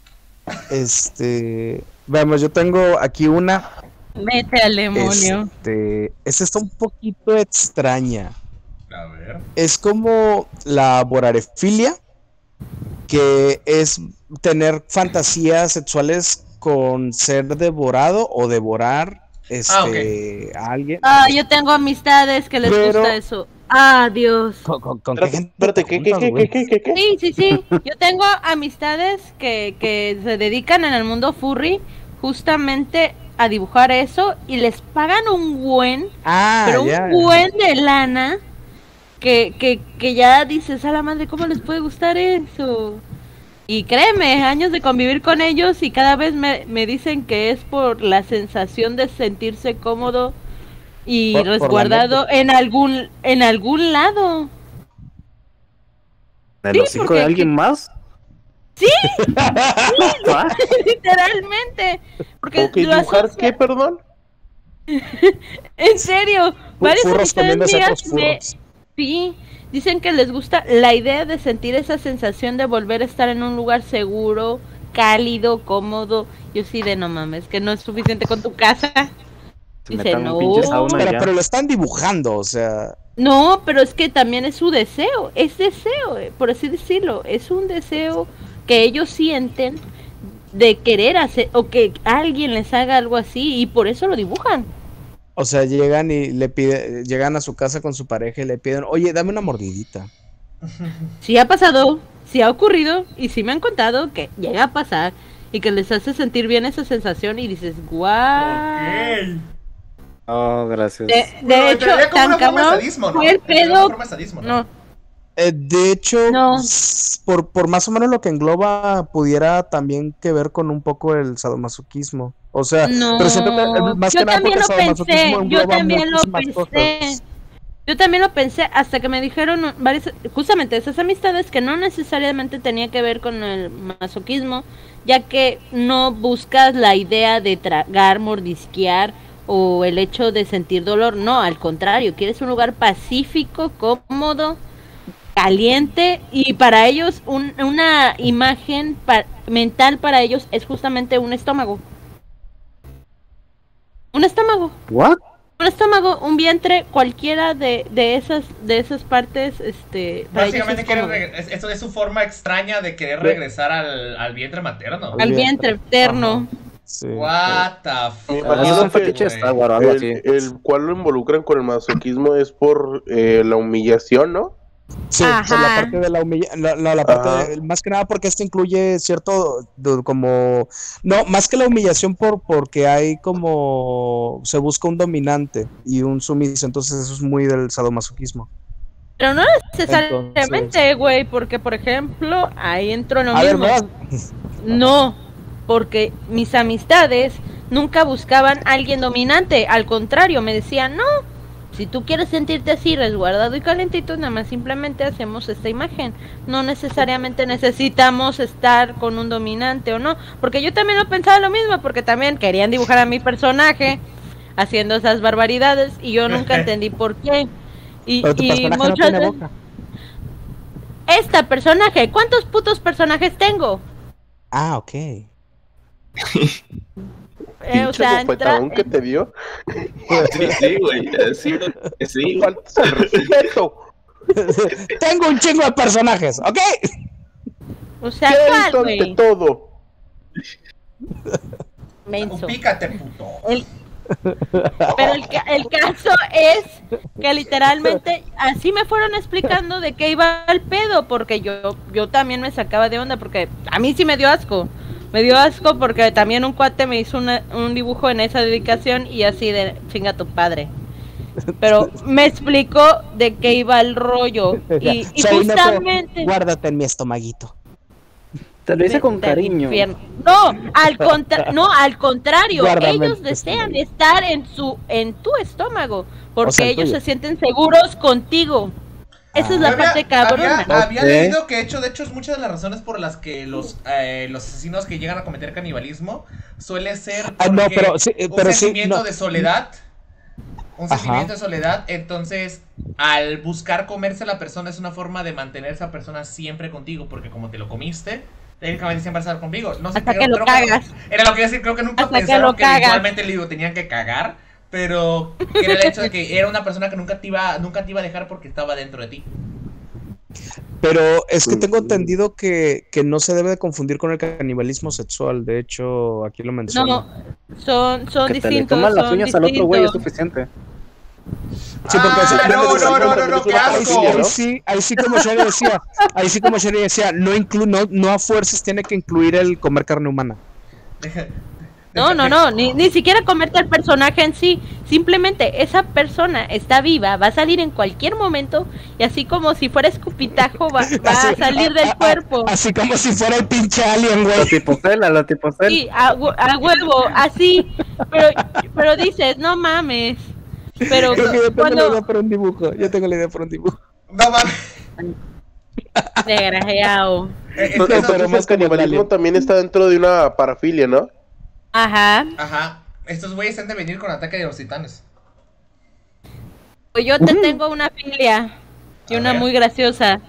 Vamos, yo tengo aquí una. Vete al demonio. Esta está un poquito extraña. A ver. Es como la vorarefilia, que es tener fantasías sexuales con ser devorado o devorar ok. a alguien. Yo tengo amistades que les gusta eso. Dios. ¿Con qué gente? Espérate, ¿qué? Sí. Yo tengo amistades que se dedican en el mundo furry justamente a dibujar eso y les pagan un buen, pero un buen de lana que ya dices, a la madre, ¿cómo les puede gustar eso? Y créeme, años de convivir con ellos y cada vez me dicen que es por la sensación de sentirse cómodo y resguardado en algún lado. ¿En el hocico de alguien más? Sí, literalmente. Porque ¿dibujar qué, perdón? En serio, varios Furros comiéndose otros furros. Sí, dicen que les gusta la idea de sentir esa sensación de volver a estar en un lugar seguro, cálido, cómodo. Yo sí de no mames, que no es suficiente con tu casa. Dice, no. Pero lo están dibujando, o sea. No, pero es que también es su deseo, es deseo, por así decirlo, es un deseo que ellos sienten de querer hacer o que alguien les haga algo así y por eso lo dibujan. O sea, llegan y llegan a su casa con su pareja y le piden, oye, dame una mordidita. Sí ha pasado, sí ha ocurrido y sí me han contado que llega a pasar y que les hace sentir bien esa sensación y dices, guau. Oh, gracias. De hecho, tan cabrón fue el pedo. No. De hecho, por más o menos lo que engloba, pudiera también que ver con un poco el sadomasoquismo. O sea, pero siento que más que nada porque el sadomasoquismo engloba muchísimas cosas. Yo también lo pensé hasta que me dijeron justamente esas amistades que no necesariamente tenía que ver con el masoquismo, ya que no buscas la idea de tragar, mordisquear o el hecho de sentir dolor, no, al contrario, quieres un lugar pacífico, cómodo, caliente y para ellos una imagen mental para ellos es justamente un estómago. Un estómago. ¿What? Un estómago, un vientre, cualquiera de esas partes, básicamente esto es su forma extraña de querer regresar al vientre materno. Al vientre materno. Sí. What the fuck. El cual lo involucran con el masoquismo es por la humillación, ¿no? Sí, por la parte de la humillación, la parte más que nada porque esto incluye cierto como no, más que la humillación porque hay como se busca un dominante y un sumiso, entonces eso es muy del sadomasoquismo. Pero no necesariamente, güey, porque por ejemplo, ahí entro en lo mismo. No, porque mis amistades nunca buscaban a alguien dominante, al contrario, me decían, no, si tú quieres sentirte así, resguardado y calentito, nada más simplemente hacemos esta imagen. No necesariamente necesitamos estar con un dominante o no, porque yo también lo pensaba lo mismo, porque también querían dibujar a mi personaje haciendo esas barbaridades y yo nunca entendí por qué. Pero tu personaje no tiene boca. Esta personaje, ¿cuántos putos personajes tengo? Ok. O sea, bofetadón que te dio. Sí, güey. Sí. Falta el respeto. Tengo un chingo de personajes, ¿ok? O sea, ¿cuál, güey? Todo. Menso. Pícate, puto. Pero el caso es que literalmente así me fueron explicando de qué iba el pedo, porque yo también me sacaba de onda, porque a mí sí me dio asco. Me dio asco porque también un cuate me hizo un dibujo en esa dedicación y así de chinga tu padre. Pero me explicó de qué iba el rollo y justamente... Guárdate en mi estomaguito. Te lo hice con cariño. No, al contrario, ellos desean estar en tu estómago porque ellos se sienten seguros contigo. Esa es la parte cabrona. Había leído que de hecho es muchas de las razones por las que los asesinos que llegan a cometer canibalismo suele ser un sentimiento de soledad. Un sentimiento de soledad. Entonces, al buscar comerse a la persona es una forma de mantener a esa persona siempre contigo, porque como te lo comiste, técnicamente siempre va a estar conmigo. No sé, hasta que lo cagas. Era lo que iba a decir, creo que nunca pensaron que eventualmente le tenían que cagar. Pero era el hecho de que era una persona que nunca te iba a dejar porque estaba dentro de ti. Pero es que tengo entendido que no se debe de confundir con el canibalismo sexual. De hecho, aquí lo menciono. No, son Que te le distintos. coman las son uñas al otro güey es distintos. suficiente. Sí, porque no, qué asco. Ahí sí como Sherry decía, no a fuerzas tiene que incluir el comer carne humana. No, ni siquiera comerte al personaje en sí. Simplemente esa persona está viva, va a salir en cualquier momento y así como si fuera escupitajo va a salir del cuerpo. Así como si fuera el pinche alien, güey. Lo tipo Cell. Sí, a huevo, así. Pero dices, no mames. Pero Creo que yo tengo la cuando... idea para un dibujo. No mames. Desgraciado. Pero más canibalismo también está dentro de una parafilia, ¿no? Ajá. Estos güeyes han de venir con ataque de los titanes. Pues yo te tengo una filia y A una ver. muy graciosa.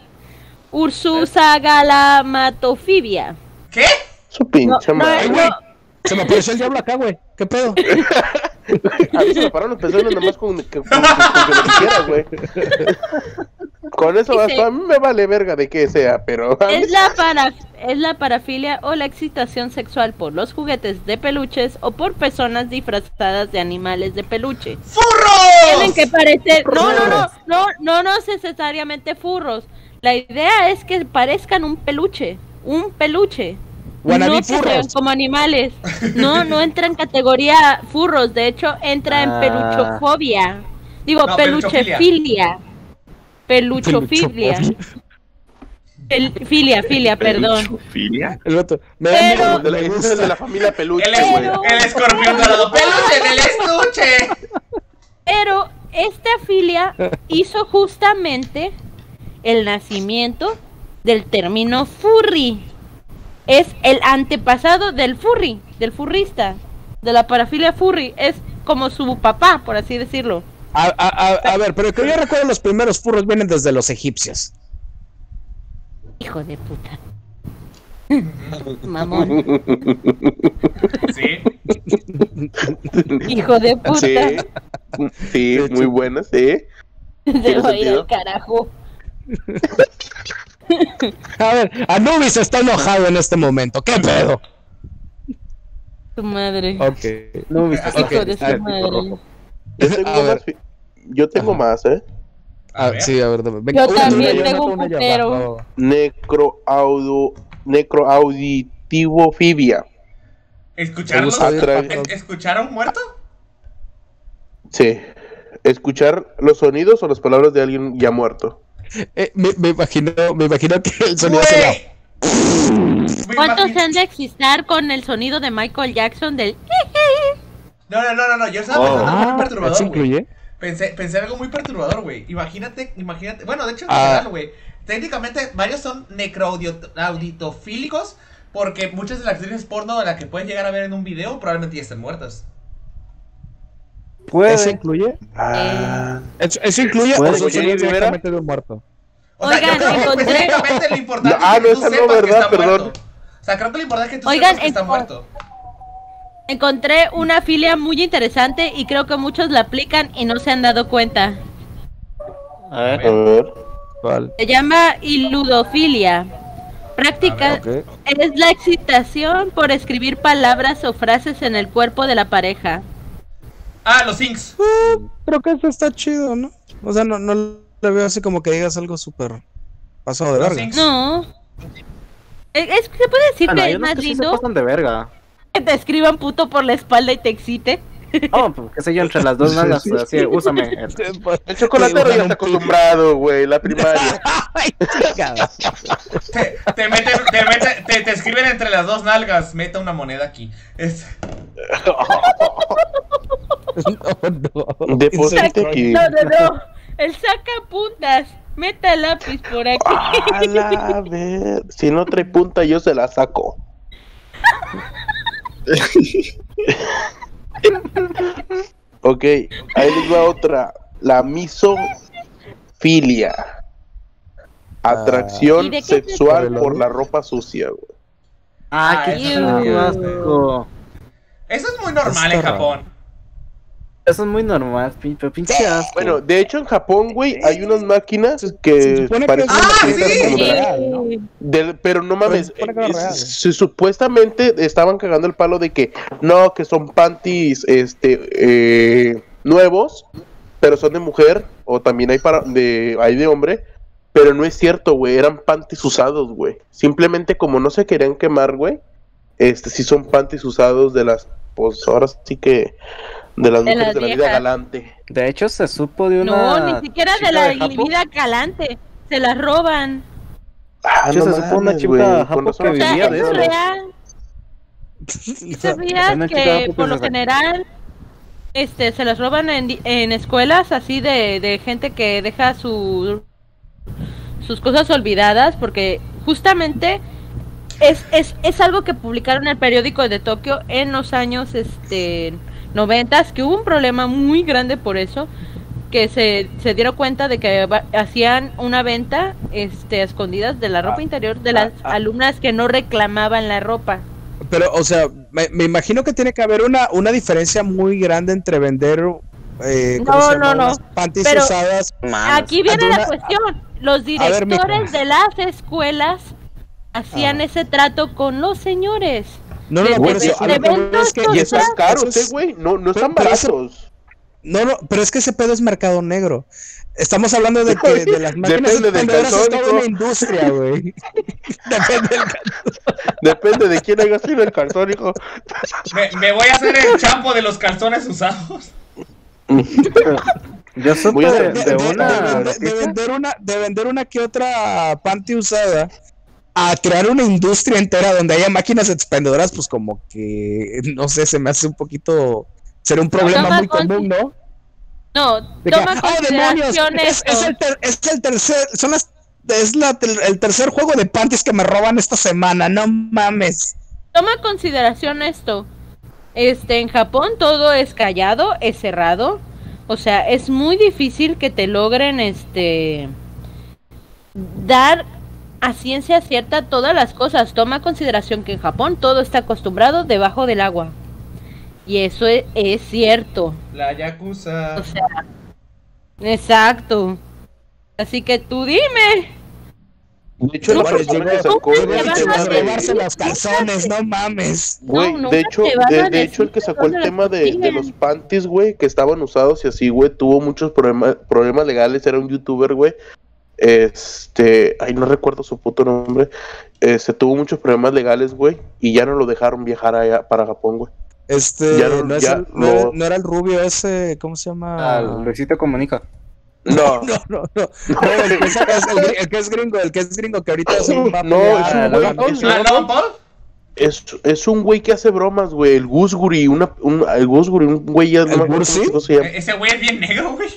Ursusagalamatophobia. ¿Qué? Su pinche madre. Se me apareció el diablo acá, güey. ¿Qué pedo? A mí se me pararon los pezones nada más con que lo quisieras, güey. Con eso basta. A mí me vale verga de que sea, pero... Es la parafilia o la excitación sexual por los juguetes de peluches o por personas disfrazadas de animales de peluche. ¡Furros! Tienen que parecer... No necesariamente furros. La idea es que parezcan un peluche. Wannabe No que sean furros. como animales. No entra en categoría furros. De hecho, entra en peluchofobia. Digo, No, peluchefilia. Peluchofilia. Filia, perdón. ¿Filia? El vato. Me Pero- da de la familia peluche, El, güey. el escorpión dorado. ¡Peluche en el estuche! Pero esta filia hizo justamente el nacimiento del término furry. Es el antepasado del furry, del furrista, de la parafilia furry. Es como su papá, por así decirlo. A ver, pero que yo recuerdo los primeros furros vienen desde los egipcios. Hijo de puta. Mamón. Sí. Hijo de puta. Sí, muy buena, sí. Se ¿Tiene va a ir sentido? al carajo. A ver, Anubis está enojado en este momento. ¿Qué pedo? Tu madre. Ok. No, Hijo de su madre. Yo tengo más, ¿eh? Sí, a ver, dame. Yo también tengo un putero. Necroauditivofobia. ¿Escuchar a un muerto? Sí. Escuchar los sonidos o las palabras de alguien ya muerto. Me imagino que el sonido sería... ¿Cuántos han de existir con el sonido de Michael Jackson del... No. Yo estaba pensando algo muy perturbador, ¿eso güey. incluye? Pensé algo muy perturbador, güey. Imagínate. Bueno, de hecho, en general, güey. Técnicamente, varios son necroauditofílicos. Porque muchas de las actrices porno de las que puedes llegar a ver en un video probablemente ya estén muertas. ¿Puede? ¿Eso incluye? ¿Eso incluye ¿Puede? o son Oye, sonidos Rivera. directamente de un muerto? O sea, Oigan, yo creo que encontré- específicamente lo importante No, es que no, tú esa no, sepas que ¿verdad? está Perdón. muerto. O sea, creo que lo importante es que tú Oigan, sepas que está muerto. Encontré una filia muy interesante y creo que muchos la aplican y no se han dado cuenta. A ver. A ver. ¿Cuál? Se llama iludofilia. Práctica Ok. es la excitación por escribir palabras o frases en el cuerpo de la pareja. Ah, los Inks. Creo que eso está chido, ¿no? O sea, no le veo así como que digas algo súper pasado de Los verga. Inks. No. ¿Se puede decir Bueno, que hay es unos más que sí se lindo pasan de verga. que te escriban puto por la espalda y te excite? Oh, pues qué sé yo, entre las dos nalgas, así, úsame. El chocolatero ya está acostumbrado, güey, la primaria. Ay, chingada. Te escriben entre las dos nalgas. Meta una moneda aquí. No. Deposite aquí. No. El saca puntas. Meta el lápiz por aquí. A la ver. Si no trae punta, yo se la saco. Ok, ahí les va otra. La misofilia. Atracción ¿Y de qué se sexual trata? por la ropa sucia, güey. Ah, qué Ew. asco. Eso es muy normal en Está raro. Japón. Eso es muy normal, pero pinche asco. Bueno, de hecho en Japón, güey, hay unas máquinas que supone que parecen es maquinitas sí. como de- real, ¿no? pero no mames, Se supone que es real. supuestamente estaban cagando el palo de que no, que son panties nuevos, pero son de mujer, o también hay hay de hombre, pero no es cierto, güey, eran panties usados, güey. Simplemente como no se querían quemar, güey, sí son panties usados de las, pues ahora sí que de las De mujeres las de la vida viejas. galante. De hecho, se supo de No, una. ni siquiera de chica la Japón. vida calante. Se las roban. Ah, Sí, no se supo una mames, chica güey, con Japón razón. que O sea, vivía eso de es eso. real. ¿Sabías Una chica que Japón por que lo se- general se las roban en escuelas así de gente que deja sus cosas olvidadas? Porque justamente es algo que publicaron en el periódico de Tokio en los años 90s, que hubo un problema muy grande por eso, que se dieron cuenta de que hacían una venta a escondidas de la ropa interior de las alumnas que no reclamaban la ropa. Pero, o sea, me imagino que tiene que haber una diferencia muy grande entre vender ¿cómo se llama? no. Unas panties Pero usadas. aquí viene ante la una- cuestión. Los A ver, mijo. directores de las escuelas hacían ese trato con los señores. No, de- por de- eso, a de lo que voy eventos es que- Y están cosas- caros, eso es- güey, no están pero eso- baratos. No, pero es que ese pedo es mercado negro. Estamos hablando de que de las máquinas Depende del expendedoras es calzón, toda una hijo. industria, güey. Depende del Depende de quién haya sido el cartón, hijo. Me voy a hacer el champo de los calzones usados. Yo supe Voy a- de una. de vender una que otra panty usada a crear una industria entera donde haya máquinas expendedoras, pues como que, no sé, se me hace un poquito, sería un problema Toma muy común, ¿no? No, De que, toma ¡oh, demonios! consideración Es esto. el tercer, el tercer juego de panties que me roban esta semana, no mames. Toma consideración esto. En Japón todo es callado, es cerrado. O sea, es muy difícil que te logren dar a ciencia cierta todas las cosas. Toma consideración que en Japón todo está acostumbrado debajo del agua. Y eso es cierto. La Yakuza. O sea, exacto. Así que tú dime. De hecho, la No, persona que no, sacó no, el no, tema no, de... Robarse los calzones, no mames. Güey, nunca de hecho, te van a de hecho, el que decir sacó el dónde tema las de consiguen. los panties, güey, que estaban usados y así, güey, tuvo muchos problemas legales, era un youtuber, güey. Ay, no recuerdo su puto nombre. Tuvo muchos problemas legales, güey, y ya no lo dejaron viajar allá para Japón, güey. Ya no- no, es ya el- no- no era el rubio ese, ¿cómo se llama? Luisito Comunica. No, No, el que es gringo, que ahorita es un No, es un güey, no, es ¿Ah, Logan Paul? es un güey que hace bromas, güey, el Gusguri, el Gusguri, un güey ya no ¿El me acuerdo Bursi? cómo se llama. Ese güey es bien negro, güey.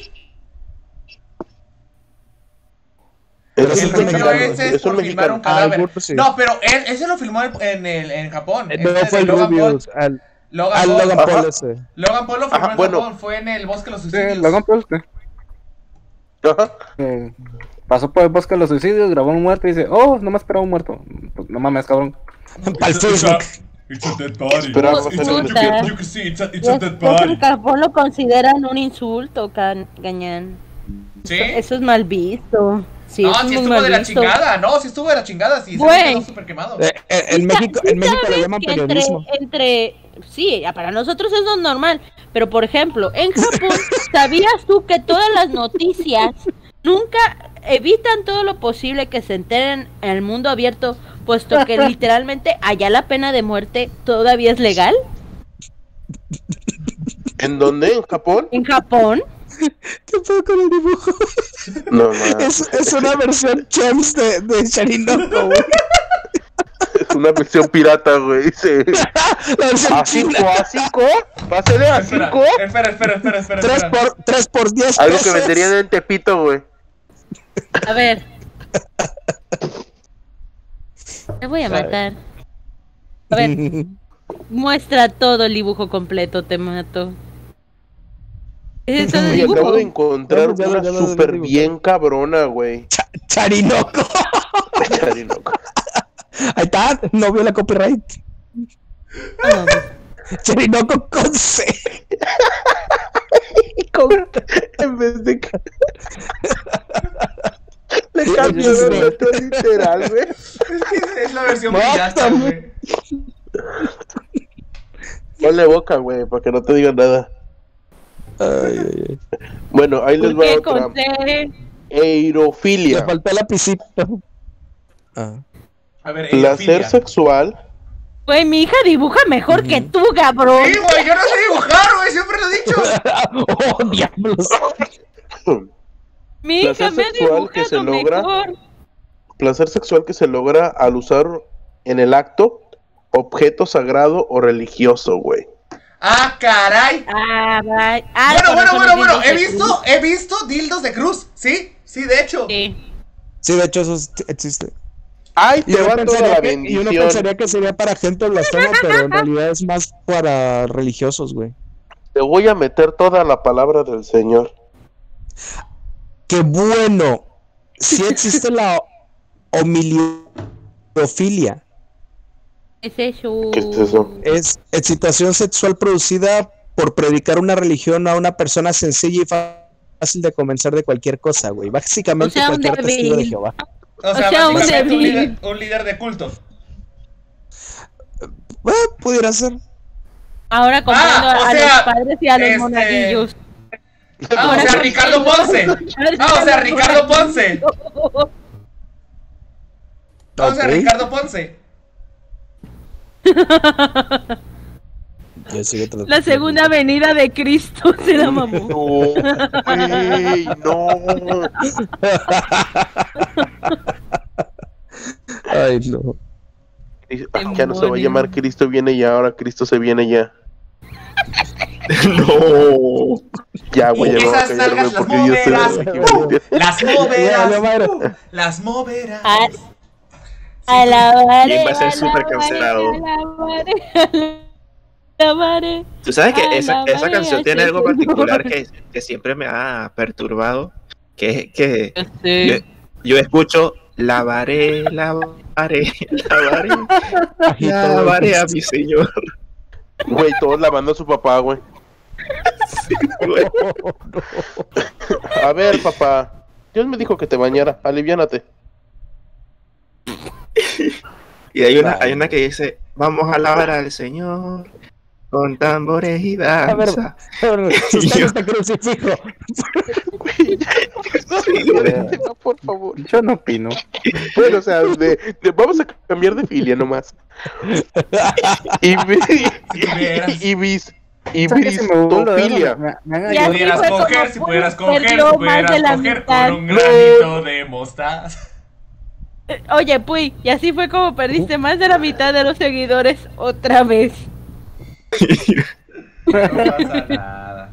Pero Es sí, El un pero video mexicano, ese es es un por filmar mexicano. un cadáver. el Bursi. No, pero ese lo filmó en Japón. No Este fue de el Logan rubio, Paul. Logan Paul. Logan Ajá. Paul ese. Logan Paul lo filmó Ajá, en bueno. Japón. Fue en el Bosque de los Sí, Suicidios. Logan Paul, ¿qué? Ajá. Pasó por el bosque de los suicidios, grabó un muerto y dice, oh, no me esperaba un muerto. Pues, no mames, cabrón. Pa'l Facebook. It's a dead body. Esperaba Puta. You can see it's a Y dead es que body. en Japón lo consideran un insulto, Gañán. ¿Sí? Eso es mal visto. Sí, No, eso es si muy estuvo mal de la visto. chingada. No, si estuvo de la chingada. Sí, se Güey. quedó súper quemado. En México Sí le sabes llaman que periodismo. Sí, para nosotros eso es normal, pero por ejemplo, en Japón, ¿sabías tú que todas las noticias nunca evitan todo lo posible que se enteren en el mundo abierto, puesto que literalmente allá la pena de muerte todavía es legal? ¿En dónde? ¿En Japón? En Japón. ¿Qué pedo con el dibujo? No, no. Es una versión Chems de Sharinoko, güey. Es una versión pirata, güey. Dice. La versión ¿A 5? china. ¿A 5? Pásale a Espera, 5. espera. 3 por 10 Algo que pesos. venderían en Tepito, güey. A ver. Te voy a matar. A ver, muestra todo el dibujo completo, te mato. ¿Es eso de Oye, dibujo? acabo de encontrar Ya lo- una ya lo súper dibujo. bien cabrona, güey. Charinoko. Charinoko. Ahí está, no vio la copyright. No, Charinoko con C. En vez de... Le cambiaron la letra literal, güey. Es la versión pirata, güey. Ponle boca, güey, para que no te digan nada. Bueno, ahí les va otra. Eirofilia. Le faltó el lapicito. A ver, Placer sexual. Güey, mi hija dibuja mejor que tú, cabrón. Sí, güey, yo no sé dibujar, güey, siempre lo he dicho. ¡Oh, diablos! Mi hija me ha dibujado mejor. Placer sexual que se logra al usar en el acto objeto sagrado o religioso, güey. ¡Ah, caray! Bueno, he visto dildos de cruz, ¿sí? Sí, de hecho. Sí, de hecho eso existe. ¡Ay, te va toda la bendición! Y uno pensaría que sería para gente blasfema, pero en realidad es más para religiosos, güey. Te voy a meter toda la palabra del Señor. ¡Qué bueno! Sí existe la homiliofilia. ¿Qué es eso? ¿Qué es eso? Es excitación sexual producida por predicar una religión a una persona sencilla y fácil de convencer de cualquier cosa, güey. Básicamente cualquier testigo de Jehová. O sea básicamente un líder de culto. Pudiera ser. Ahora comprando a los padres y a los monaguillos. O sea, Ricardo Ponce. O sea, Ricardo Ponce. O sea, Ricardo Ponce. La segunda venida de Cristo se la mamó. No. Ay, no. Ya no se va a llamar Cristo viene ya, ahora Cristo se viene ya. No. Ya, güey, ya esas nalgas las moverás. Las moverás. Alabaré. ¿Quién va a ser súper cancelado? Tú sabes que esa canción tiene algo particular que siempre me ha perturbado, que es que yo escucho lavaré a mi Señor. Güey, todos lavando a su papá, güey. Sí, güey. A ver, papá, Dios me dijo que te bañara, aliviánate. Y hay una que dice, vamos a alabar al Señor con tambores y danza. Está crucifijo. No, por favor. Yo no opino. Bueno, o sea, vamos a cambiar de filia nomás. Bristofilia. Si pudieras coger con un granito de mostaza. Oye, Puy, y así fue como perdiste más de la mitad de los seguidores otra vez. No pasa nada.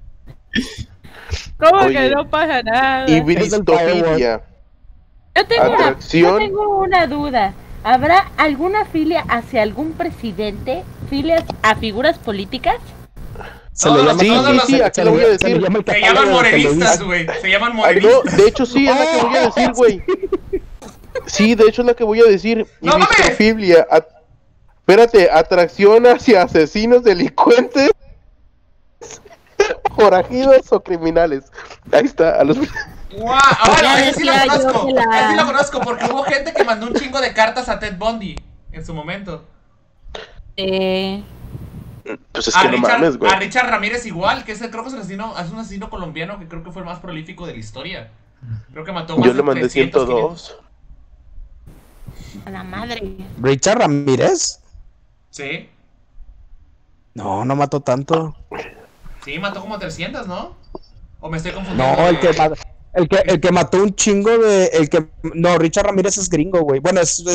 ¿Cómo que no pasa nada? Y bristofilia. Yo tengo una duda. ¿Habrá alguna filia hacia algún presidente? ¿Filias a figuras políticas? Se le llama aquí lo voy a decir. Se llaman morenistas, güey. Se llaman morenistas. No, de hecho sí, es la que voy a decir, güey. Sí, de hecho es la que voy a decir. Y bristofilia. Espérate, atracción hacia asesinos, delincuentes, forajidos o criminales. Ahí está, a los... ¡Wow! Ahora, ese sí lo conozco. Ese sí lo conozco porque hubo gente que mandó un chingo de cartas a Ted Bundy en su momento. Pues es que no mames, güey. A Richard Ramírez igual, que creo que es un asesino colombiano que creo que fue el más prolífico de la historia. Creo que mató más Yo le mandé 102. A la madre. ¿Richard Ramírez? Sí. No mató tanto. Sí, mató como 300, ¿no? ¿O me estoy confundiendo? No, el que mató un chingo de... No, Richard Ramírez es gringo, güey. Bueno, es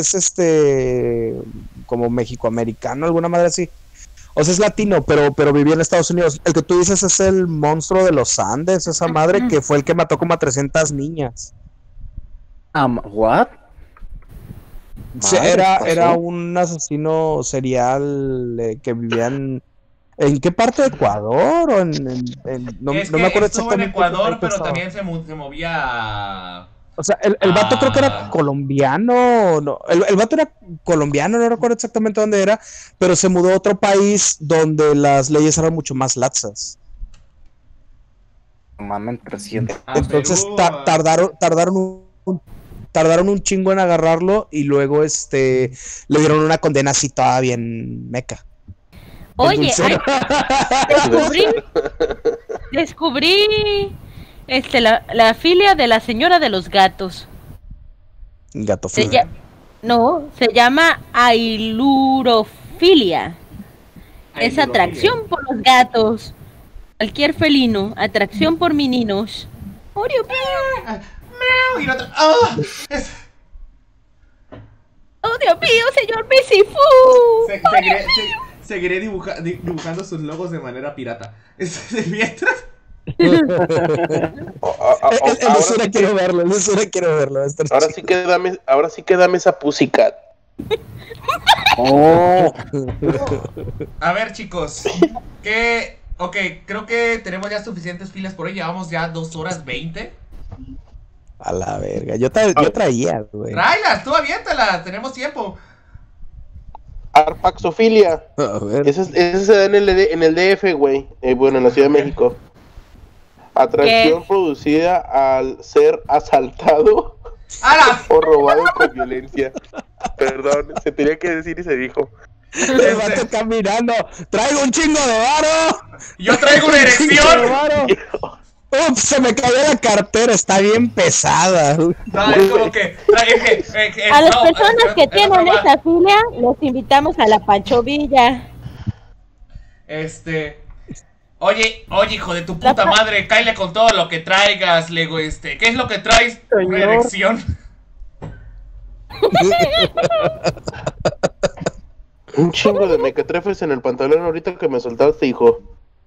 como mexicoamericano, alguna madre así. O sea, es latino, pero vivía en Estados Unidos. El que tú dices es el monstruo de los Andes, esa madre que fue el que mató como a 300 niñas. ¿What? Sí, era un asesino serial que vivía ¿en qué parte de Ecuador? ¿O no me acuerdo estuvo en exactamente. Ecuador, pero también se movía. O sea, el vato creo que era colombiano. No, el vato era colombiano, no recuerdo exactamente dónde era, pero se mudó a otro país donde las leyes eran mucho más laxas. Ah, O sea, el vato creo que era colombiano, no recuerdo exactamente dónde era, pero se mudó a otro país donde las leyes eran mucho más laxas. ¿Dónde? ¿En qué parte de Ecuador o no? El vato era colombiano, no recuerdo exactamente dónde era, pero se mudó a otro país donde las leyes eran mucho más laxas. Mamen, 300. Entonces tardaron un chingo en agarrarlo y luego le dieron una condena así toda bien meca. Oye, descubrí la filia de la señora de los gatos. Gatofilia. Se llama ailurofilia. Es atracción por los gatos. Cualquier felino, atracción por meninos. ¡Oh, Dios mío! Y la otra. ¡Oh! ¡Oh, Dios mío, señor Misifu! Seguiré dibujando sus logos de manera pirata. Mientras. Quiero verlo. Ahora sí que dame esa Pussycat. A ver, chicos. Ok, creo que tenemos ya suficientes filas por hoy. Llevamos ya 2 horas 20. A la verga. Yo traía, güey. Tráelas, tú aviéntalas. Tenemos tiempo. Arpaxofilia. Ese se da en el DF, güey. Bueno, en la Ciudad de México. Atracción producida al ser asaltado o robado con violencia. Perdón, se tenía que decir y se dijo. El vato caminando. Traigo un chingo de varo. Yo traigo una erección. Ups, se me cayó la cartera, está bien pesada. No, es como que a las personas que tienen esa filia, los invitamos a la Pancho Villa. Oye, hijo de tu puta madre, cáele con todo lo que traigas, Lego, ¿qué es lo que traes? Una erección. Un chingo de mequetrefes en el pantalón ahorita que me soltaste, hijo.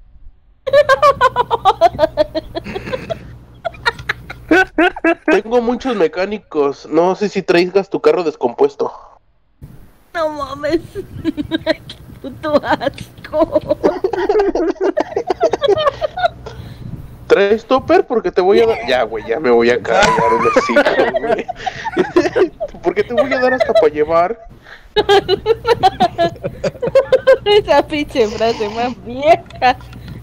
Tengo muchos mecánicos. No sé si traigas tu carro descompuesto. No mames. Qué puto asco. ¿Traes topper? Porque te voy a dar. Ya, güey, ya me voy a callar un hocico, güey. Porque te voy a dar hasta para llevar. Esa pinche frase más vieja.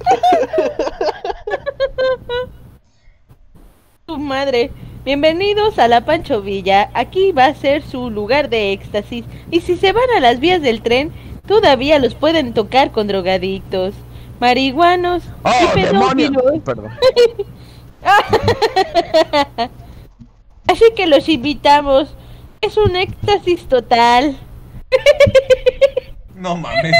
Tu madre. Bienvenidos a la Pancho Villa. Aquí va a ser su lugar de éxtasis. Y si se van a las vías del tren, todavía los pueden tocar con drogadictos, marihuanos y pedófilos. Perdón. Así que los invitamos. Es un éxtasis total. No mames.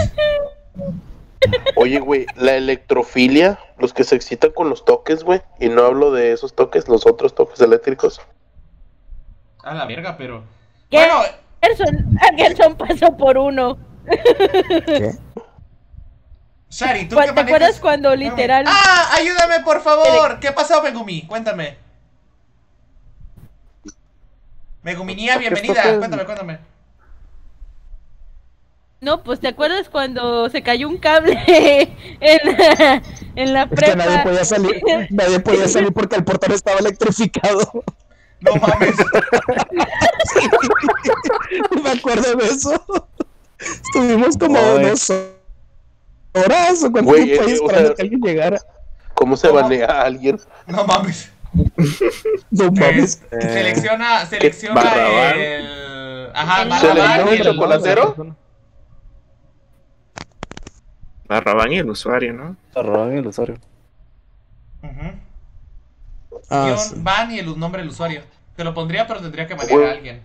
Oye, güey, la electrofilia, los que se excitan con los toques, güey, y no hablo de esos toques, los otros toques eléctricos. A la verga, pero... Bueno, Gerson pasó por uno. ¿Qué? Shari, ¿tú ¿Te qué manejas? acuerdas cuando literal... ¡Ah! ¡Ayúdame, por favor! ¿Qué pasó, Megumi? Cuéntame. Meguminía, bienvenida. Cuéntame. No, pues ¿te acuerdas cuando se cayó un cable en la prepa? Es que nadie podía salir porque el portón estaba electrificado. No mames. Me acuerdo de eso. Estuvimos como 2 horas o cuánto tiempo ahí esperando que alguien llegara. ¿Cómo se banea a alguien? No mames. No mames. Selecciona Barrabán. el... Ajá, ¿Selecciona Barrabán el chocolatero? Barrabán y el usuario, ¿no? Barrabán y el usuario. Van y el nombre del usuario. Te lo pondría, pero tendría que manejar a alguien.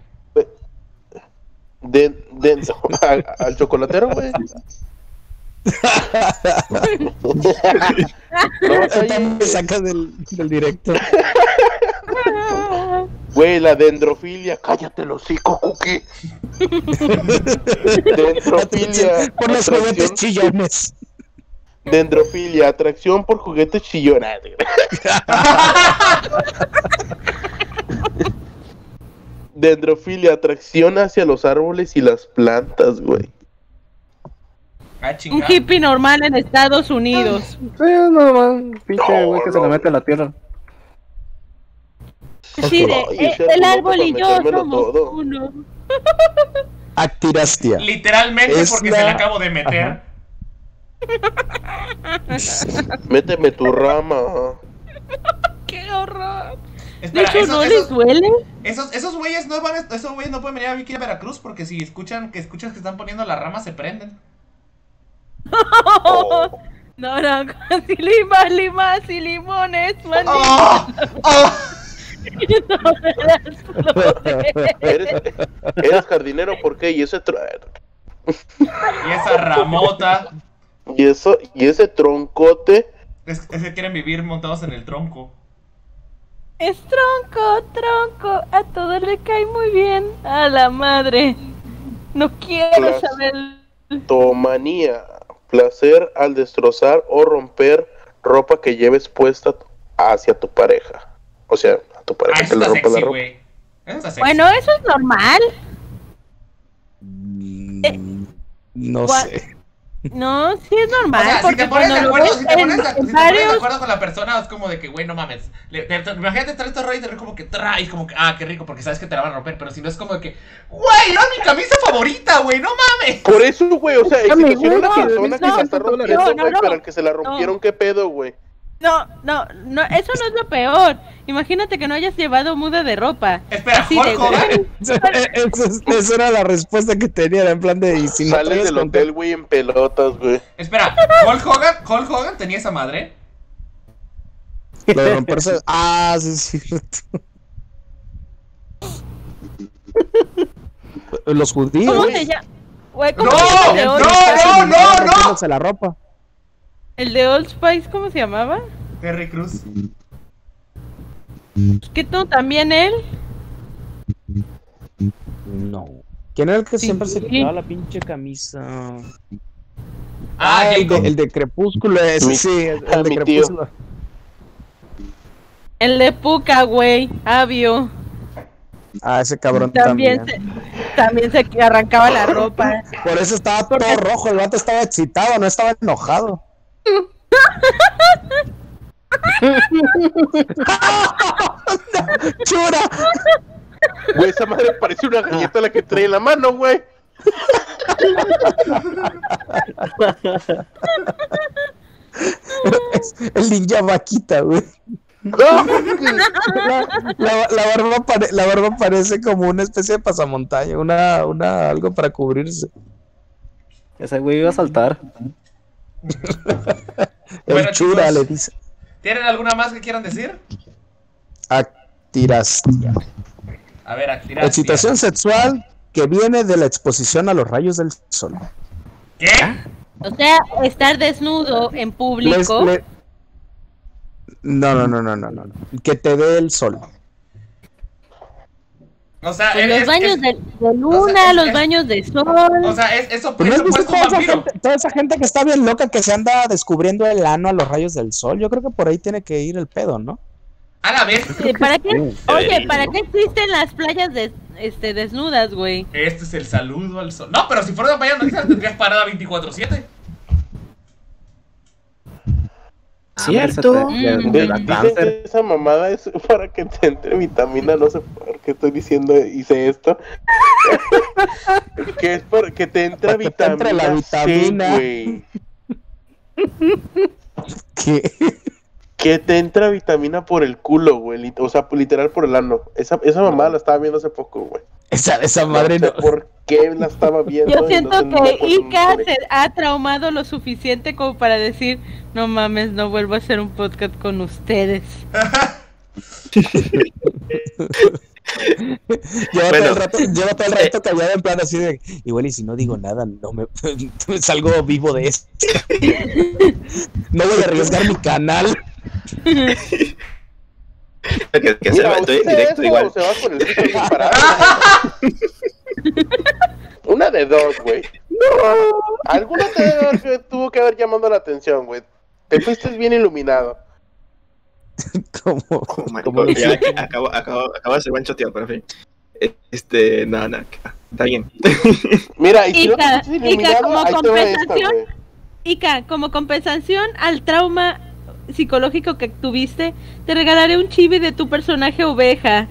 ¿Al chocolatero, güey? No, me saca del directo. Güey, la dendrofilia. Cállate el hocico, Cookie. Dendrofilia. Por los juguetes chillones. Dendrofilia, atracción por juguetes chillones. Dendrofilia, atracción hacia los árboles y las plantas, güey. Un hippie normal en Estados Unidos. No, man, pinche güey que se le mete a la tierra. Sí, el árbol y yo somos uno. Actirastia. Literalmente porque se la acabo de meter. Méteme tu rama. ¡Qué horror! Espera, ¿De hecho no les duele? Esos güeyes no pueden venir aquí a Veracruz porque si escuchas que están poniendo las ramas se prenden. Oh. No, si limones, man. Eres jardinero, ¿por qué? Y esa ramota. Y ese troncote. Es que quieren vivir montados en el tronco. Es tronco, a todos le cae muy bien. A la madre. No quiero saber. Tomanía, placer al destrozar o romper ropa que lleves puesta hacia tu pareja. O sea, a tu pareja que le rompa la ropa. Bueno, eso es normal. No sé. No, sí es normal. O sea, porque si te pones de varios... acuerdo con la persona, es como de que, güey, no mames. Imagínate traer tu rollo y te como que traes, como que, qué rico, porque sabes que te la van a romper. Pero si no es como de que, güey, era mi camisa favorita, güey, no mames. Por eso, güey, o sea, si una persona que la está rompiendo, güey, pero al que se la rompieron, ¿qué pedo, güey? No, eso no es lo peor. Imagínate que no hayas llevado muda de ropa. Espera, Hulk Hogan. Esa era la respuesta que tenía, en plan de... Si no sales del hotel, güey, en pelotas, güey. Espera, Hulk Hogan tenía esa madre. Lo de romperse... sí, es cierto. Los judíos. ¿Cómo se llama? No. La ropa. ¿El de Old Spice cómo se llamaba? Terry Crews. ¿Qué tú también él? No. ¿Quién era el que siempre se quitaba la pinche camisa? El de Crepúsculo, ese sí, el de Crepúsculo. El de Puka, güey, Avio. Ese cabrón también. También se arrancaba la ropa. Por eso estaba todo rojo, el vato estaba excitado, no estaba enojado. ¡Chura! Güey, esa madre parece una galleta la que trae en la mano, güey. El ninja vaquita, güey. La barba parece como una especie de pasamontaña, algo para cubrirse. Ese güey iba a saltar. Bueno, Chura, chicos, le dice. ¿Tienen alguna más que quieran decir? Actirastia. A ver, actirastia. Excitación sexual que viene de la exposición a los rayos del sol. ¿Qué? O sea, estar desnudo en público. No. Que te dé el sol. O sea, pues los baños de luna, los baños de sol. O sea, eso pues puede ser un vampiro. Toda esa gente que está bien loca que se anda descubriendo el ano a los rayos del sol. Yo creo que por ahí tiene que ir el pedo, ¿no? A la vez. ¿Para qué? Oye, ¿para qué existen las playas desnudas, güey? Este es el saludo al sol. No, pero si fuera de playa no tendrías parada 24/7. Cierto. Dice esa mamada es para que te entre vitamina, no sé por qué estoy diciendo, hice esto. Que es para que te entre vitamina, la vitamina. C, güey. ¿Qué? Que te entra vitamina por el culo, güey. O sea, literal por el ano. Esa mamada la estaba viendo hace poco, güey. Esa madre no sé por qué la estaba viendo. Yo siento que Ika se ha traumado lo suficiente como para decir, no mames, no vuelvo a hacer un podcast con ustedes. Lleva todo el rato callado en plan así de, igual y si no digo nada, no me salgo vivo de esto. No voy a arriesgar mi canal. Que se va directo igual. Se va con el piso bien parado. Una de dos, güey. No. Alguno tuvo que haber llamado la atención, güey. Te fuiste bien iluminado. ¿Cómo? Ya, acabo de ser buen choteado, pero en fin. No, está bien. Mira, y si Ica, no te fuiste iluminado, como ahí compensación, te va Ica, como compensación al trauma psicológico que tuviste, te regalaré un chibi de tu personaje oveja.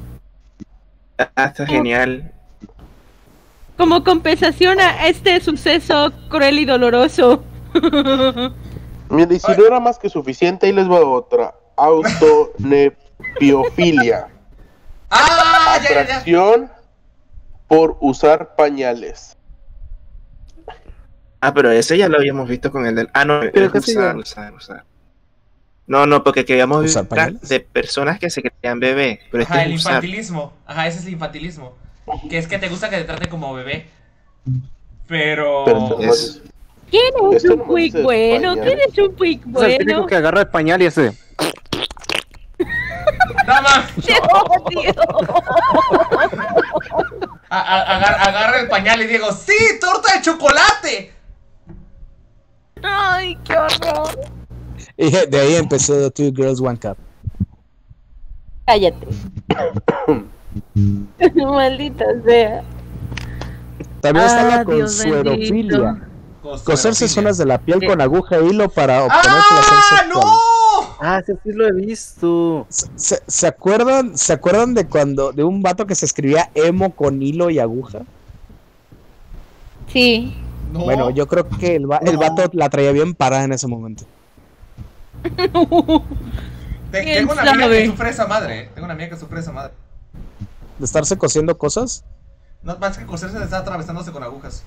Está genial. Como compensación a este suceso cruel y doloroso. Mira, y si no era más que suficiente, ahí les va otra. Autonepiofilia. Atracción por usar pañales. Pero ese ya lo habíamos visto con el del... no, Pero es usar. No, porque queríamos ver de personas que se creían bebé. Pero Ajá, el infantilismo. Ajá, ese es el infantilismo. Que es que te gusta que te traten como bebé. Pero ¿quién es un quick bueno? ¿Quién es un quick bueno? Es el típico que agarra el pañal y ese. ¡Nada más! ¡Te odio! Agarra el pañal y digo, ¡sí, torta de chocolate! ¡Ay, qué horror! Y de ahí empezó Two Girls One Cup. Cállate. Maldita sea. También está la consuerofilia. Coserse zonas de la piel con aguja e hilo para obtener placer sexual. ¡No! Sí lo he visto. ¿Se acuerdan de un vato que se escribía emo con hilo y aguja? Sí. No. Bueno, yo creo que el vato la traía bien parada en ese momento. Tengo una amiga que sufre esa madre. ¿De estarse cosiendo cosas? No, más que coserse, de estar atravesándose con agujas.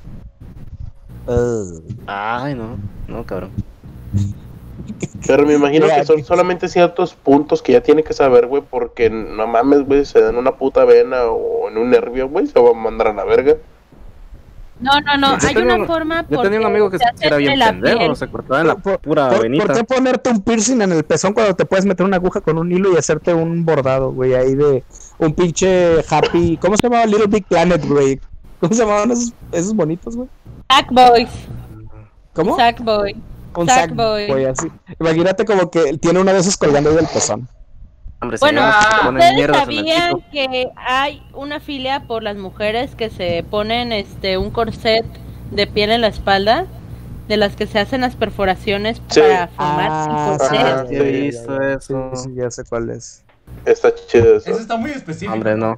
Ay, no, cabrón. Pero me imagino que son solamente ciertos puntos que ya tiene que saber, güey, porque no mames, güey, se dan una puta vena o en un nervio, güey, se va a mandar a la verga. No, hay una forma. Yo tenía un amigo que era bien pendejo, se cortaba en la pura venita. ¿Por qué ponerte un piercing en el pezón cuando te puedes meter una aguja con un hilo y hacerte un bordado, güey, ahí de un pinche happy... ¿Cómo se llamaba? Little Big Planet, güey. ¿Cómo se llamaban esos bonitos, güey? Sackboys. ¿Cómo? Sackboy. Un Sackboy, así. Imagínate como que tiene una de esas colgando ahí del pezón. Hombre, bueno, ¿ustedes sabían que hay una filia por las mujeres que se ponen un corset de piel en la espalda? De las que se hacen las perforaciones para formar sin corset. Sí, he visto eso. Sí, ya sé cuál es. Está chido eso. Eso está muy específico. Hombre, no.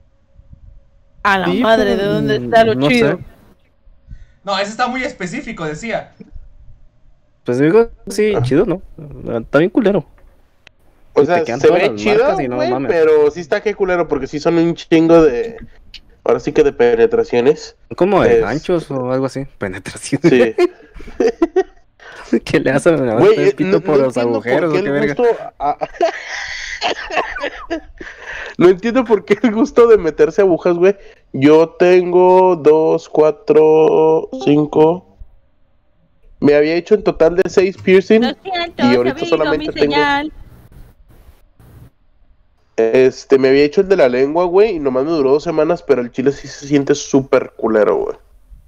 A la madre, ¿de dónde está lo chido? Sé. No, eso está muy específico, decía. Pues digo, sí, chido, ¿no? Está bien culero. O sea, se ve chido, güey, pero sí está que culero, porque sí son un chingo de... Ahora sí que de penetraciones. Como de ganchos o algo así. Penetraciones. Sí. ¿Qué le hacen el pito por los agujeros? ¿Qué verga? No entiendo por qué el gusto de meterse agujas, güey. Yo tengo 2, 4, 5... Me había hecho en total de 6 piercings. Y ahorita solamente tengo... me había hecho el de la lengua, güey, y nomás me duró 2 semanas, pero el chile sí se siente súper culero, güey.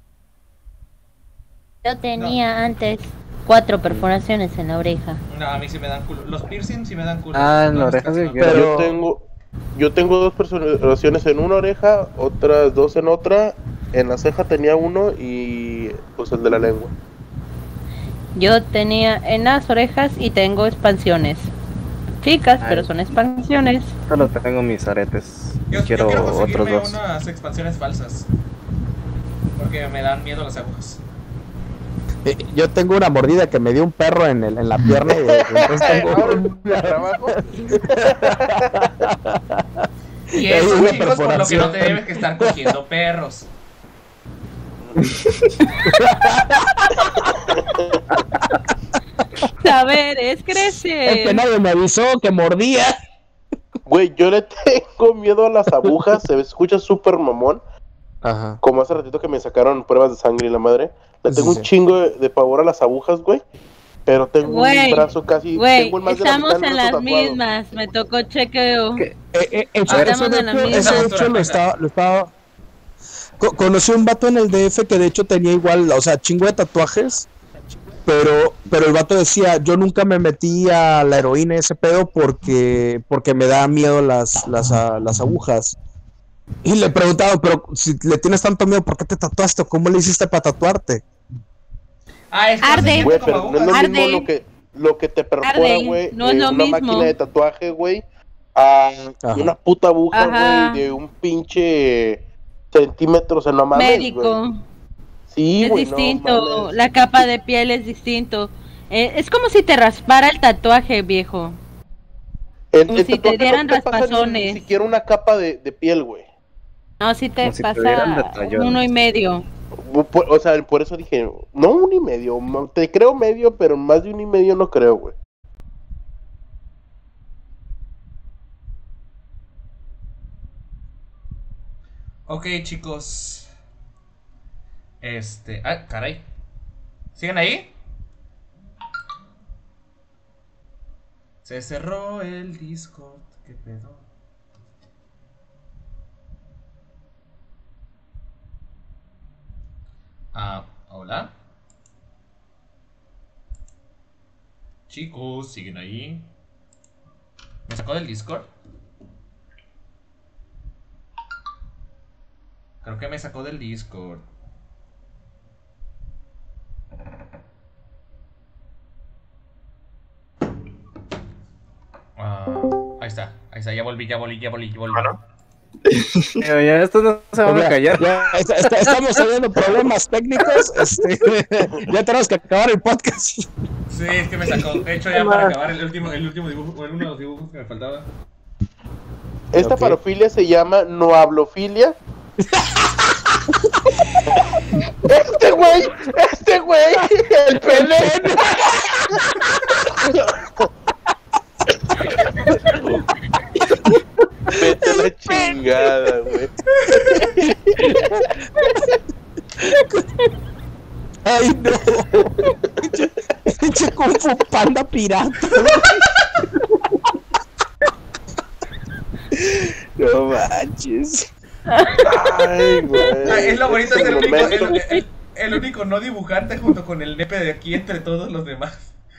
Yo tenía antes 4 perforaciones en la oreja. No, a mí sí me dan culo. Los piercings sí me dan culo. En la oreja sí. Pero... Yo tengo 2 perforaciones en una oreja, otras 2 en otra. En la ceja tenía 1 y pues el de la lengua. Yo tenía en las orejas y tengo expansiones. Chicas, pero son expansiones. Solo tengo mis aretes. Yo quiero otros 2. Unas expansiones falsas. Porque me dan miedo las agujas. Yo tengo una mordida que me dio un perro en la pierna y entonces tengo Y eso, chicos, por lo que no te debes que estar cogiendo perros. Saberes crecer. Es que nadie me avisó que mordía. Güey, yo le tengo miedo a las agujas. Se escucha súper mamón. Ajá. Como hace ratito que me sacaron pruebas de sangre y la madre. Le tengo un chingo de pavor a las agujas, güey. Pero tengo un brazo casi... Güey, estamos en las mismas. Me tocó chequeo. Estamos en las mismas. Eso de hecho lo estaba... Conocí un vato en el DF que de hecho tenía igual, o sea, chingo de tatuajes. Pero el vato decía, yo nunca me metí a la heroína ese pedo porque me da miedo las agujas. Y le preguntaba, pero si le tienes tanto miedo, ¿por qué te tatuaste? ¿Cómo le hiciste para tatuarte? Es arde. Güey, pero no es lo mismo lo que te perfora, güey, no es lo una mismo. máquina de tatuaje, güey, a una puta aguja, güey, de un pinche centímetro, o sea, no mames, médico. Güey. Sí, es güey, distinto, no, la capa de piel es distinto. Es como si te raspara el tatuaje, viejo. Como si te dieran raspazones. Ni siquiera una capa de piel, güey. No, si te pasa 1,5. O sea, por eso dije, no 1,5. Te creo medio, pero más de 1,5 no creo, güey. Ok, chicos. Ah, caray. ¿Siguen ahí? Se cerró el Discord. ¿Qué pedo? Hola. Chicos, ¿siguen ahí? ¿Me sacó del Discord? Creo que me sacó del Discord. Ahí está, ya volví. ¿No? Ya esto no se va a callar. Estamos teniendo problemas técnicos. Ya tenemos que acabar el podcast. Sí, es que me sacó. De hecho, ya para acabar el último dibujo, uno de los dibujos que me faltaba. Esta parofilia se llama noablofilia. Este güey, el pelén. Vete a la chingada, güey. Ay, no. Pinche Kung Fu Panda pirata. No manches. Ay, güey. Es lo bonito de ser el único no dibujante junto con el nepe de aquí entre todos los demás.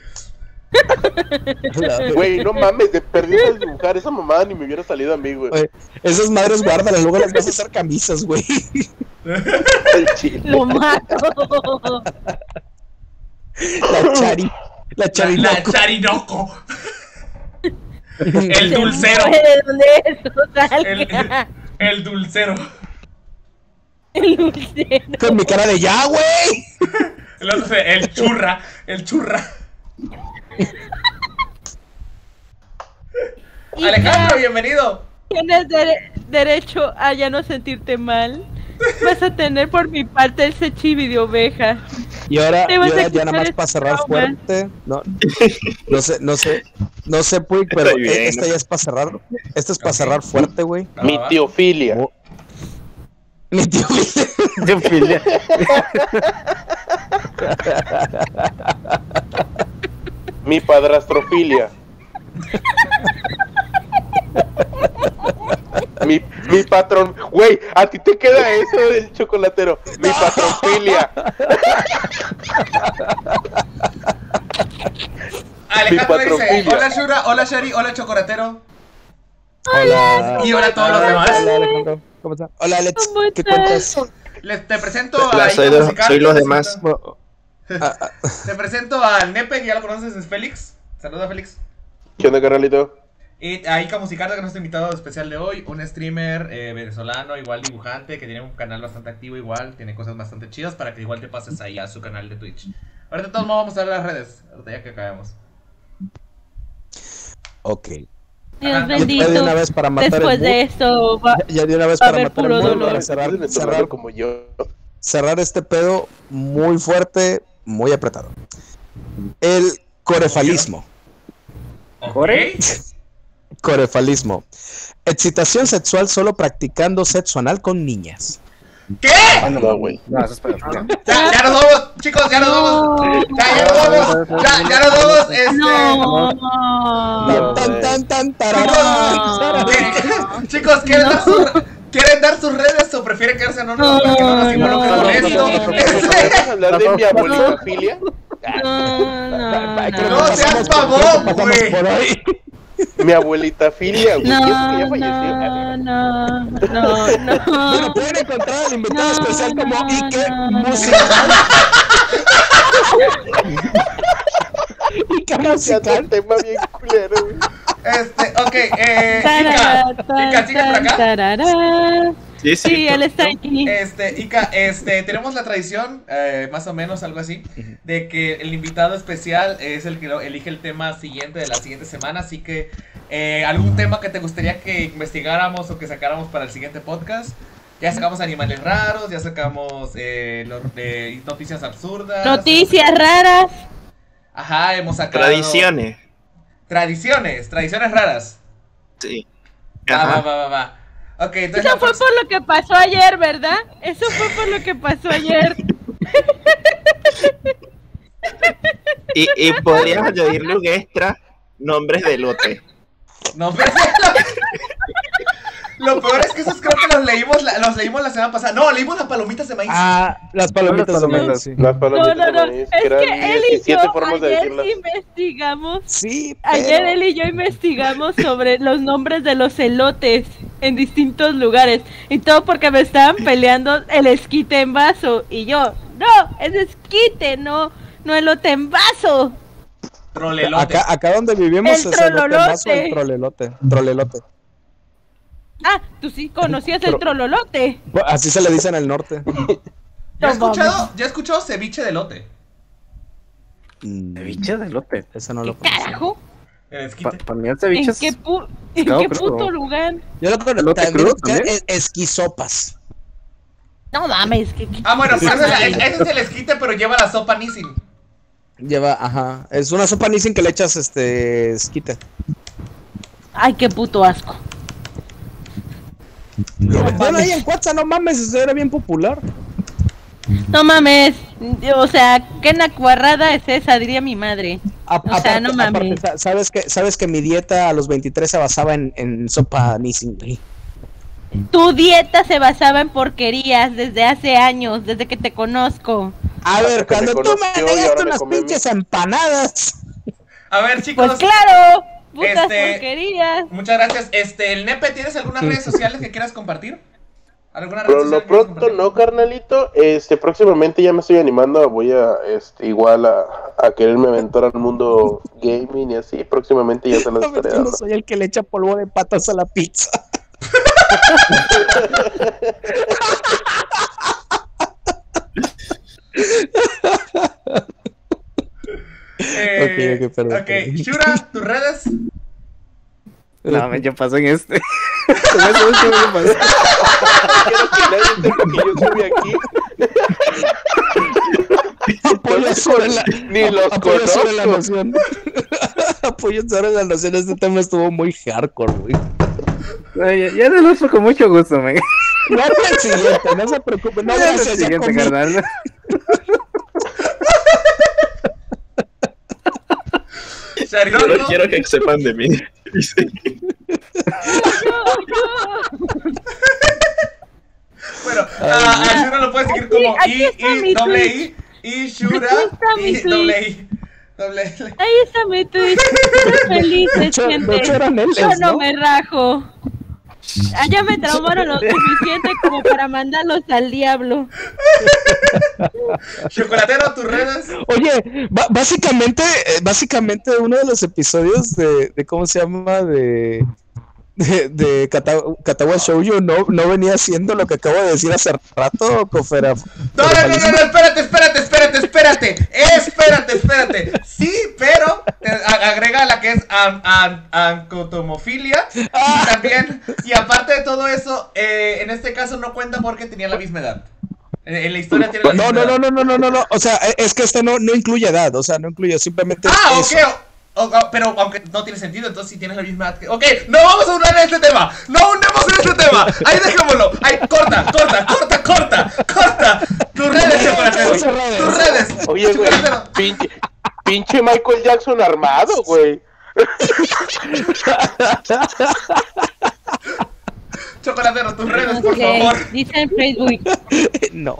Güey, no mames, de perdido de dibujar esa mamada ni me hubiera salido a mí, güey. Esas madres guárdalas, luego las vas a hacer camisas, güey. Lo mato. La Charinoco. El dulcero. El dulcero. El dulcero. Con mi cara de ya, güey. El churra. Alejandro, bienvenido. Tienes derecho a ya no sentirte mal. Vas a tener por mi parte el sechibi de oveja. Y ahora ya nada más para cerrar fuerte. No sé, Puig, pero esta ya es para cerrar. Esta es para cerrar fuerte, güey. Mi teofilia. Mi teofilia. Mi padrastrofilia. Mi patrón. Güey, a ti te queda eso del chocolatero. Mi patronfilia. Alejandro dice: hola Shura, hola Shari, hola chocolatero. Hola. Y hola a todos los demás. Hola Alejandro, ¿cómo estás? Hola Alex, ¿qué cuentas? Te presento a soy los demás. Te presento al Nepe, que ya lo conoces, es Félix. Saluda, Félix. ¿Qué onda, carnalito? Y a Ica Musicarda, que es nuestro invitado especial de hoy. Un streamer venezolano, igual dibujante, que tiene un canal bastante activo igual. Tiene cosas bastante chidas para que igual te pases ahí a su canal de Twitch. Ahorita de todos modos vamos a ver las redes, ahorita ya que acabemos. Ok. Dios bendito. Ya de una vez para matar después de esto ya de una vez para matar puro el dolor. Para cerrar como yo. Cerrar este pedo muy fuerte, muy apretado. El corefalismo. ¿Core? Corefalismo. Excitación sexual solo practicando sexo anal con niñas. ¿Qué? No, güey. No, eso es para... Ya nos vamos, chicos, ya nos vamos. Ya nos vamos. Chicos, ¿quieren dar sus redes o prefieren quedarse anónimos para que no nos involucren con esto? ¿Podemos hablar de mi abuelitafilia? No seas pavón, güey. Mi abuelitafilia, güey. No. Bueno, pueden encontrar al invitado especial como Ike Musical. Ike Musical. Tema bien culero, güey. Ok, Ika, ¿sigue por acá? Sí, él está aquí. Ika, tenemos la tradición, más o menos algo así, de que el invitado especial es el que elige el tema siguiente de la siguiente semana, así que ¿Algún tema que te gustaría que investigáramos o que sacáramos para el siguiente podcast? Ya sacamos animales raros, ya sacamos noticias absurdas. Noticias raras. Ajá, hemos sacado... Tradiciones raras. Sí. Va. Ok, entonces Eso fue por lo que pasó ayer, ¿verdad? Eso fue por lo que pasó ayer. Y podrías añadirle un extra, nombres de lote. Nombres de lote. Lo peor es que esos creo que los leímos la semana pasada. No, leímos las palomitas de maíz. Las palomitas de maíz, sí. Las palomitas de maíz, Es eran que él y 17 yo formas de ayer decirlas. investigamos. Sí, pero... Ayer él y yo investigamos sobre los nombres de los elotes en distintos lugares. Y todo porque me estaban peleando el esquite en vaso. Y yo, no, es esquite, no elote en vaso. Trolelote. Acá donde vivimos El es elote en vaso, trololote. el trolelote. Ah, tú sí conocías el trololote. Así se le dice en el norte. Yo he escuchado ceviche de elote. Ceviche de elote. Eso no lo Carajo. El esquite. Para mí el ceviche ¿En qué, ¿en pescado qué crudo. puto lugar? Yo lo conozco ¿Elote también, crudo también? esquisopas. No mames, que Bueno, pero ese es el esquite, pero lleva la sopa Nissin. Lleva, ajá. Es una sopa Nissin que le echas esquite. Ay, qué puto asco. Bueno, ahí en Cuatza, no mames, eso era bien popular. No mames, o sea, qué nacuarrada es esa, diría mi madre. O sea, no mames. Sabes que mi dieta a los 23 se basaba en sopa Nissin, güey. Tu dieta se basaba en porquerías desde hace años, desde que te conozco. A ver, Hasta que cuando me tú me conoció y ahora negaste me unas come a mí. pinches empanadas. A ver, chicos. Pues claro, putas porquerías. Muchas gracias. El Nepe, ¿tienes algunas redes sociales que quieras compartir? ¿Alguna red Pero social lo que quieras pronto compartir? no, carnalito. Próximamente ya me estoy animando. Voy a igual a quererme aventar al mundo gaming y así. Próximamente ya se los A ver, estaré yo no dando. soy el que le echa polvo de patas a la pizza. Ok, perdón. Ok, Shura, ¿tus redes? No, yo paso en este. Eso es lo que pasa. Quiero que nadie sepa que yo subí aquí. Apoyo sobre la, Ni los apoyo sobre la conozco. nación. Apoyo sobre la nación. Este tema estuvo muy hardcore, güey. Ya te lo uso con mucho gusto, man. No el siguiente, no se preocupe. No, Ya el gracias, ya siguiente, comí. carnal. Solo quiero que sepan de mí. Bueno, a Shura lo puedes seguir como aquí está mi I y Shura Aquí está mi y tweet. doble L. Ahí está mi tweet. Estoy feliz, gente. hecho eran Ls, Yo no ¿no? me rajo. Ya me traumaron lo suficiente como para mandarlos al diablo. Chocolatero, tus redes. Oye, básicamente uno de los episodios de ¿cómo se llama? De Katawa Shoujo no venía haciendo lo que acabo de decir hace rato, Cofera. No, espérate. Sí, pero agrega la que es ancotomofilia. Y aparte de todo eso, en este caso no cuenta porque tenía la misma edad. En la historia tiene la misma edad. No. O sea, es que no incluye edad, o sea, no incluye simplemente. Ok. Pero aunque no tiene sentido, entonces si tienes la misma edad que... Ok, no vamos a hablar de este tema. No hundemos en este tema. Ahí dejémoslo. Ahí, corta. Tus redes, Chocolatero. Tus redes. Oye, güey, pinche Michael Jackson armado, güey. Chocolatero, tus redes, por favor. Dice en Facebook. No.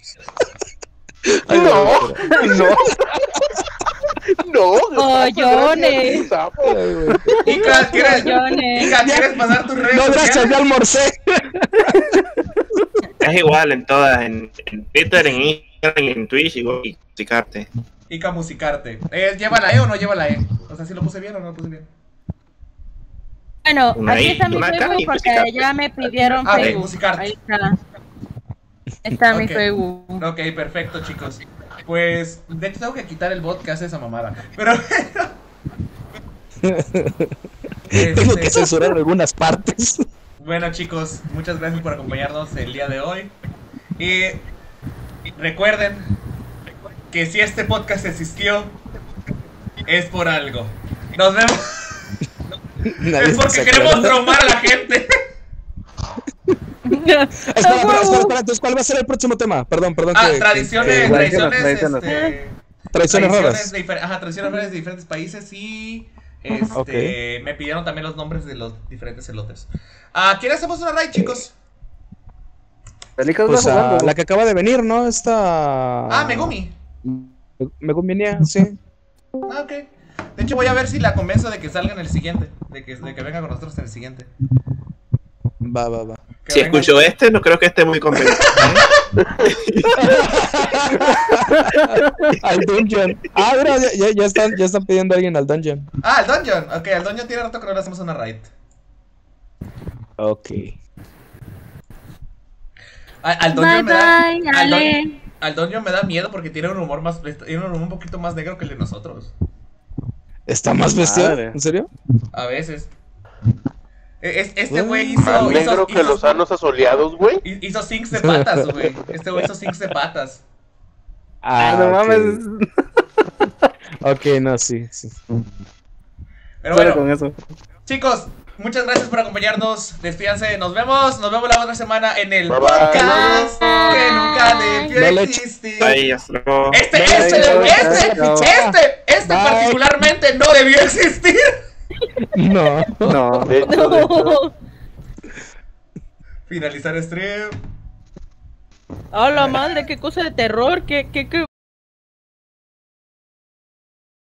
Collones. Ica, ¿quieres pasar tus redes No, gracias, sociales? ya almorcé. Es igual en todas, en Twitter, en Instagram, en Twitch, igual y musicarte. Ica Musicarte. ¿Lleva la E o no lleva la E? O sea, si lo puse bien o no lo puse bien. Bueno, Una aquí I, está mi una K Facebook y porque musicarte. ya me pidieron Ok, Facebook. musicarte. Ahí está. Está mi Ok. Facebook. Ok, perfecto, chicos. Pues, de hecho tengo que quitar el bot que hace esa mamada. Pero Tengo que censurar algunas partes. Bueno, chicos, muchas gracias por acompañarnos el día de hoy. Y recuerden que si este podcast existió, es por algo. Nos vemos. Es porque queremos traumar a la gente. Espera, entonces, ¿cuál va a ser el próximo tema? Perdón. Tradiciones raras. Tradiciones raras de diferentes países y me pidieron también los nombres de los diferentes elotes. ¿A quién hacemos una raid, chicos? Pues la que acaba de venir, ¿no? Megumi. Megumi, sí. Ok. De hecho, voy a ver si la convenzo de que salga en el siguiente. De que venga con nosotros en el siguiente. Va. Si escucho no creo que esté muy convencido. Al dungeon. Mira, ya están pidiendo a alguien al dungeon. Al dungeon. Ok, al dungeon tiene rato que no le hacemos una raid. Ok. Al dungeon me da miedo porque tiene un humor un poquito más negro que el de nosotros. ¿Está más bestial? ¿En serio? A veces. Este güey hizo... Más negro que los sanos asoleados, güey. Hizo sinks de patas, güey. Este güey hizo sinks de patas. No mames. Ok, no, sí. Pero bueno, con eso. Chicos, muchas gracias por acompañarnos. Despídanse, nos vemos la otra semana en el podcast que nunca debió existir. Este particularmente no debió existir. No. De hecho. Finalizar stream. ¡Oh, la madre! ¡Qué cosa de terror! ¡Qué